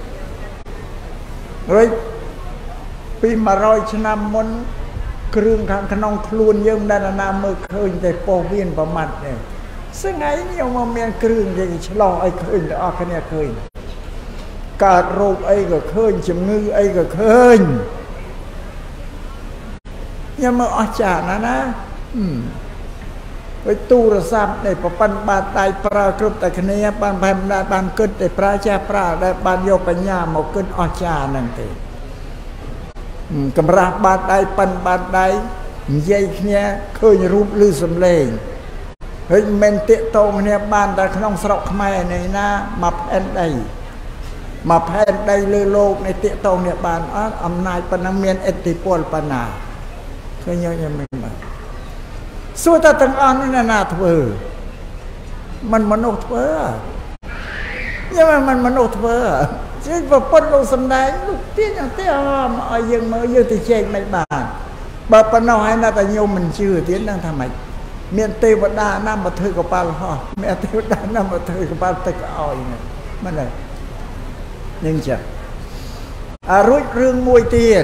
เลยปีมา100 ชนะมนเครื่องข้างขนมครูนยังได้นาเมื่อคืนแต่โปเวียนประมาณเนี่ยซึ่งไงนี่ยังมาเมียนเครื่องยังฉลองไอ้คืนแต่ออกเนี่ยคืนการโรคไอ้ก็คืนจมงือไอ้ก็คืนยังมาอาจารย์นะไปตู้ระซับในประปันบาดไตปลากรุบแต่คณีบานแผ่นได้บานเกิดแต่ปลาแช่ปลาได้บานโยปัญญาหมกเกิดอาจารย์นั่นเองกำราบาดไตปันบาดไตใหญ่เนี่ยเคยรูปลือสำเร็จเฮ้ยเมนเตะโตเนี่ยบานแต่ขนมสระขมายในหน้ามาแผ่นใดเลยโลกในเตะโตเนี่ยบานอำนาจปนังเมียนเอติปอลปนาเคยยังไม่มาสู้แต่ตั้งอันนี่นาเถอะมันมโนเถอะยังมันมโนเถอะที่พอปนลงสำได้ลูกเตี้ยอย่างเตี้ยมาเอายังมือยืดที่เชงไม่บานบาปนอยน่าแต่โยมมันชื่อเตี้ยนั่งทำไมเมียนเทวดาน้ำมาเถอะกับปลาห่อเมียนเทวดาน้ำมาเถอะกับปลาตะกเอาอย่างเงี้ยมันเลยยังจะรุ่ยเรื่องมวยเตี้ย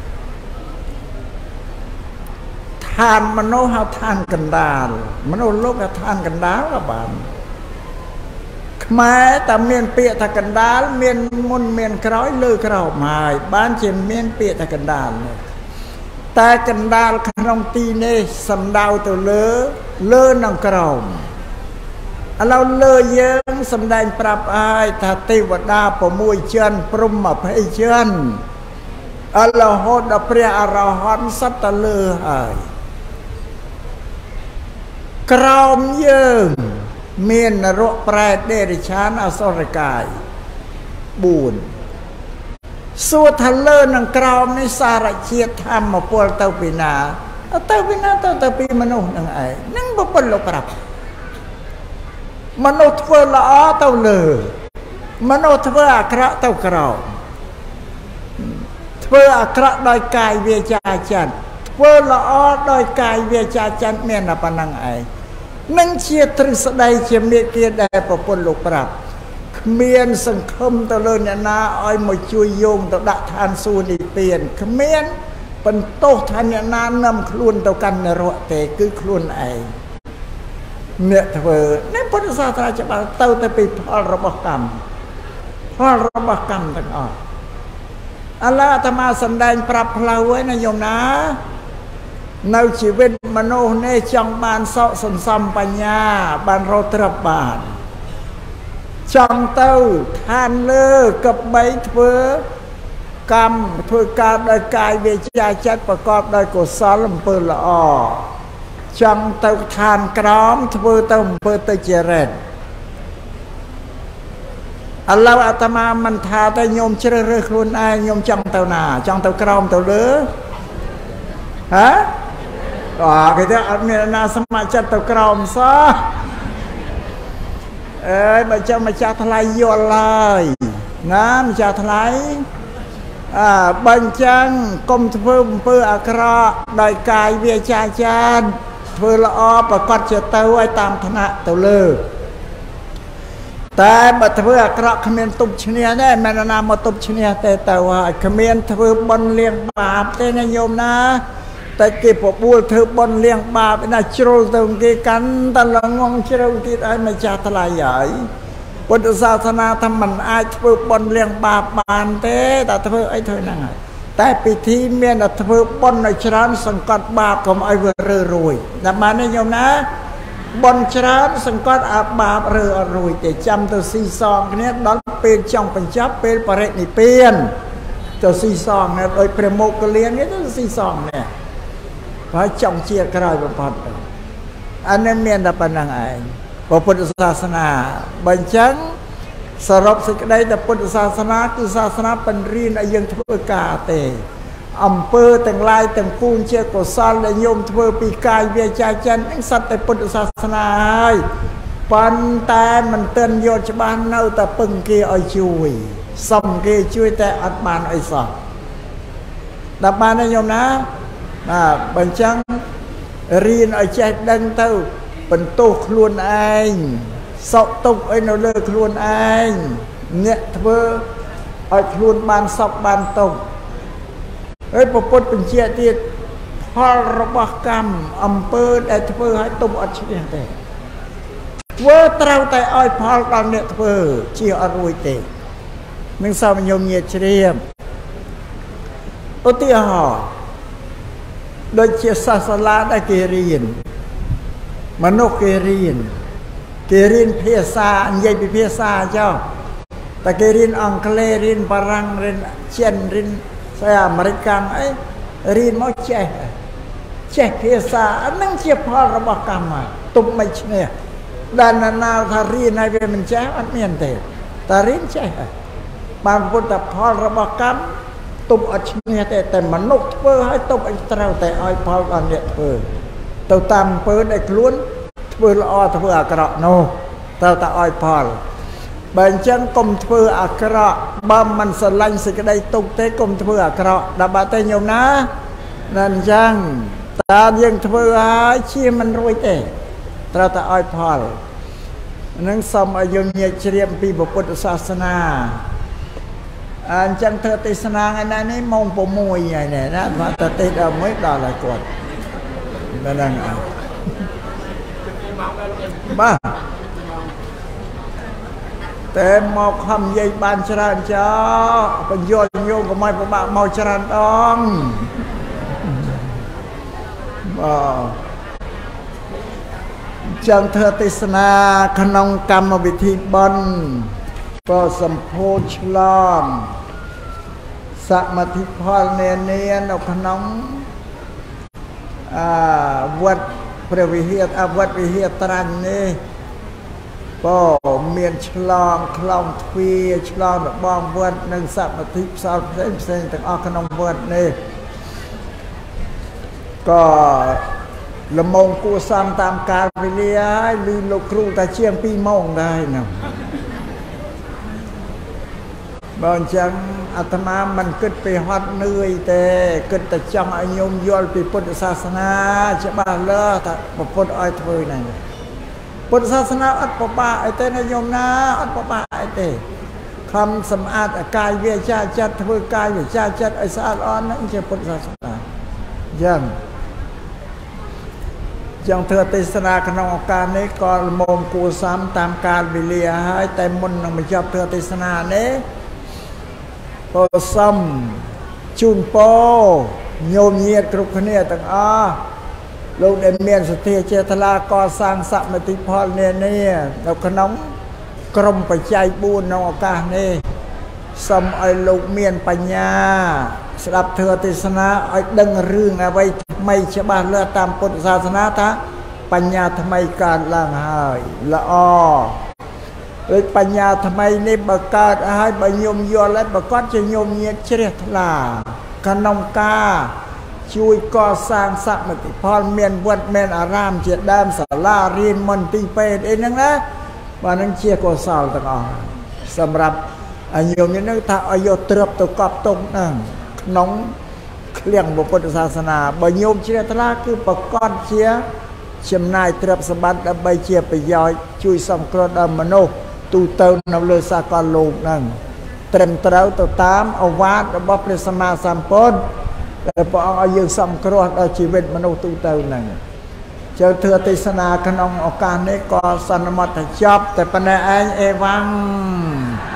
ทานมโนหาทานกันดาลมโนโลกทานกันดาลละบานแม้แต่เมียนเปียตะกันดาลเมียนมุนเมียนคร้อยเลือกเราหมายบ้านเชียนเมียนเปียตะกันดาลแต่กันดาลขนมตีเนสำดาวตัวเลอนังกรมเราเลยยังสำแดงปรับอายถ้าเทวดาประมวยเชิญปรุมมาให้เชิญอัลลอฮฺดับเรียอรหันสัตเลอหายกรอมเยิงเมียนนรกแปรเดริชานอสรกายบูนส่วนทะเลนังกรอมในสารเชียธรรมมาปวดเตาปีนาเตาปีมนุษย์นังไอ้นั่งบ่ปนโลกปรับมนุษย์เวลาเตาเลยมนุษย์เวลาคระเตากรอมเวลาคระโดยกายเวจาจันเวลาโดยกายเวจาจันเมียนปนังไอนั่งเชียตริสไดเชียเมียเกียได้ประปนลูกปรับเมียนสังคมตะเลินนาอ้อยมาช่วยโยงตะดักทานสูนิเปลี่ยนเมียนเป็นโตทานนานำคลุนตะกันในรถเตคือคลุนไอเนี่ยเธอในพุทธศาสนาจะมาเต้าแต่ไปพอระบกรรมต่างออกอัลลอฮฺธรรมาสันแดงปรับพลาไว้นะโยมนะในชีวิตมโนในจังบานเสาสันสัมปัญญาบานโรตรบานจังเต้าทานเลิกกับใบเถือกรรมเถือการโดยกายเวจาจัดประกอบโดยกุศลลำเปิลอจังเต้าทานกรอมเถือเต้าเปิลเตเจริญอัลลอฮฺอาตมามันทาแต่โยมเชื่อเรื่องครุนไอโยมจังเต่าหนาจังเต่ากรอมเต่าเลือฮะ cái thứ ăn miền na sắm mặt chặt tàu còng sao mà cho mà cha thay vô lời nó mà cha thay bên chân công thưa đời cài về cha chan thưa lo và con chưa tao ai tam thân hạ tàu lưแต่บัดเพื่อกระขมิ้นตุบชเนียได้แม่นามาตุบชเนียแต่ว่าขมิ้นเธอบนเลี้ยงบาปเต้นโยมนะแต่เก็บบัวเธอบนเลี้ยงบาปน่าจรูตรงกี่กันตะลังงงจรูที่ไอ้ไม่จ่าทลายใหญ่พุทธศาสนาทำมันไอ้เธอบนเลี้ยงบาปบานเต้แต่เธอไอ้เธอนั่งไงแต่ปีที่เมียนเธอบนในชรานสังกัดบาปของไอ้เวรรวยแต่มาในโยมนะบนชราสังกัดอาบาบเรืออรุยแต่จำตัวซีซองนี้ดอลเป็นจังเป็นจับเป็นปรินิเปียนตัวซีซองเนี่ยโดยเปรโมกเลียนนี่ตัวซีซองเนี่ยเพราะจังเชียร์กระไรบนพอดอันนี้เมียนดับปัญหาพระพุทธศาสนาบัญญัติสรุปสิ่งใดแต่พุทธศาสนาคือศาสนาเป็นรีนอายังทุกกาเตอำเภอแต่งลายแต่งปูนเชื่อกุศลและโยมเทอปีกายเวียใจจันทร์สัตว์แต่พุทธศาสนาปันแต่มันเตือนโยชบ้านเน่าแต่ปึงเกี่ยอช่วยส่งเกี่ยช่วยแต่อัดบานไอสอบดับมานะโยมนะบัญญัติเรียนไอใจดังเต้าเป็นตุกล้วนเองสอบตุกไอเราเลิกล้วนเองเนี่ยเทอไอล้วนบานสอบบานตุกเฮ้ยพระพุทธเป็นเชี่ยที่พอระบกรรมอำเภอได้เพื่อให้ตุ่มอัดเชี่ยแต่เว่าเต้าแต่อ้อยพอตอนเนี่ยเพื่อเชี่ยอรุยเตมึงสาวมันยมเงียเชี่ยอุติหอโดยเชี่ยศาสนาได้เกรียนมนุษย์เกรียนเพียซาอันใหญ่ไปเพียซาเจ้าแต่เกรียนอังเลเรียนฝรั่งเรียนเชียนเรียนsaya mereka rin mau cek biasa nang siapa rabah kama tuh macamnya dan nana tarin hay về mình cek ăn miên thế tarin cek bang pun tak phal rabah kam tuh macamnya thếแต่มนุษย์เพื่อให้ตุ่มอันตรายแต่อ้อยพอกันเนี่ยเพื่อตัวตามเพื่อได้ล้วนเพื่อละอเพื่ออักระโนตัวตาอ้อยพอบางจังกลมเพื่ออักระบ้ามันสลังสิกได้ตุกเตกลมเพื่ออักระดับบาเตยโยมนะนั่นจังตายังเพื่อเชี่ยมันรวยเตะตราตาอ้อยพอลนั่งสมอายุเงียเฉียมปีบุพุทธศาสนาอันจังเธอติสนาไงนั่นนี่มองปมวยไงเนี่ยนะว่าแต่ติดเอาไม่ได้อะไรกดนั่นนั่งบ้าแต่หมอกคำใหญ่บานชราเจ้าเป็นโยนโยงก็ไม่ประบาเมาชราต้องจังเธอติสนาขนมกรรมวิธีบนก็สัมโพชลอมสมาธิพอลเนียนเอาขนมวัดพระวิเฮียวัดวิเฮียตรันนี่ก็เมียนฉลองคลองทวีฉลองแบบบองวัดหนึ่งสัปดาห์ที่สาวเส้นแต่ออกขนมวัดนี่ก็ละมงกูซ้ำตามการไปเลี้ยลืมลูกครูแต่เชี่ยงปีมงได้นะบางจังอาตมามันเกิดไปฮอดเหนื่อยแต่เกิดแต่จังอายุยอลปีพุทธศาสนาจะบ้าเลิศแต่พุทธอ้อยทวีนั่นพุทธศาสนาอัตปะปะไอเต้นโยมนะอัตปะปะไอเต้คำสมอาดกายเวียชาจัดทวีกายเวียชาจัดไอสะอาดอ่อนนั่นคือพุทธศาสนายังเธอติสนาขนมการนี้ก็มงกูซ้ำตามการวิเลียให้แต่มุนนังไม่ชอบเธอติสนานี้พอซ้ำจุนโปโยมเงียดกรุกเนียต่างลูกเดเมียนสถีเจตลาก่อสร้างสัมมติพอลเนี่ยเราขนมกรมปัจจัยบุญนองการนี่สมไอลูกเมียนปัญญาสลับเธอติสนาไอดังเรื่องเอาไว้ไม่ฉบับเลือตามพุทธศาสนาท่าปัญญาทำไมการล่างหายละอ้อเลยปัญญาทำไมนี่ประกาศให้บรรยมยอและประกาศจะยมเงียเฉลี่ยทลาขนมกาช่วยก่อสร้างสักมติพรเมียนวัดเมียนอารามเจียดดามศาลาเรียนมนตีเปรตเองนั่นนะวันนั้นเชียโกศลต่างออกสำหรับอายุนี้นึกถ้าอายุเติบโตกอบตรงนั่งน้องเลี้ยงบุพุทธศาสนาบโยมเชียตลาคือประกอบเชียชำนายเติบสมบัติใบเชียไปย่อยช่วยสังเคราะห์มนุษย์ตูเติมนำเลยสากลโลกนั่งเต็มเต้าตัวตามเอาวาดบพระสมาสัมพุทธแต่พอเอายืนสังเคราะห์ชีวิตมนุษย์ตูเติมนั่งเจ้าเธอเทศนาขนมโอกาสนี้ก็สันมัตจบแต่ปนัยเอวัง